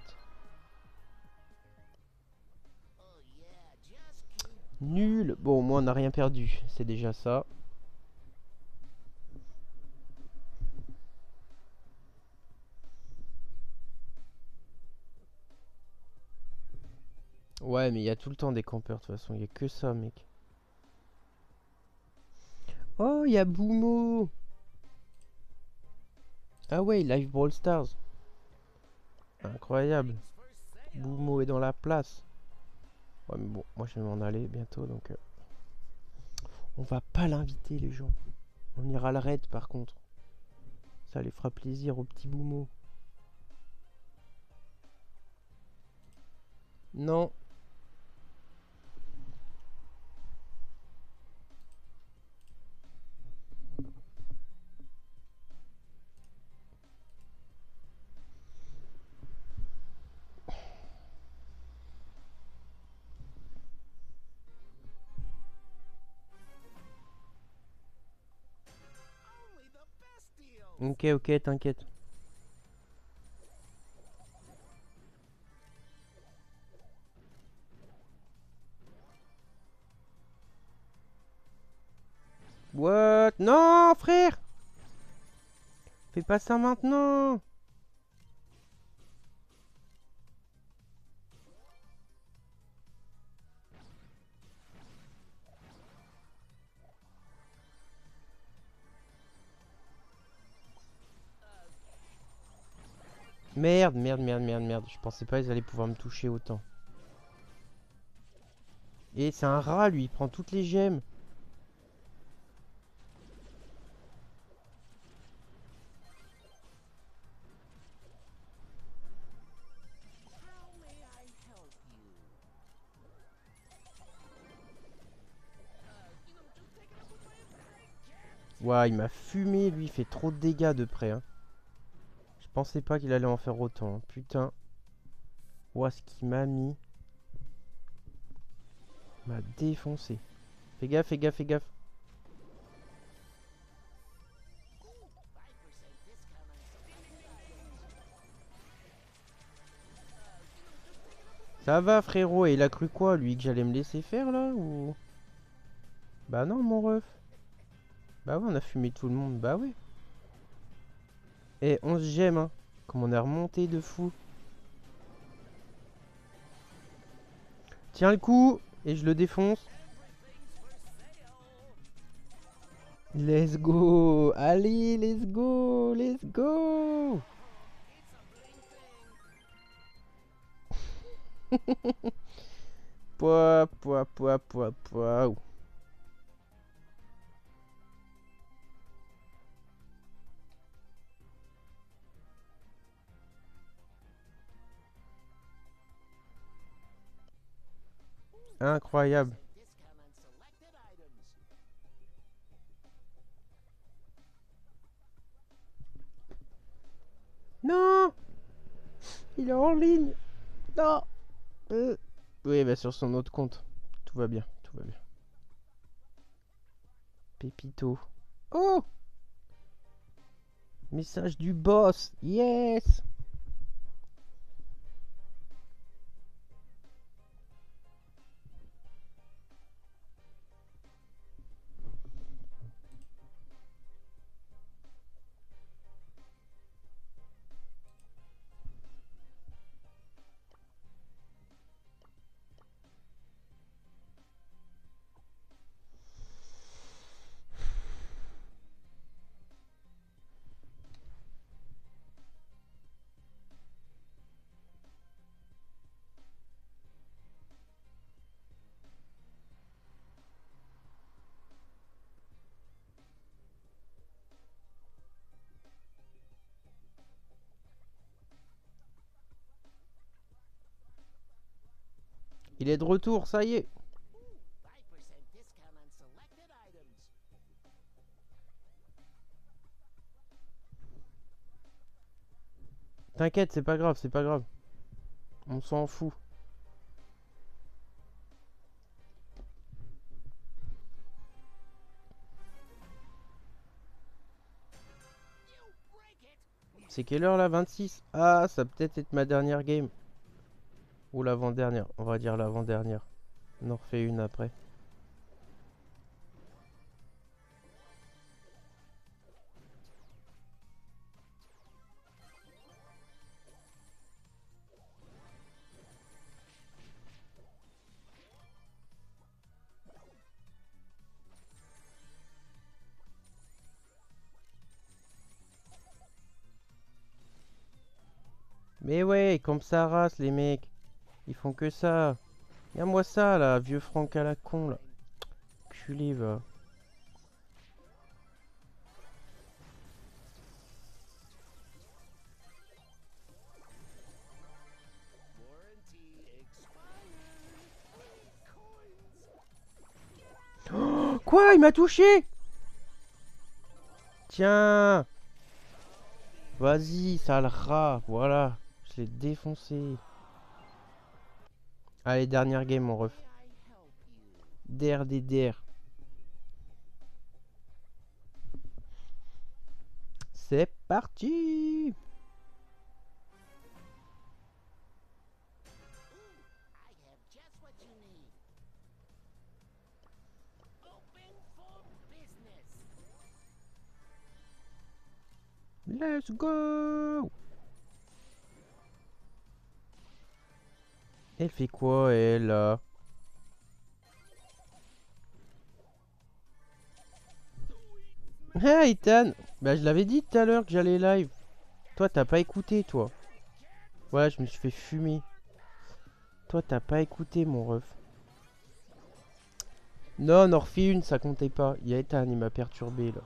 Nul. Bon, moi, on n'a rien perdu, c'est déjà ça. Ouais, mais il y a tout le temps des campeurs, de toute façon, il y a que ça, mec. Oh, il y a Boomo. Ah ouais, Live Brawl Stars. Incroyable. Boumo est dans la place. Ouais, mais bon, moi je vais m'en aller bientôt, donc... euh, on va pas l'inviter, les gens. On ira le raid, par contre. Ça les fera plaisir aux petits Boumo. Non. Ok, ok, t'inquiète. What? Non, frère! Fais pas ça maintenant! Merde, merde, merde, merde, merde. Je pensais pas qu'ils allaient pouvoir me toucher autant. Et c'est un rat, lui. Il prend toutes les gemmes. Ouah, il m'a fumé, lui. Il fait trop de dégâts de près. Hein. Je pensais pas qu'il allait en faire autant. Hein. Putain. Ouah, ce qu'il m'a mis. Il m'a défoncé. Fais gaffe, fais gaffe, fais gaffe. Ça va, frérot. Et il a cru quoi, lui? Que j'allais me laisser faire, là? Ou... Bah non, mon ref. Bah ouais, on a fumé tout le monde. Bah ouais. Eh, onze gemmes, hein. Comme on est remonté de fou. Tiens le coup. Et je le défonce. Let's go. Allez, let's go. Let's go. Pouah, pouah, pouah, pouah, pouah. Incroyable. Non. Il est en ligne. Non. Euh. Oui, bah sur son autre compte. Tout va bien, tout va bien. Pépito. Oh. Message du boss. Yes. Il est de retour, ça y est. T'inquiète, c'est pas grave, c'est pas grave. On s'en fout. C'est quelle heure là? vingt-six? Ah, ça peut être être ma dernière game. Ou l'avant-dernière. On va dire l'avant-dernière. On en refait une après. Mais ouais, comme ça race les mecs. Ils font que ça. Regarde-moi ça là, vieux Franck à la con là. Culé va. Oh, quoi? Il m'a touché? Tiens. Vas-y, sale rat. Voilà. Je l'ai défoncé. Allez, dernière game, mon ref. D R D D R. C'est parti. Let's go. Elle fait quoi, elle là? Ah, Ethan. Bah, je l'avais dit tout à l'heure que j'allais live. Toi, t'as pas écouté, toi. Voilà, je me suis fait fumer. Toi, t'as pas écouté, mon ref. Non, on en refait une, ça comptait pas. Il y a Ethan, il m'a perturbé, là.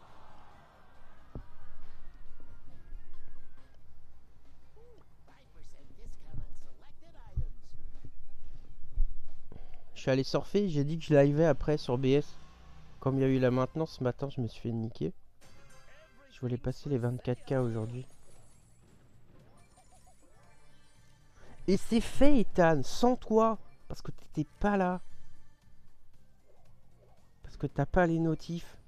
Je suis allé surfer, j'ai dit que je livais après sur B S. Comme il y a eu la maintenance ce matin, je me suis fait niquer. Je voulais passer les vingt-quatre K aujourd'hui. Et c'est fait, Ethan, sans toi. Parce que t'étais pas là. Parce que t'as pas les notifs.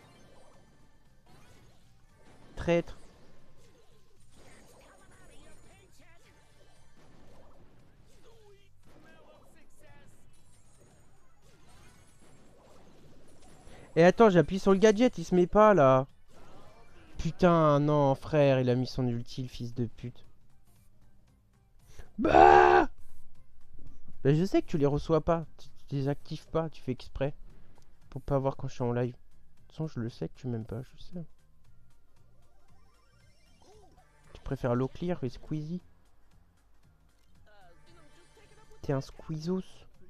Traître. Et attends, j'appuie sur le gadget, il se met pas là. Putain, non, frère, il a mis son ulti, le fils de pute. Bah, bah je sais que tu les reçois pas. Tu, tu les actives pas, tu fais exprès. Pour pas voir quand je suis en live. De toute façon, je le sais que tu m'aimes pas, je sais. Tu préfères l'eau clear et Squeezie. T'es un squeezos.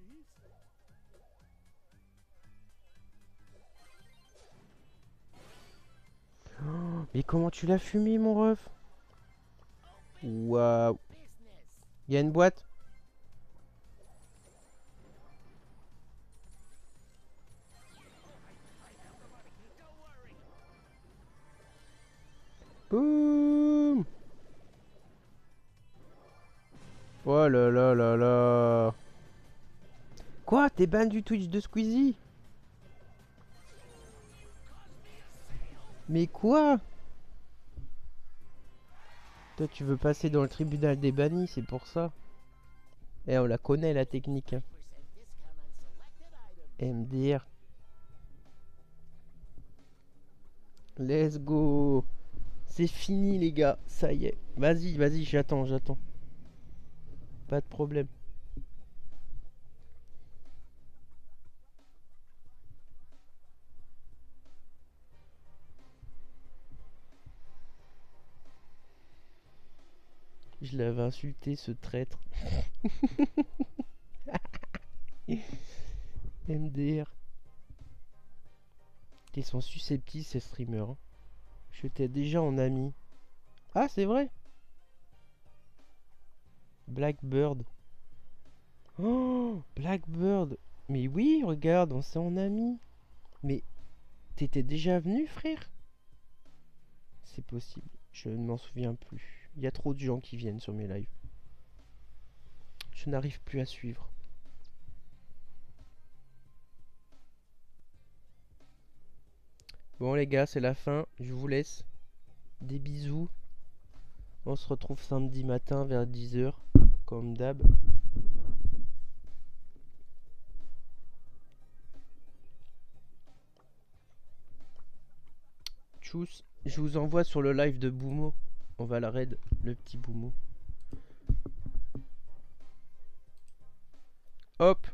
Oh, mais comment tu l'as fumé, mon ref? Waouh. Il y a une boîte. Boum. Oh là là là là. Quoi? T'es ban du Twitch de Squeezie? Mais quoi? Toi, tu veux passer dans le tribunal des bannis, c'est pour ça. Eh, on la connaît, la technique. Hein. M D R. Let's go. C'est fini, les gars. Ça y est. Vas-y, vas-y, j'attends, j'attends. Pas de problème. Je l'avais insulté, ce traître. M D R. Ils sont susceptibles, ces streamers. Hein. Je t'ai déjà en ami. Ah, c'est vrai. Blackbird. Oh, Blackbird. Mais oui, regarde, on s'est en ami. Mais t'étais déjà venu, frère? C'est possible. Je ne m'en souviens plus. Il y a trop de gens qui viennent sur mes lives. Je n'arrive plus à suivre. Bon les gars, c'est la fin. Je vous laisse. Des bisous. On se retrouve samedi matin vers dix heures. Comme d'hab. Tchuss. Je vous envoie sur le live de Boumo. On va la raid, le petit Boumo. Hop.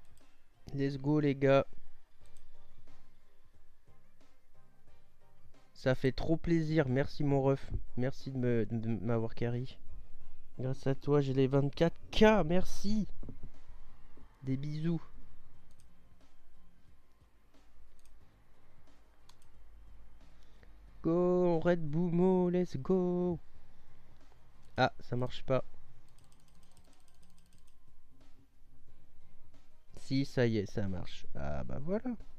Let's go les gars. Ça fait trop plaisir. Merci mon ref. Merci de me- de m'avoir carry. Grâce à toi, j'ai les vingt-quatre K. Merci. Des bisous. Go, Red Boomo, let's go. Ah, ça marche pas. Si, ça y est, ça marche. Ah bah voilà.